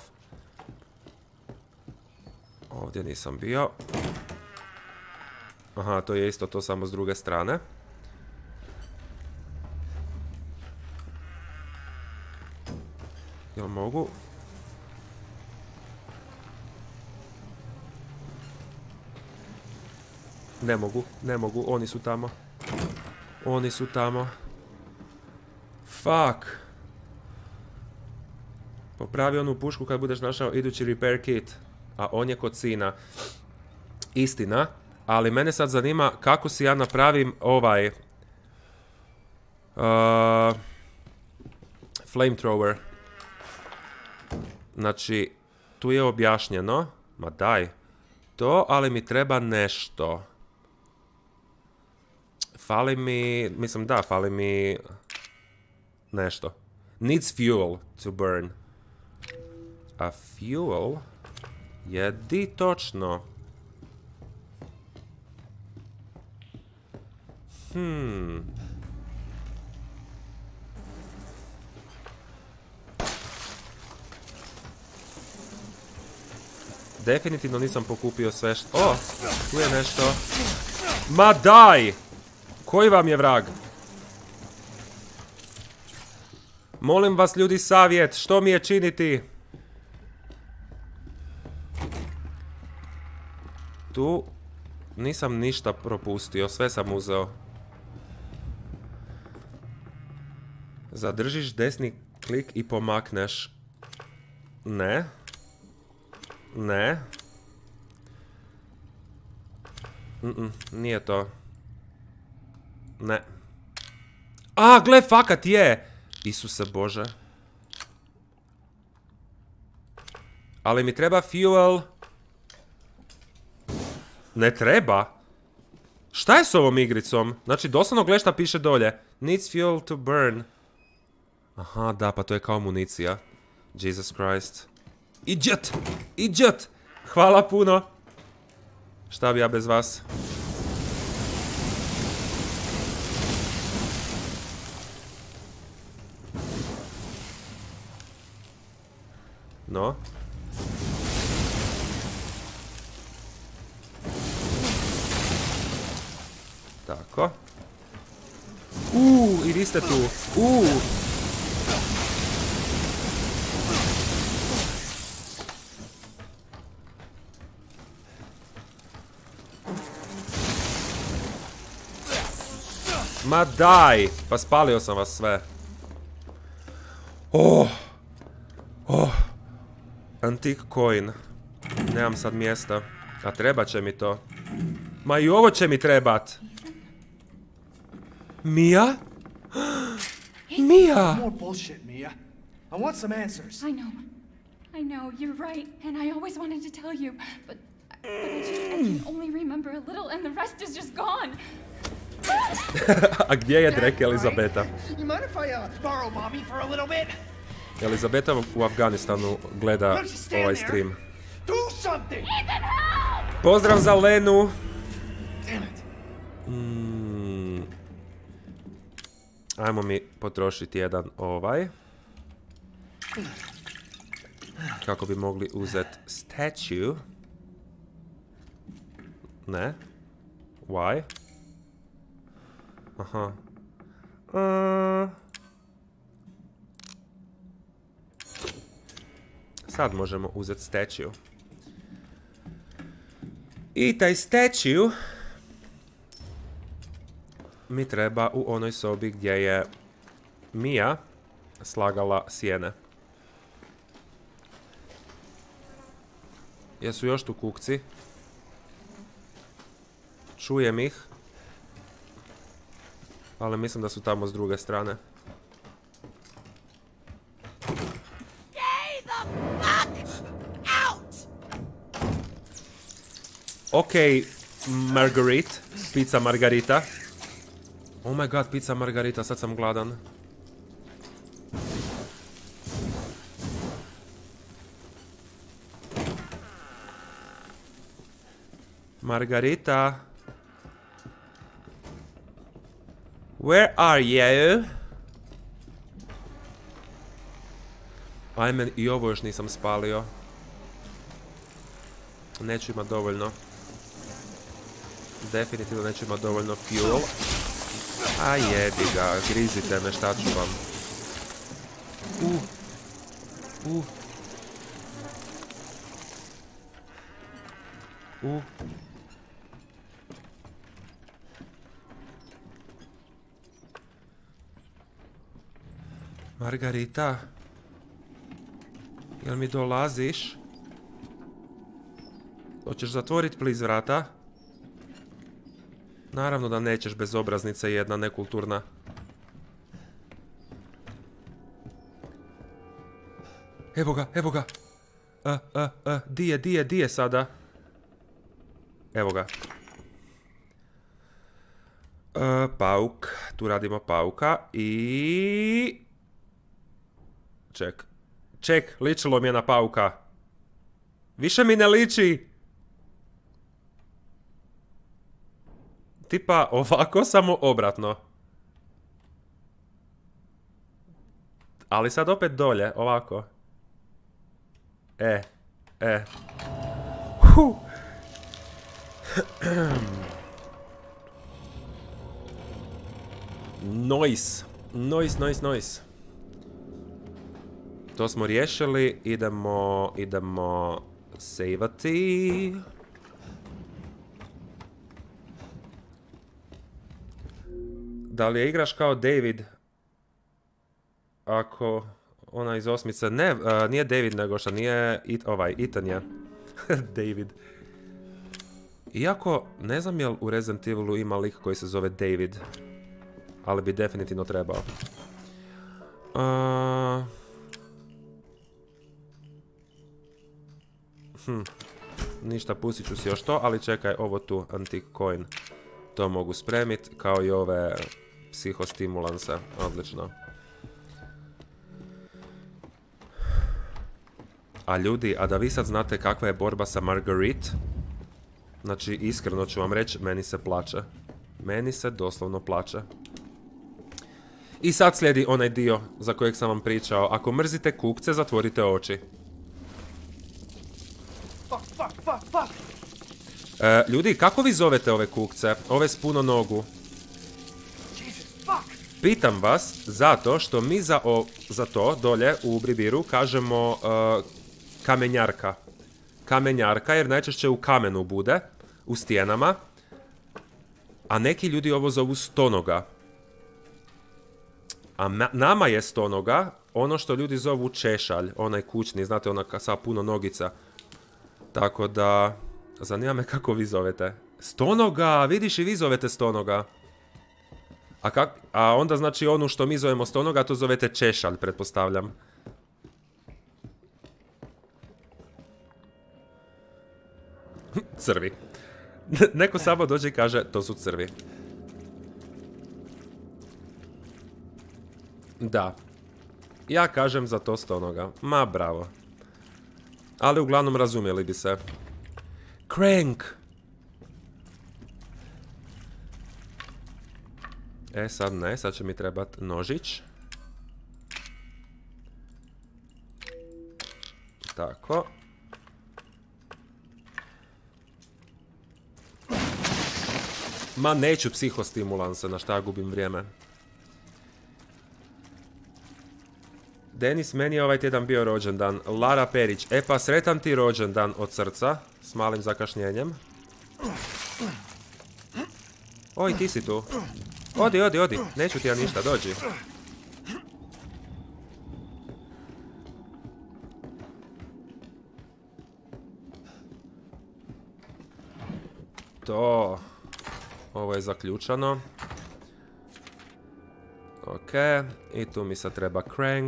Ovdje nisam bio. Aha, to je isto to, samo s druge strane. Jel mogu? Ne mogu, ne mogu, oni su tamo. Oni su tamo. Fuck. Popravi onu pušku kad budeš našao idući repair kit. A on je kod sina. Istina. Ali mene sad zanima kako si ja napravim ovaj... Uh, flamethrower. Znači, tu je objašnjeno. Ma daj. To, ali mi treba nešto. Fali mi... Mislim, da, fali mi... Nešto. Needs fuel to burn. A fuel... Je di točno? Hmm... Definitivno nisam pokupio sve što... O! Tu je nešto... Ma daj! Koji vam je vrag? Molim vas, ljudi, savjet. Što mi je činiti? Tu... Nisam ništa propustio. Sve sam uzeo. Zadržiš desni klik i pomakneš. Ne. Ne. Mm-mm, nije to. Ne. A, gle, fakat je! Isuse Bože. Ali mi treba fuel. Ne treba? Šta je s ovom igricom? Znači, doslovno gle šta piše dolje. Needs fuel to burn. Aha, da, pa to je kao municija. Jesus Christ. Idiot! Idiot! Hvala puno! Šta bi ja bez vas? No. Tako. Uuu, i vi ste tu. Uuu. Ma daj! Pa spalio sam vas sve. Oh! Oh! Antique coin. Nemam sad mjesta. A treba će mi to. Ma i ovo će mi trebat. Mia? Mia! More bullshit, Mia. I want some answers. I know. I know, you're right, and I always wanted to tell you, but, but I just I can only remember a little and the rest is just gone. A gdje je Drake Elizabeta? You mind if I uh, borrow mommy for a little bit? Elizabeta u Afganistanu gleda ovaj stream. Do something! Pozdrav za Lenu! Damn it. Mm. Ajmo mi potrošiti jedan ovaj. Kako bi mogli uzeti statue. Ne. Why? Aha. Uh. Sad možemo uzeti statue. I taj statue mi treba u onoj sobi gdje je Mia slagala sjene. Jesu još tu kukci? Čujem ih. Ali mislim da su tamo s druge strane. Ok, Marguerite. Pizza Margarita. Oh my god, pizza Margarita, sad sam gladan. Margarita. Where are you? Ajme, i ovo još nisam spalio. Neću imat dovoljno. Definitivno neću imat dovoljno fuel. A jebi ga, grizite me, šta ću vam. Uh. Uh. Uh. Margarita? Jel mi dolaziš? Hoćeš zatvorit please vrata? Naravno da nećeš, bezobraznica jedna, nekulturna. Evo ga, evo ga. A, a, a, di je, di je, di je sada? Evo ga. A, pauk. Tu radimo pauka i... Ček. Ček, ličilo mi je na pauka. Više mi ne liči. Tipa ovako, samo obratno. Ali sad opet dolje, ovako. E, e. Huh. Noise. Noise, noise, noise. To smo riješili, idemo, idemo saveati. Da li je igraš kao David? Ako ona iz osmice, ne, uh, nije David nego što nije it, ovaj, Ethan je. David. Iako, ne znam jel u Resident Evilu ima lik koji se zove David. Ali bi definitivno trebao. Uh... Hm. Ništa, pustit ću si još to, ali čekaj, ovo tu, Antique Coin. To mogu spremit, kao i ove psihostimulanse. Odlično. A ljudi, a da vi sad znate kakva je borba sa Marguerite? Znači, iskreno ću vam reći, meni se plače. Meni se doslovno plače. I sad slijedi onaj dio za kojeg sam vam pričao. Ako mrzite kukce, zatvorite oči. Fuck, fuck, fuck, fuck! E, ljudi, kako vi zovete ove kukce? Ove s puno nogu? Jesus, fuck! Pitam vas zato što mi za, o, za to dolje u Bribiru kažemo uh, kamenjarka. Kamenjarka jer najčešće u kamenu bude, u stijenama. A neki ljudi ovo zovu stonoga. A ma, nama je stonoga ono što ljudi zovu češalj, onaj kućni, znate, ona sa puno nogica. Tako da, zanima me kako vi zovete. Stonoga, vidiš i vi zovete stonoga. A, kak, a onda znači onu što mi zovemo stonoga, to zovete češalj, pretpostavljam. Crvi. Neko samo dođe i kaže, to su crvi. Da. Ja kažem za to stonoga. Ma bravo. Ali uglavnom razumjeli bi se. Crank! E sad ne, sad će mi trebat nožić. Tako. Ma neću psihostimulanse, na šta gubim vrijeme. Denis, meni je ovaj tjedan bio rođendan. Lara Perić, e pa sretan ti rođendan od srca, s malim zakašnjenjem. Oj, ti si tu. Odi, odi, odi, neću ti ja ništa, dođi. To. Ovo je zaključano. Ok, i tu mi sad treba Crank.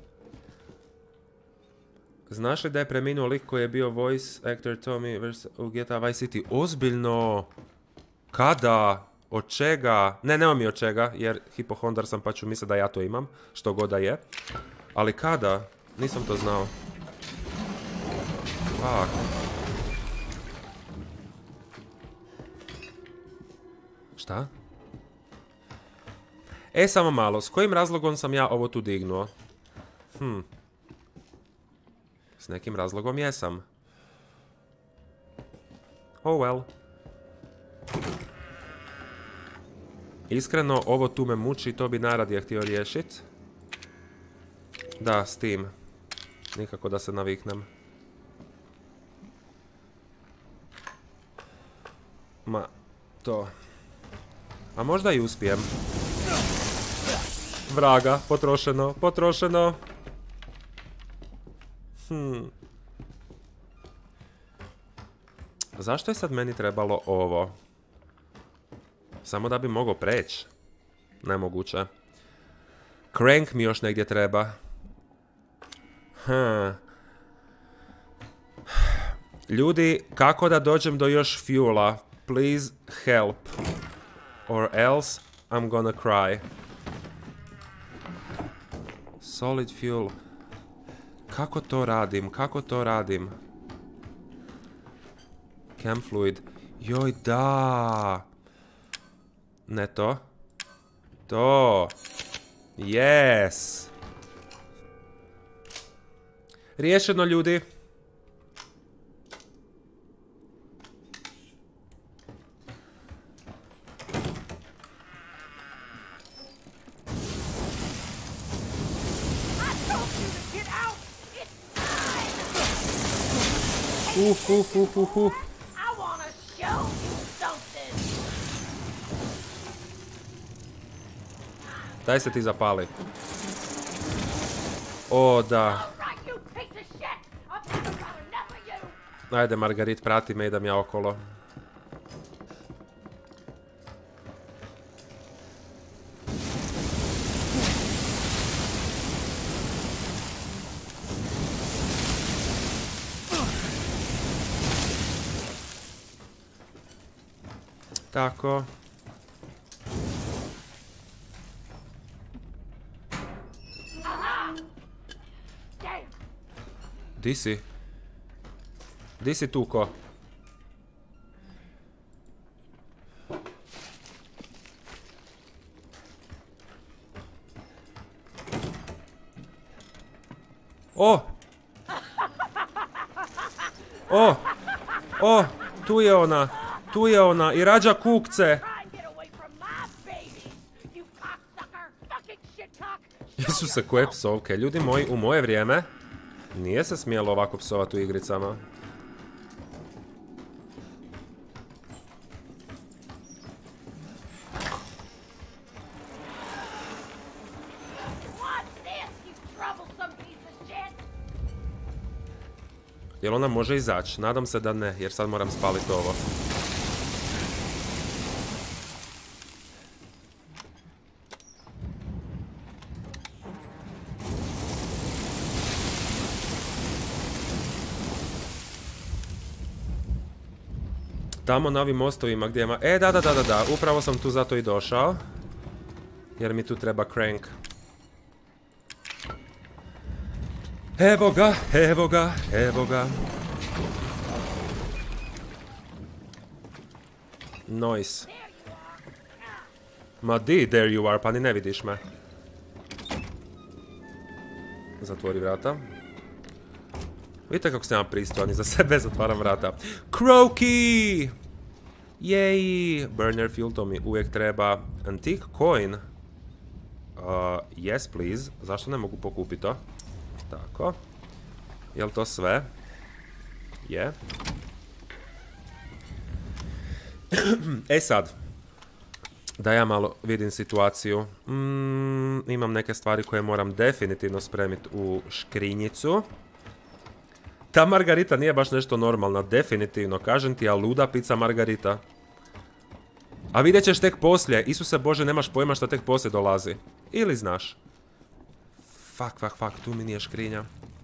Znaš li da je preminuo lik koji je bio voice actor Tommy u G T A Vice City? Ozbiljno? Kada? Od čega? Ne, nema mi od čega, jer hipohondar sam pa ću misliti da ja to imam, što god da je. Ali kada? Nisam to znao. Fuck. Šta? E, samo malo, s kojim razlogom sam ja ovo tu dignuo? Hm. S nekim razlogom jesam. Oh well. Iskreno, ovo tu me muči, to bi najradije htio riješit. Da, s tim. Nikako da se naviknem. Ma, to. A možda i uspijem. Vraga, potrošeno, potrošeno. Hmm. Zašto je sad meni trebalo ovo? Samo da bi mogao preći. Nemoguće. Crank mi još negdje treba. Hm. Ljudi, kako da dođem do još fuela? Please help. Or else I'm gonna cry. Solid fuel. Kako to radim? Kako to radim? Cam fluid. Joj, da. Ne to. To. Yes. Riješeno, ljudi. Uf, uf, uf, uf, uf. Daj se ti zapali. O, da. Ajde, Margarit, prati me, idem ja okolo. Tako. Di si? Di si tu ko? O! O! O! Tu je ona! Tu je ona! I rađa kukce! Isuse, koje psovke. Ljudi moji, u moje vrijeme nije se smjelo ovako psovati u igricama. Jel ona može izaći? Nadam se da ne, jer sad moram spaliti ovo. Tamo na ovim mostovima gdje ima... E, da, da, da, da, da, upravo sam tu zato i došao. Jer mi tu treba crank. Evo ga, evo ga, evo ga. Nice. Ma di, there you are, pa ni ne vidiš me. Zatvori vrata. Vidite kako sam ja pristojan, za sebe zatvaram vrata. Croaky! Jej! Burner fuel, to mi uvijek treba. Antique coin. Uh, yes, please. Zašto ne mogu pokupiti to? Tako. Jel to sve? Je. E sad. Da ja malo vidim situaciju. Mm, imam neke stvari koje moram definitivno spremiti u škrinjicu. Ta margarita nije baš nešto normalna, definitivno. Kažem ti, a luda pizza margarita. A vidjet ćeš tek poslije. Isuse Bože, nemaš pojma šta tek poslije dolazi. Ili znaš? Fuck, fuck, fuck, tu mi nije škrinja.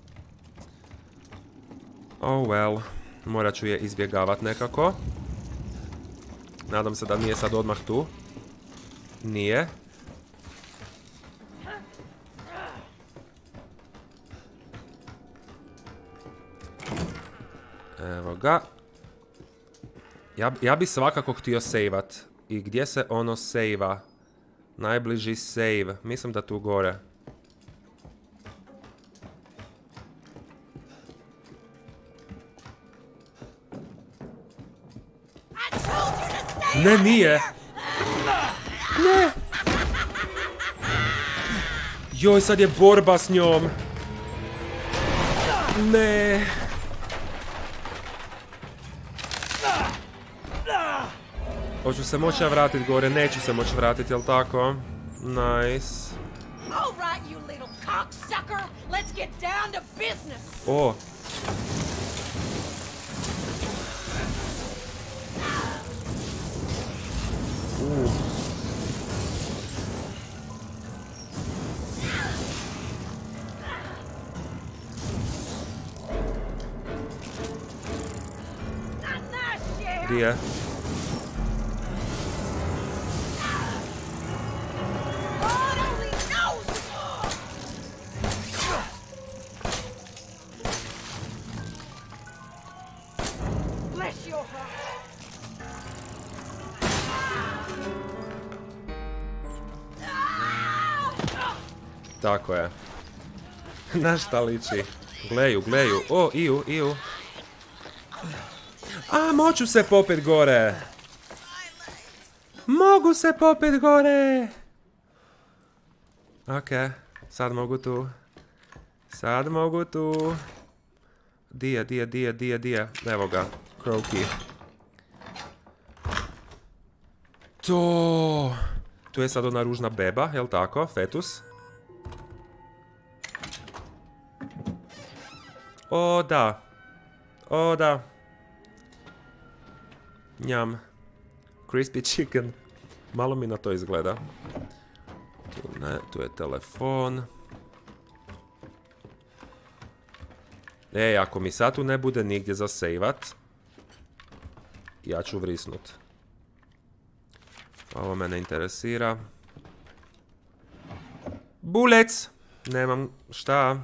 Oh well. Morat ću je izbjegavat nekako. Nadam se da nije sad odmah tu. Nije. Evo ga. Ja, ja bi svakako htio sejvat. I gdje se ono sejva? Najbliži save. Mislim da tu gore. Ne, nije. Ne. Joj, sad je borba s njom. Ne. Hoću se moći vratiti gore, neću se moći vratiti, jel tako? Nice. O. Uh. Gdje je? Tako je. Na šta liči? Gleju, gleju. O, iju, iju. A, moću se popet gore. Mogu se popet gore. Ok, sad mogu tu. Sad mogu tu. Dije, dije, dije, dije, dije. Evo ga, Croaky. To. Tu je sad ona ružna beba, jel tako? Fetus. O, da. O, da. Njam. Crispy chicken. Malo mi na to izgleda. Tu ne, tu je telefon. Ej, ako mi sad tu ne bude nigdje za sejvat, ja ću vrisnut. Ovo me ne interesira. Bulec! Nemam šta.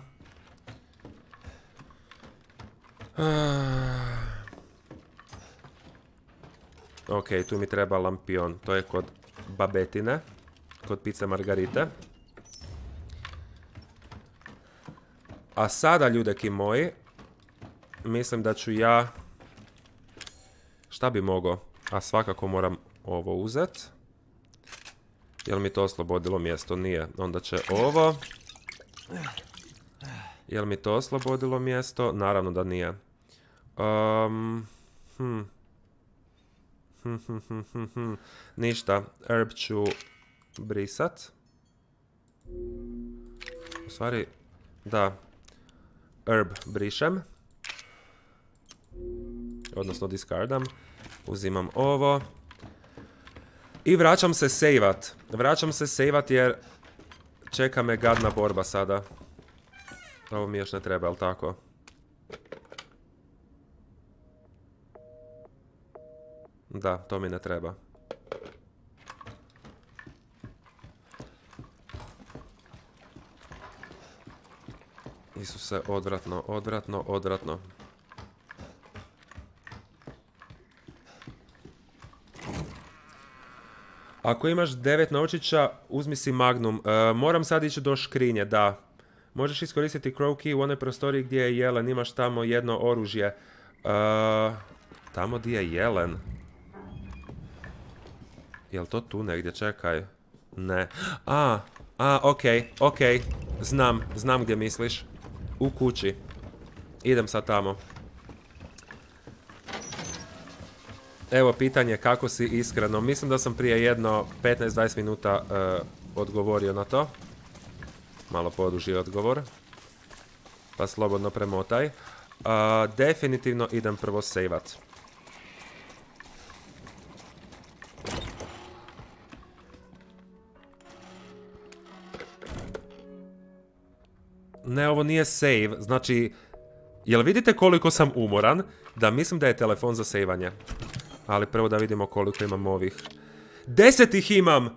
Ok, tu mi treba lampion. To je kod babetine. Kod pice margarite. A sada, ljudeki moji, mislim da ću ja... Šta bi mogao? A svakako moram ovo uzet. Jel mi to oslobodilo mjesto? Nije. Onda će ovo. Jel mi to oslobodilo mjesto? Naravno da nije. Um, hm. Hm, hm, hm, hm, hm. Ništa. Herb ću brisat. U stvari, da. Herb brišem. Odnosno discardam. Uzimam ovo. I vraćam se sejvat. Vraćam se sejvat jer čeka me gadna borba sada. Ovo mi još ne treba, jel tako? Da, to mi ne treba. Isuse, odvratno, odvratno, odvratno. Ako imaš devet novčića, uzmi si Magnum. E, moram sad ići do škrinje, da. Možeš iskoristiti Crow Key u onoj prostoriji gdje je jelen. Imaš tamo jedno oružje. E, tamo gdje je jelen. Jel to tu negdje? Čekaj. Ne. A, a, okej, okay, okej. Okay. Znam, znam gdje misliš. U kući. Idem sad tamo. Evo pitanje kako si iskreno. Mislim da sam prije jedno petnaest do dvadeset minuta uh, odgovorio na to. Malo poduži odgovor. Pa slobodno premotaj. Uh, definitivno idem prvo sejvat. Ne, ovo nije save. Znači, jel vidite koliko sam umoran? Da mislim da je telefon za sejvanje. Ali prvo da vidimo koliko imam ovih. Deset ih imam!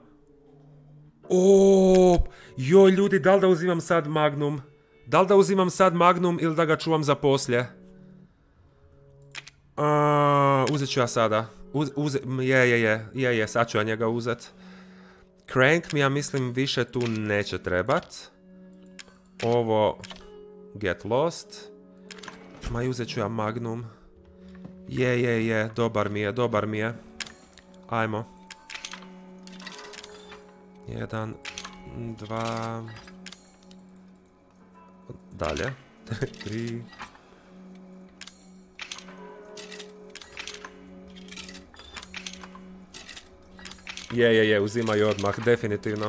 Oooo! Joj, ljudi, da li da uzimam sad Magnum? Da li da uzimam sad Magnum ili da ga čuvam za poslije? A, uzet ću ja sada. Uz, uze, je, je, je, je, je, sad ću ja njega uzet. Crank mi, ja mislim, više tu neće trebat. Ovo... Get lost. Ma, uzet ću ja Magnum. Je, je, je, dobar mi je, dobar mi je. Ajmo. Jedan, dva... Dalje. Tri... Je, je, je, uzimaju odmah, definitivno.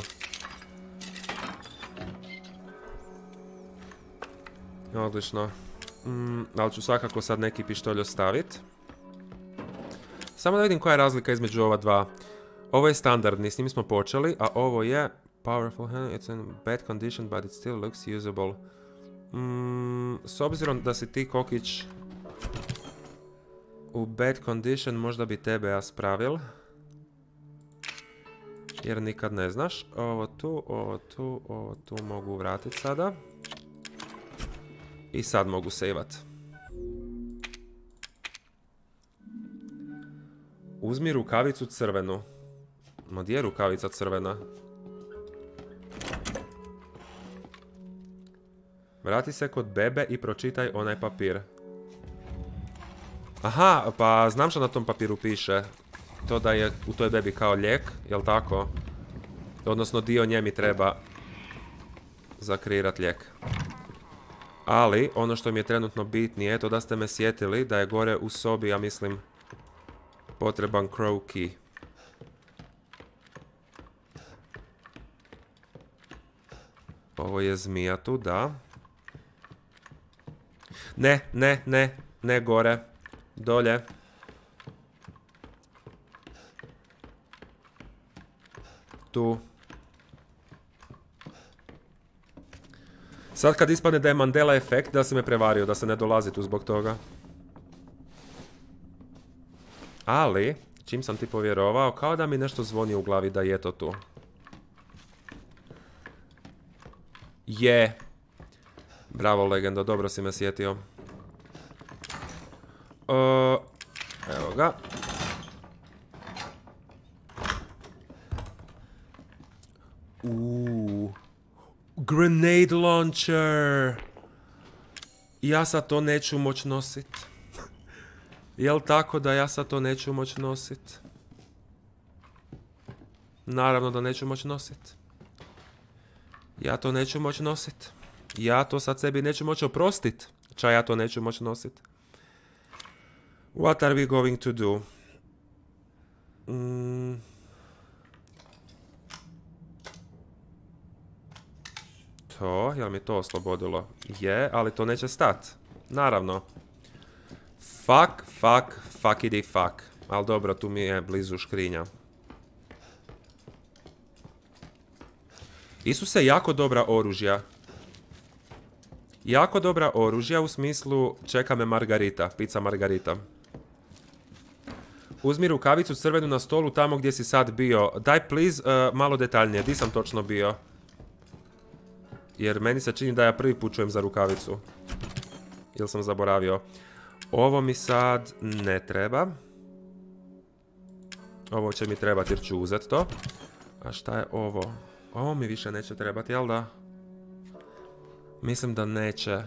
Odlično. Mm, ali ću svakako sad neki pištolj ostaviti. Samo da vidim koja je razlika između ova dva. Ovo je standardni, s njim smo počeli, a ovo je powerful hand, it's in bad condition, but it still looks usable. Mm, s obzirom da si ti, Kokić, u bad condition, možda bi tebe ja spravil. Jer nikad ne znaš. Ovo tu, ovo tu, ovo tu mogu vratiti sada. I sad mogu sejvat. Uzmi rukavicu crvenu. Ma gdje je rukavica crvena? Vrati se kod bebe i pročitaj onaj papir. Aha, pa znam što na tom papiru piše. To da je u toj bebi kao lijek, jel tako? Odnosno dio nje mi treba zakreirat lijek. Ali, ono što mi je trenutno bitnije je to da ste me sjetili da je gore u sobi, ja mislim, potreban Crow Key. Ovo je zmija tu, da. Ne, ne, ne, ne gore. Dolje. Tu. Sad kad ispadne da je Mandela efekt, da se me prevario, da se ne dolazi tu zbog toga. Ali, čim sam ti povjerovao, kao da mi nešto zvoni u glavi da je to tu. Je. Bravo, legendo, dobro si me sjetio. Uh, evo ga. Uuu. Grenade launcher. Ja sad to neću moć nosit. Jel tako da ja sad to neću moć nosit? Naravno da neću moć nosit. Ja to neću moć nosit. Ja to sad sebi neću moć oprostit. Ča ja to neću moć nosit. What are we going to do? Mm. To, jel mi to oslobodilo? Je, ali to neće stat. Naravno. Fuck, fuck, fuckity fuck. Ali dobro, tu mi je blizu škrinja. Isuse, jako dobra oružja. Jako dobra oružja u smislu čeka me Margarita, pizza Margarita. Uzmi rukavicu crvenu na stolu tamo gdje si sad bio. Daj please uh, malo detaljnije, di sam točno bio? Jer meni se čini da ja prvi put čujem za rukavicu. Ili sam zaboravio. Ovo mi sad ne treba. Ovo će mi trebati jer ću uzeti to. A šta je ovo? Ovo mi više neće trebati, jel da? Mislim da neće.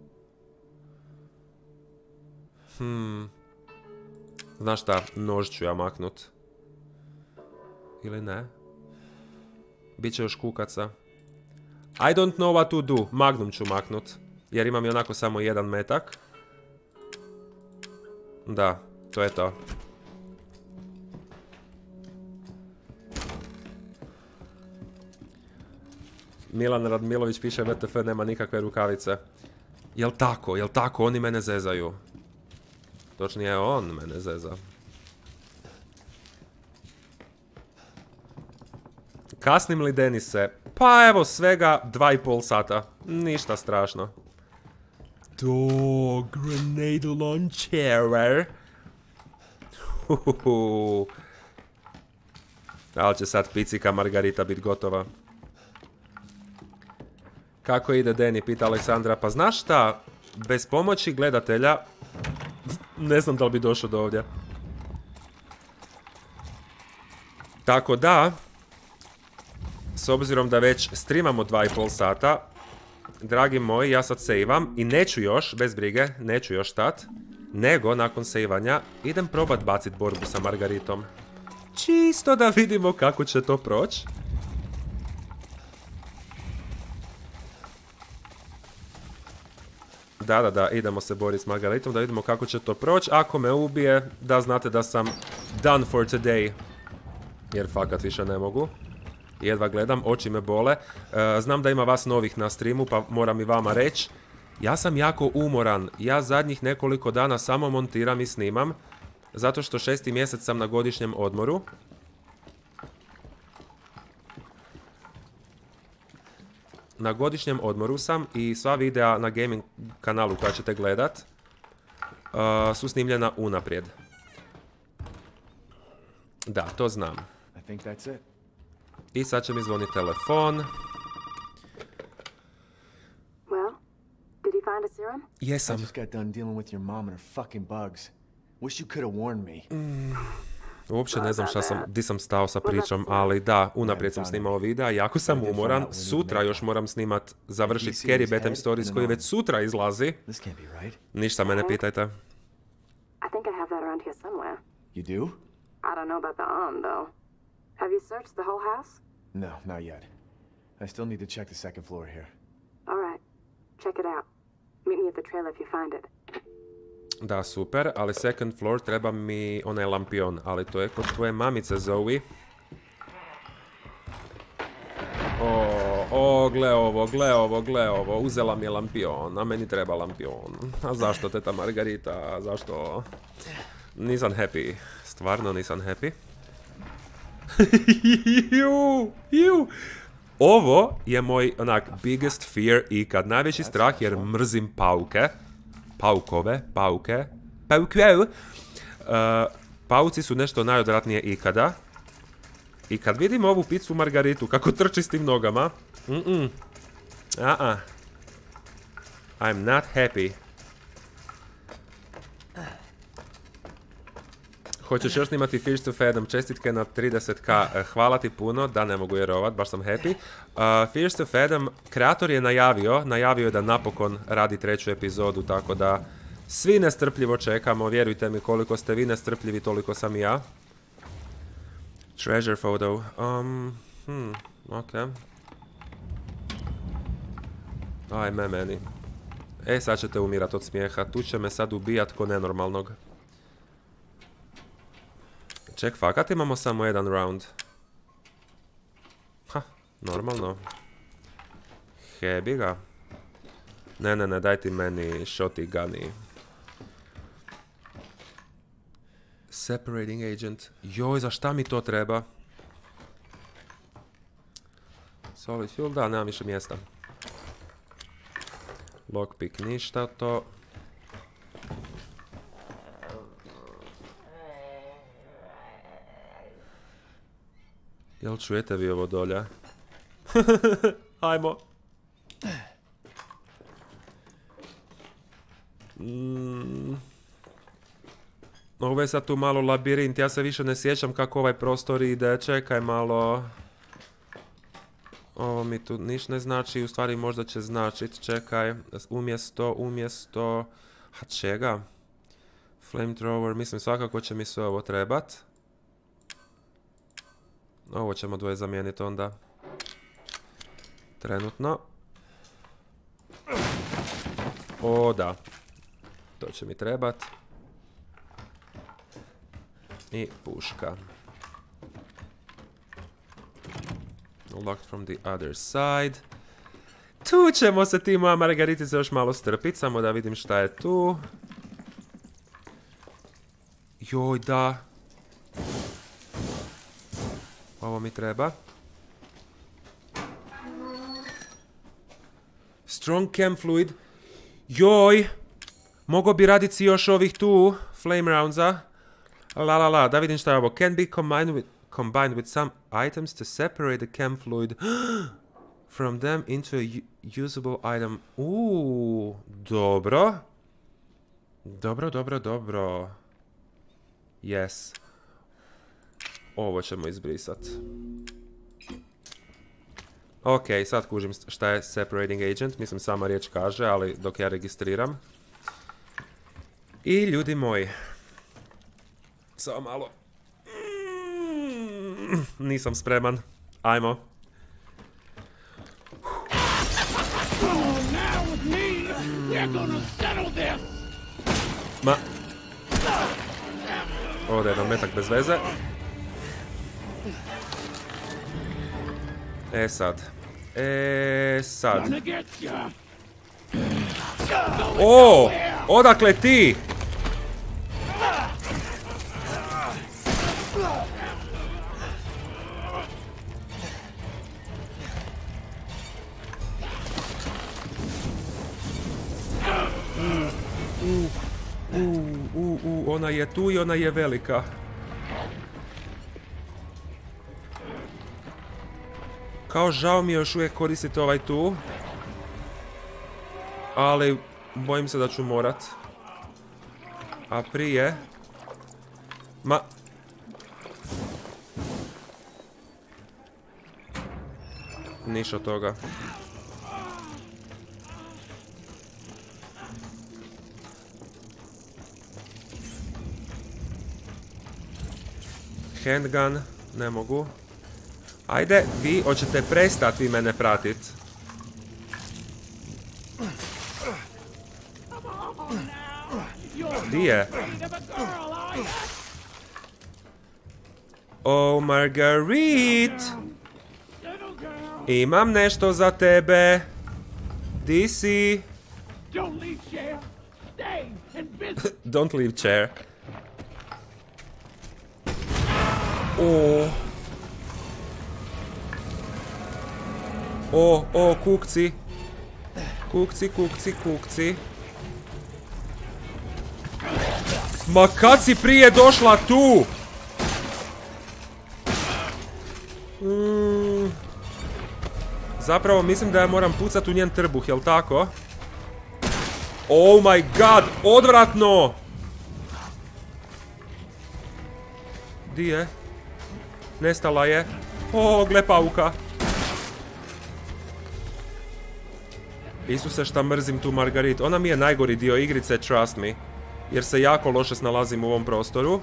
Hmm. Znaš šta, nož ću ja maknut. Ili ne? Biće još kukaca. I don't know what to do. Magnum ću maknut. Jer imam i onako samo jedan metak. Da, to je to. Milan Radmilović piše V T F nema nikakve rukavice. Jel tako, jel tako, oni mene zezaju. Točnije, on mene zeza. Kasnim li, Denise? Pa evo, svega dva i pol sata. Ništa strašno. To, grenade launcher. Huhuhu. Ali će sad picika Margarita biti gotova. Kako ide, Deni, pita Aleksandra. Pa znaš šta, bez pomoći gledatelja ne znam da li bi došao do ovdje. Tako da, s obzirom da već streamamo dva i pol sata, dragi moji, ja sad sejvam i neću još, bez brige, neću još stat, nego nakon sejvanja idem probat bacit borbu sa Margaritom. Čisto da vidimo kako će to proći. Da, da, da, idemo se boriti s Margaritom, da vidimo kako će to proći. Ako me ubije, da znate da sam done for today. Jer fakat više ne mogu. Jedva gledam, oči me bole. E, znam da ima vas novih na streamu, pa moram i vama reći. Ja sam jako umoran. Ja zadnjih nekoliko dana samo montiram i snimam. Zato što šesti mjesec sam na godišnjem odmoru. Na godišnjem odmoru sam i sva videa na gaming kanalu koja ćete gledat uh, su snimljena unaprijed. Da, to znam. I sad će mi zvoniti telefon. Well, did you find a serum? Jesam. I just got done dealing with your mom and her fucking bugs. Wish you could have warned me. Mm. Uopće ne znam šta sam, di sam stao sa pričom, ali da, unaprijed sam snimao videa, jako sam umoran, sutra još moram snimat, završit Scary Bedtime Stories koji već sutra izlazi. Ništa me ne pitajte. I think I have that around here somewhere. You do? I don't know about the arm, though. Have you searched the whole house? No, not yet. I still need to check the second floor here. All right. Check it out. Meet me at the trailer if you find it. Da, super, ali second floor treba mi onaj lampion, ali to je kod tvoje mamice, Zoe. O, o, gle ovo, gle ovo, gle ovo, uzela mi je lampion, a meni treba lampion. A zašto, teta Margarita, zašto? Nisam happy, stvarno nisam happy. Ju, ju. Ovo je moj, onak, biggest fear ikad, najveći strah jer mrzim pauke. Paukove, pauke, pauke. Uh, pauci su nešto najodvratnije ikada. I kad vidim ovu pizzu Margaritu, kako trči s tim nogama, mm-mm, uh-uh. I'm not happy. Hoćeš još snimati Fears to Fathom, čestitke na trideset ka. Hvala ti puno, da ne mogu vjerovat, baš sam happy. Uh, Fears to Fathom, kreator je najavio, najavio je da napokon radi treću epizodu, tako da svi nestrpljivo čekamo, vjerujte mi, koliko ste vi nestrpljivi, toliko sam i ja. Treasure photo, um, hmm, ok. Ajme meni. E, sad ćete umirat od smijeha, tu će me sad ubijat ko nenormalnog. Ček, fakat imamo samo jedan round. Ha, normalno. Hebi ga. Ne, ne, ne, daj ti meni shoti gani. Separating agent. Joj, za šta mi to treba? Solid fuel, da, nemam više mjesta. Lockpick, ništa to. Jel čujete vi ovo dolja? Ajmo. Mm. Ovo je sad tu malo labirint, ja se više ne sjećam kako ovaj prostor ide, čekaj malo. Ovo mi tu niš ne znači, u stvari možda će značit, čekaj, umjesto, umjesto, a čega? Flamethrower, mislim svakako će mi sve ovo trebat. Ovo ćemo dvoje zamijeniti onda. Trenutno. O, da. To će mi trebat. I puška. Locked from the other side. Tu ćemo se ti moja Margaritice još malo strpit, samo da vidim šta je tu. Joj, da. Ovo mi treba. Strong chem fluid. Joj! Mogu bi radit si još ovih tu flame roundsa. La la la, da vidim šta je ovo. Can be combined with, combined with some items to separate the chem fluid from them into a usable item. Uuu, dobro. Dobro, dobro, dobro. Yes. Ovo ćemo izbrisat. Ok, sad kužim šta je separating agent. Mislim, sama riječ kaže, ali dok ja registriram. I ljudi moji. Samo malo. Mm, nisam spreman. Ajmo. Ma. Ovdje je jedan metak bez veze. E sad. E sad. O! Odakle ti? U, u, u, ona je tu i ona je velika. Kao žao mi je još uvijek koristiti ovaj tu. Ali bojim se da ću morat. A prije... Ma... Niš od toga. Handgun, ne mogu. Ajde, vi hoćete prestati vi mene pratit. Di je? Oh, Marguerite! Imam nešto za tebe. Di si? Don't leave chair. O. O, o, kukci. Kukci, kukci, kukci. Ma kad si prije došla tu? Mm. Zapravo mislim da ja moram pucat u njen trbuh, jel tako? Oh my god, odvratno! Di je? Nestala je. O, gle pauka. Isuse, šta mrzim tu Margarit. Ona mi je najgori dio igrice, trust me. Jer se jako loše snalazim u ovom prostoru.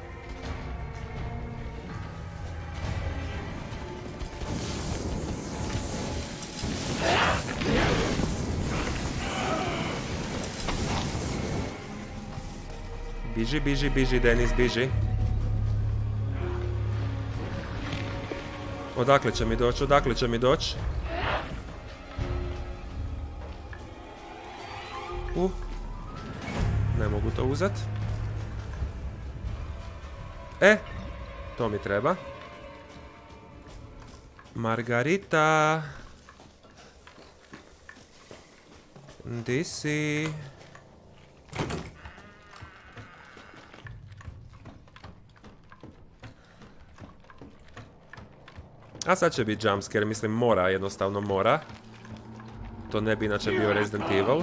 Biži, biži, biži, Denis, biži. Odakle će mi doći, odakle će mi doći? Uh. Ne mogu to uzet. E, to mi treba. Margarita. Di si? A sad će biti jumpscare, mislim mora, jednostavno mora. To ne bi inače bio Resident Evil.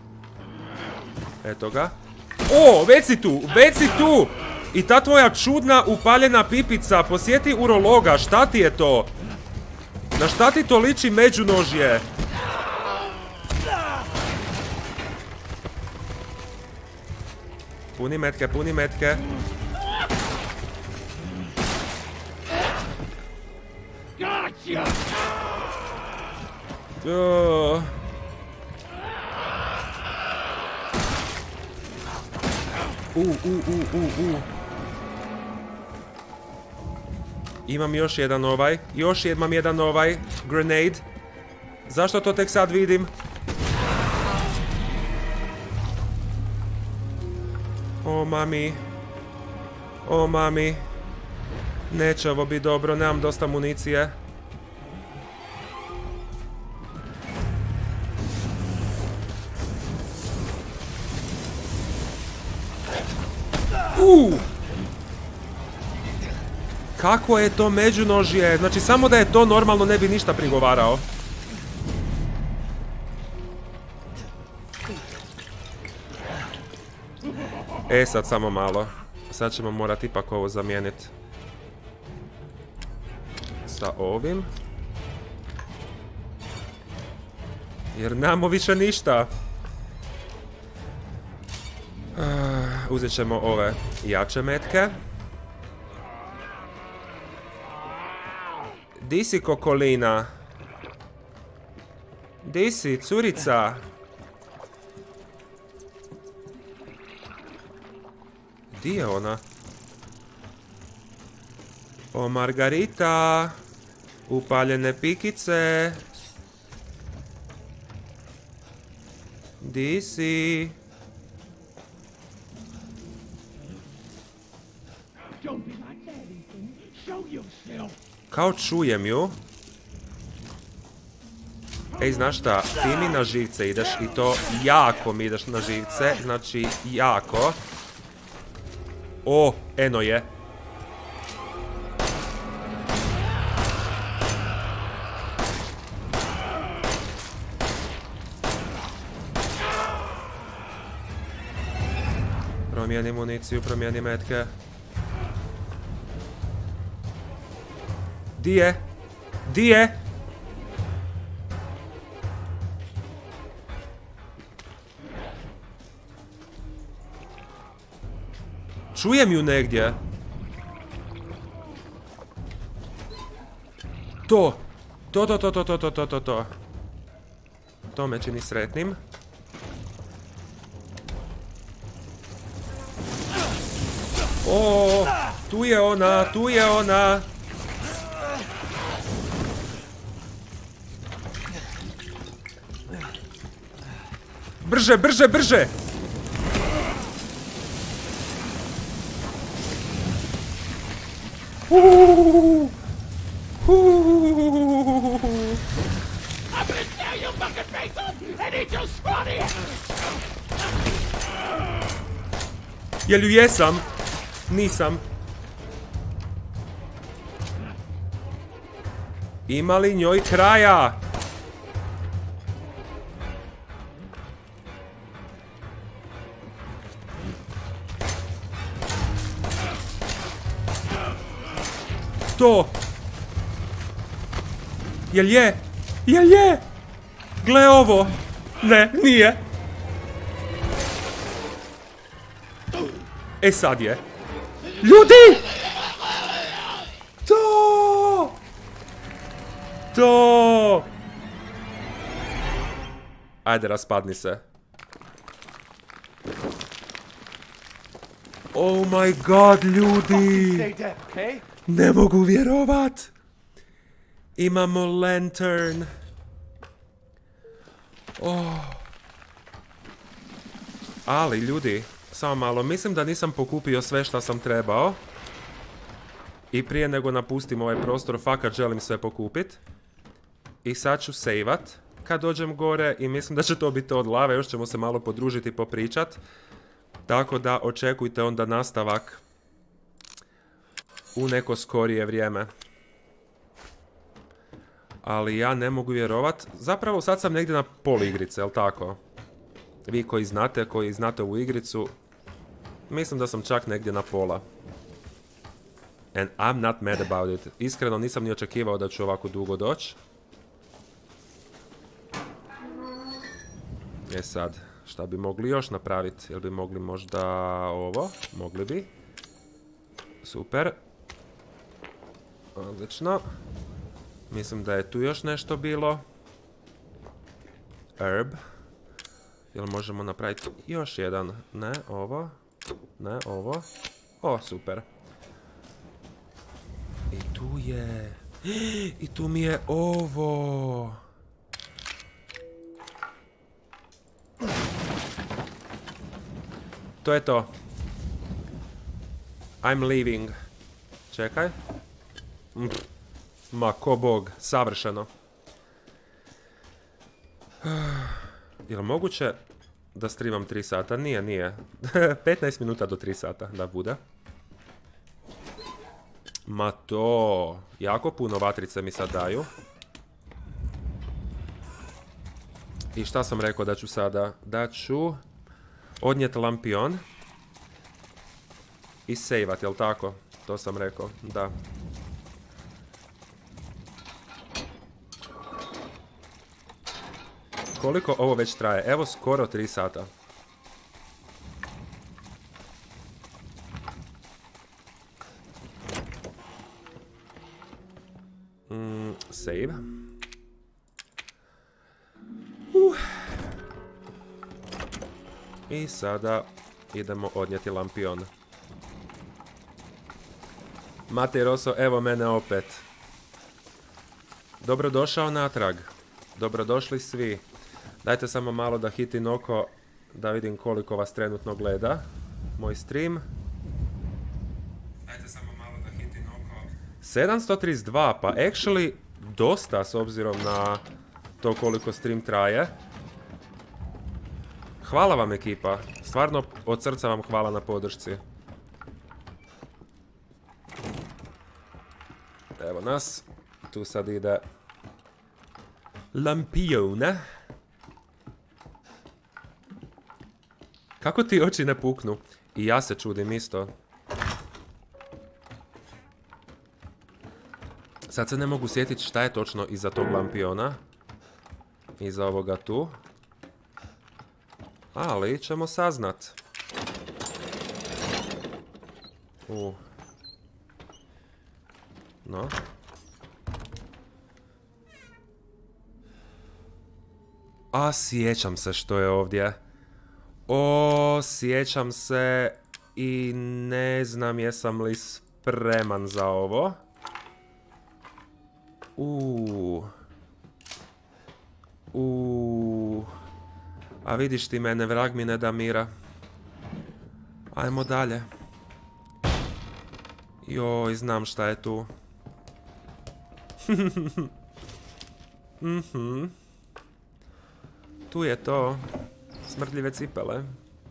Eto ga. O, već si tu, već si tu! I ta tvoja čudna upaljena pipica, posjeti urologa, šta ti je to? Na šta ti to liči međunožje? Puni metke, puni metke. Oh. U, u, u, u, u. Imam još jedan ovaj. Još imam jedan ovaj. Grenade. Zašto to tek sad vidim? O, mami. O, mami. Neće ovo biti dobro, nemam dosta municije. Uuu! Kako je to međunožje? Znači, samo da je to normalno ne bi ništa prigovarao. E, sad samo malo. Sad ćemo morati ipak ovo zamijeniti. Sa ovim. Jer nemamo više ništa. Uh, uzet ćemo ove jače metke. Di si, Kokolina? Di si, curica? Di je ona? O, Margarita. Upaljene pikice. Di si? Kao čujem ju. Ej, znaš šta, ti mi na živce ideš i to jako mi ideš na živce, znači jako. O, eno je. Promijeni municiju, promijeni metke. Di je? Di je? Čujem ju negdje. To. To, to, to, to, to, to, to, to, to. To me čini sretnim. O, tu je ona, tu je ona. Brže, brže, brže! Uuuu! Uuuu! Jel ju jesam? Nisam. Ima li njoj kraja? to? Jel je? Jel je? Gle ovo! Ne, nije! E sad je. Ljudi! To! To! Ajde, raspadni se. Oh my god, ljudi! Stay dead, okay? Ne mogu vjerovat! Imamo lantern. Oh. Ali, ljudi, samo malo, mislim da nisam pokupio sve što sam trebao. I prije nego napustim ovaj prostor, fakat želim sve pokupit. I sad ću sejvat kad dođem gore i mislim da će to biti od lave, još ćemo se malo podružiti i popričat. Tako da očekujte onda nastavak u neko skorije vrijeme. Ali ja ne mogu vjerovat. Zapravo sad sam negdje na pol igrice, jel tako? Vi koji znate, koji znate ovu igricu, mislim da sam čak negdje na pola. And I'm not mad about it. Iskreno nisam ni očekivao da ću ovako dugo doći. E sad, šta bi mogli još napraviti? Jel bi mogli možda ovo? Mogli bi. Super. Odlično. Mislim da je tu još nešto bilo. Herb. Jel možemo napraviti još jedan? Ne, ovo. Ne, ovo. O, super. I tu je... I tu mi je ovo. To je to. I'm leaving. Čekaj. Ma, ko bog. Savršeno. Jel moguće da streamam tri sata? Nije, nije. petnaest minuta do tri sata da bude. Ma to. Jako puno vatrice mi sad daju. I šta sam rekao da ću sada? Da ću odnijeti lampion. I sejvat, jel tako? To sam rekao, da. Koliko ovo već traje? Evo skoro tri sata. Mm, save. Uh. I sada idemo odnijeti lampion. Matej Rosso, evo mene opet. Dobrodošao natrag. Dobrodošli svi. Dajte samo malo da hitim oko, da vidim koliko vas trenutno gleda. Moj stream. Dajte samo malo da hitim oko. sedamsto trideset dva, pa actually dosta s obzirom na to koliko stream traje. Hvala vam ekipa. Stvarno od srca vam hvala na podršci. Evo nas. Tu sad ide lampione. Kako ti oči ne puknu? I ja se čudim isto. Sad se ne mogu sjetiti šta je točno iza tog lampiona. Iza ovoga tu. Ali ćemo saznat. U. No. A sjećam se što je ovdje. O, sjećam se i ne znam jesam li spreman za ovo. Uuu. Uuu. A vidiš ti mene, vrag mi ne da mira. Ajmo dalje. Joj, znam šta je tu. Mhm. Tu je to. Smrdljive cipele.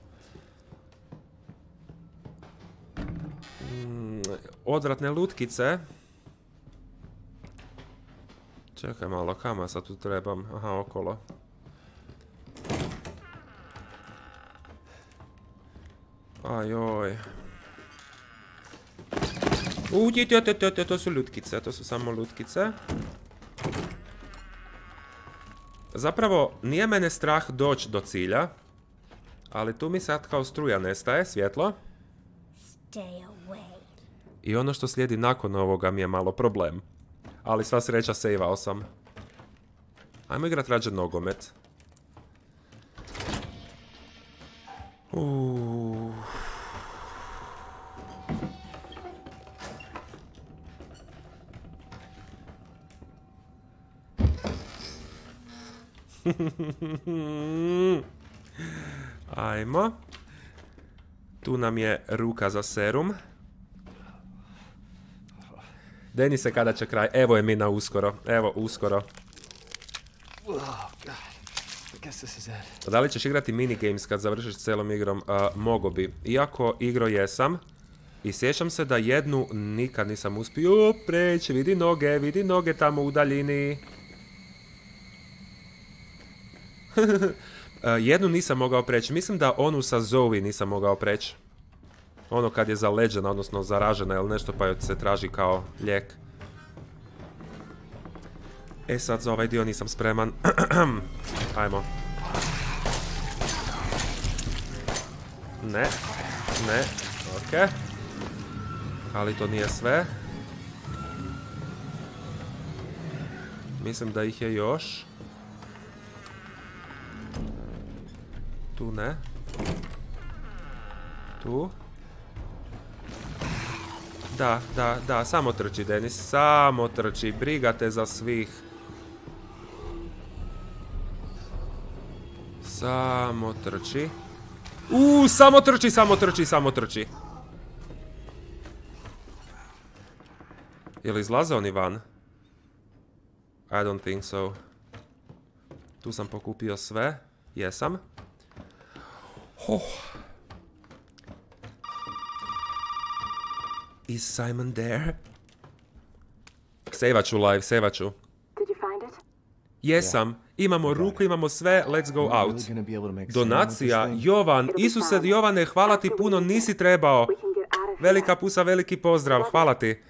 Mm, odvratne lutkice. Čekaj malo, kama sad tu trebam? Aha, okolo. Ajoj. U, to, to, to, to, to su lutkice, to su samo lutkice. Zapravo, nije mene strah doći do cilja, ali tu mi sad kao struja nestaje, svjetlo. I ono što slijedi nakon ovoga mi je malo problem. Ali sva sreća, sejvao sam. Ajmo igrat rađe nogomet. Uuuu. Ajmo. Tu nam je ruka za serum. Denise, kada će kraj? Evo je Mina uskoro. Evo, uskoro. Da li ćeš igrati minigames kad završiš cijelom igrom? Uh, mogo bi. Iako igro jesam. I sjećam se da jednu nikad nisam uspio preći. Vidi noge, vidi noge tamo u daljini. uh, jednu nisam mogao preći. Mislim da onu sa Zoe nisam mogao preći. Ono kad je zaleđena, odnosno zaražena ili nešto pa joj se traži kao lijek. E sad za ovaj dio nisam spreman. Ajmo. Ne. Ne. Ok. Ali to nije sve. Mislim da ih je još. Tu ne. Tu. Da, da, da, samo trči, Denis, samo trči, briga te za svih. Samo trči. Uuu, samo trči, samo trči, samo trči. Je li izlaze oni van? I don't think so. Tu sam pokupio sve. Jesam. Oh. Is Simon there? Sejvat ću live, sejvat ću. Jesam. Imamo ruku, imamo sve, let's go out. Donacija, Jovan, Isuse Jovane, hvala ti puno, nisi trebao. Velika pusa, veliki pozdrav, hvala ti.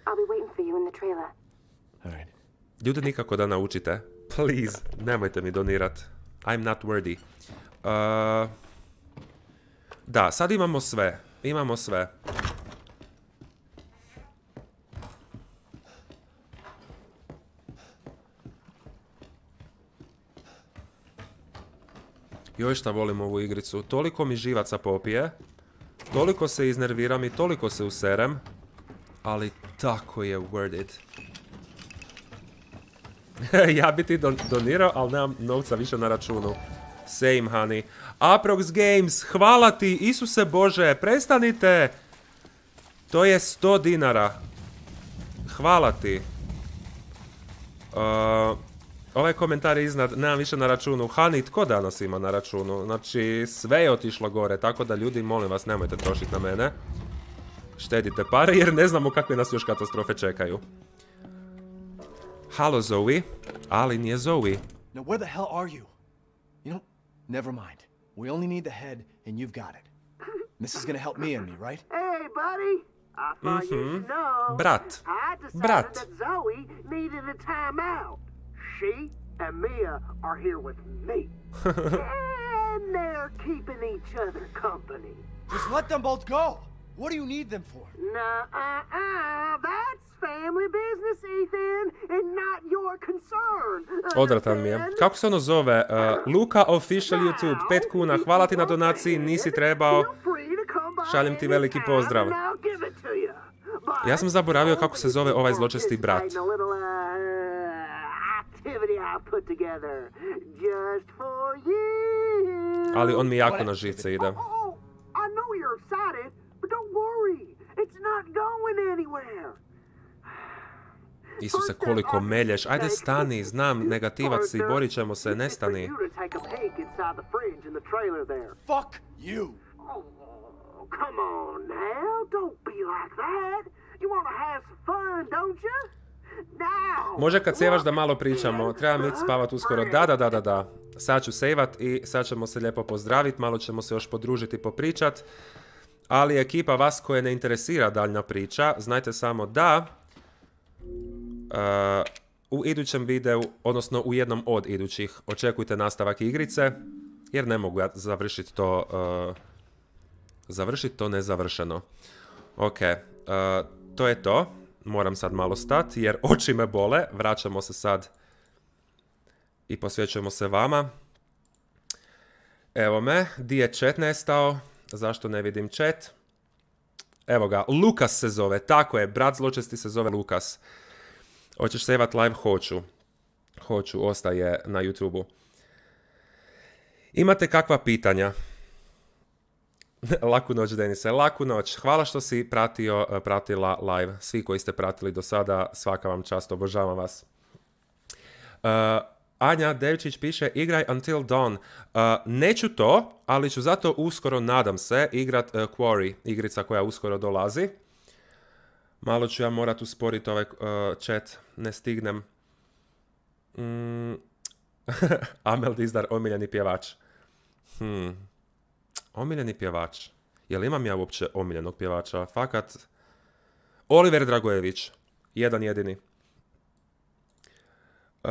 Ljude nikako da naučite. Please, nemojte mi donirat. I'm not worthy. Uh, da, sad imamo sve. Imamo sve. Joj šta volim ovu igricu. Toliko mi živaca popije. Toliko se iznerviram i toliko se userem. Ali tako je worth it. Ja bi ti don donirao, ali nemam novca više na računu. Same, honey. Aprox Games, hvala ti, Isuse Bože, prestanite! To je sto dinara. Hvala ti. Uh, ovaj komentar je iznad, nemam više na računu. Hani, tko danas ima na računu? Znači, sve je otišlo gore, tako da ljudi, molim vas, nemojte trošiti na mene. Štedite pare, jer ne znamo kakve nas još katastrofe čekaju. Halo, Zoe. Ali nije Zoe. Now where the hell are you? You know, never mind. We only need the head and you've got it. This is gonna help me and me, right? Hey, buddy. I thought you should know. Brat. I decided Brat. that Zoe needed a timeout. She and Mia are here with me. And they're keeping each other company. Just let them both go. What do you need them for? Nuh-uh-uh. That's family business, Ethan, and not your concern. Odratan mi je. Kako se ono zove? Uh, Luka Official YouTube, pet kuna. Hvala ti na donaciji, nisi trebao. Šaljem ti veliki pozdrav. Ja sam zaboravio kako se zove ovaj zločesti brat. Ali on mi jako na živce ide. Isuse, koliko melješ. Ajde stani, znam, negativac si, borit ćemo se, ne stani. Fuck you! Come on now, don't be like that. You want to have some fun, don't you? Now. Može kad sevaš da malo pričamo, trebam ići spavat uskoro. Da, da, da, da, da. Sad ću sevat i sad ćemo se lijepo pozdraviti, malo ćemo se još podružiti, popričat. ali ekipa vas koje ne interesira daljna priča, znajte samo da uh, u idućem videu, odnosno u jednom od idućih, očekujte nastavak igrice, jer ne mogu ja završiti to, uh, završiti to nezavršeno. Ok, uh, to je to. Moram sad malo stati jer oči me bole. Vraćamo se sad i posvećujemo se vama. Evo me, di je chat nestao? Zašto ne vidim chat? Evo ga, Lukas se zove, tako je, brat zločesti se zove Lukas. Hoćeš sevat live? Hoću. Hoću, ostaje na YouTubeu. Imate kakva pitanja? Laku noć, Denise, laku noć. Hvala što si pratio, pratila live. Svi koji ste pratili do sada, svaka vam čast, obožavam vas. Uh, Anja Devčić piše, igraj Until Dawn. Uh, neću to, ali ću zato uskoro, nadam se, igrat uh, Quarry, igrica koja uskoro dolazi. Malo ću ja morat usporiti ovaj uh, chat, ne stignem. Mm. Amel Dizdar, omiljeni pjevač. Hmm. Omiljeni pjevač. Jel imam ja uopće omiljenog pjevača? Fakat. Oliver Dragojević. Jedan jedini. Uh,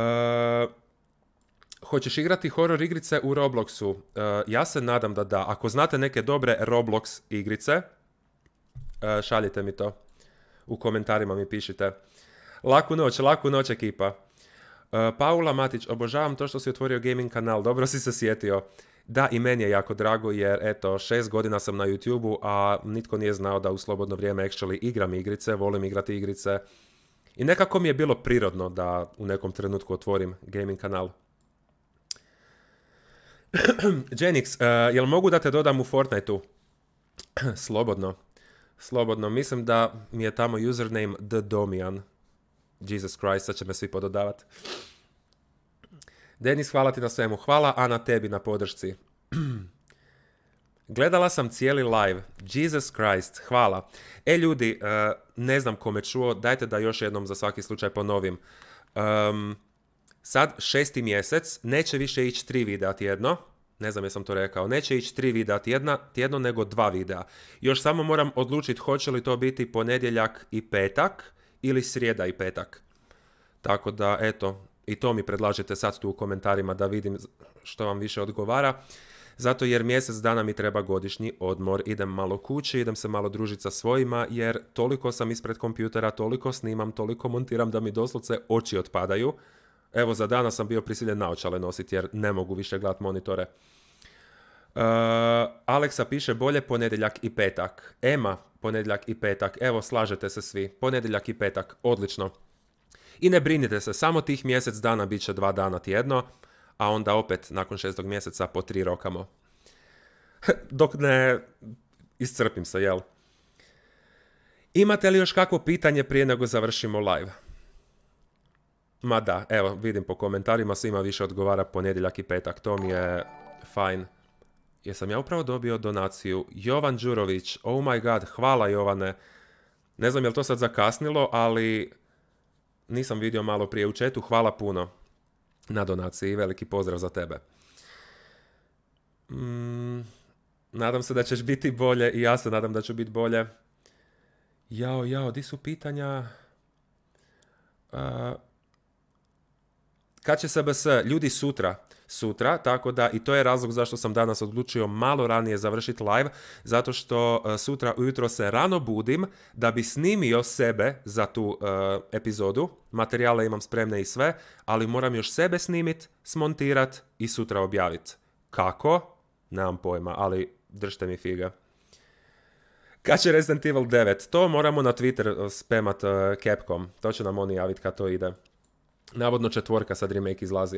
hoćeš igrati horror igrice u Robloxu? Uh, ja se nadam da da. Ako znate neke dobre Roblox igrice, uh, šaljite mi to. U komentarima mi pišite. Laku noć, laku noć ekipa. Uh, Paula Matić, obožavam to što si otvorio gaming kanal. Dobro si se sjetio. Da, i meni je jako drago jer, eto, šest godina sam na YouTubeu, a nitko nije znao da u slobodno vrijeme actually igram igrice, volim igrati igrice. I nekako mi je bilo prirodno da u nekom trenutku otvorim gaming kanal. Genix, uh, jel mogu da te dodam u Fortniteu? Slobodno. Slobodno. Mislim da mi je tamo username The Domian. Jesus Christ, sad će me svi pododavat. Denis, hvala ti na svemu. Hvala Ana tebi na podršci. Gledala sam cijeli live. Jesus Christ, hvala. E ljudi, uh, ne znam kome čuo, dajte da još jednom za svaki slučaj ponovim. Um, sad šesti mjesec, neće više ići tri videa tjedno. Ne znam jesam to rekao. Neće ići tri videa tjedna, tjedno, nego dva videa. Još samo moram odlučiti hoće li to biti ponedjeljak i petak ili srijeda i petak. Tako da, eto, i to mi predlažete sad tu u komentarima da vidim što vam više odgovara. Zato jer mjesec dana mi treba godišnji odmor. Idem malo kući, idem se malo družiti sa svojima, jer toliko sam ispred kompjutera, toliko snimam, toliko montiram da mi doslovce oči otpadaju. Evo, za danas sam bio prisiljen naočale nositi jer ne mogu više gledati monitore. Uh, Aleksa piše bolje ponedjeljak i petak. Ema, ponedjeljak i petak. Evo, slažete se svi. Ponedjeljak i petak. Odlično. I ne brinite se, samo tih mjesec dana bit će dva dana tjedno, a onda opet nakon šestog mjeseca po tri rokamo. Dok ne iscrpim se, jel? Imate li još kakvo pitanje prije nego završimo live? Ma da, evo, vidim po komentarima svima više odgovara ponedjeljak i petak, to mi je fajn. Jesam ja upravo dobio donaciju? Jovan Đurović, oh my god, hvala Jovane. Ne znam je li to sad zakasnilo, ali nisam vidio malo prije u chatu, hvala puno na donaciji, veliki pozdrav za tebe. Mm, nadam se da ćeš biti bolje i ja se nadam da ću biti bolje. Jao, jao, di su pitanja? Uh, kad će S B S? Ljudi, sutra. Sutra, tako da i to je razlog zašto sam danas odlučio malo ranije završiti live, zato što uh, sutra ujutro se rano budim da bi snimio sebe za tu uh, epizodu. Materijale imam spremne i sve, ali moram još sebe snimit, smontirat i sutra objavit. Kako? Nemam pojma, ali držite mi figa. Kad će Resident Evil devet? To moramo na Twitter spamat uh, Capcom. To će nam oni javiti kad to ide. Navodno četvorka sad remake izlazi.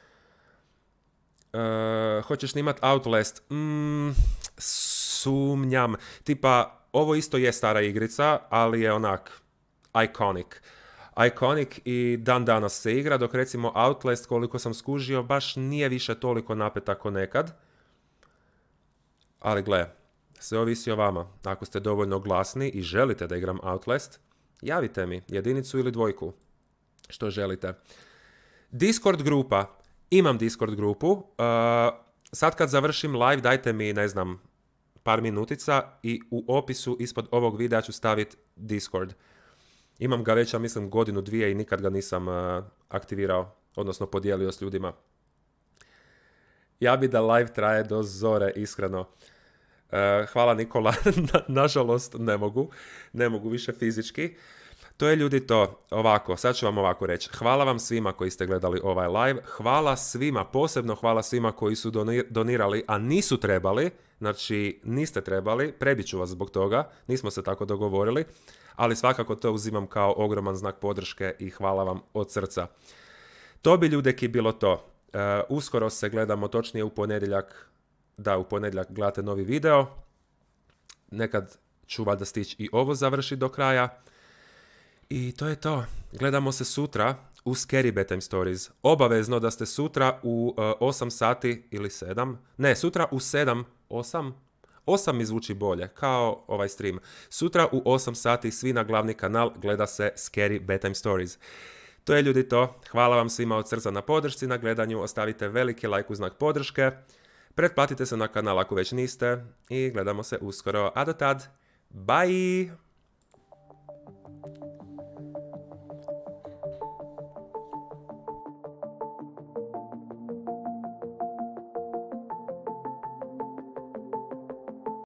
Uh, hoćeš snimat Outlast? Mm, sumnjam. Tipa, ovo isto je stara igrica, ali je onak iconic. Iconic i dan danas se igra, dok recimo Outlast, koliko sam skužio, baš nije više toliko napet ako nekad. Ali gle, sve ovisi o vama. Ako ste dovoljno glasni i želite da igram Outlast, javite mi jedinicu ili dvojku. Što želite. Discord grupa. Imam Discord grupu. Uh, sad kad završim live, dajte mi, ne znam, par minutica i u opisu ispod ovog videa ću staviti Discord. Imam ga već, ja mislim, godinu, dvije i nikad ga nisam uh, aktivirao, odnosno podijelio s ljudima. Ja bi da live traje do zore, iskreno. Uh, hvala Nikola, Na, nažalost ne mogu, ne mogu više fizički. To je, ljudi, to. Ovako, sad ću vam ovako reći. Hvala vam svima koji ste gledali ovaj live. Hvala svima, posebno hvala svima koji su donirali, a nisu trebali. Znači, niste trebali. Prebit ću vas zbog toga. Nismo se tako dogovorili. Ali svakako to uzimam kao ogroman znak podrške i hvala vam od srca. To bi, ljudeki, bilo to. Uh, uskoro se gledamo, točnije u ponedjeljak. Da, u ponedjeljak gledate novi video. Nekad ću valjda stići i ovo završiti do kraja. I to je to. Gledamo se sutra u Scary Bedtime Stories. Obavezno da ste sutra u uh, osam sati ili sedam. Ne, sutra u sedam, osam? osam mi zvuči bolje, kao ovaj stream. Sutra u osam sati svi na glavni kanal gleda se Scary Bedtime Stories. To je, ljudi, to. Hvala vam svima od srca na podršci, na gledanju. Ostavite veliki like u znak podrške. Pretplatite se na kanal ako već niste. I gledamo se uskoro. A do tad, bye!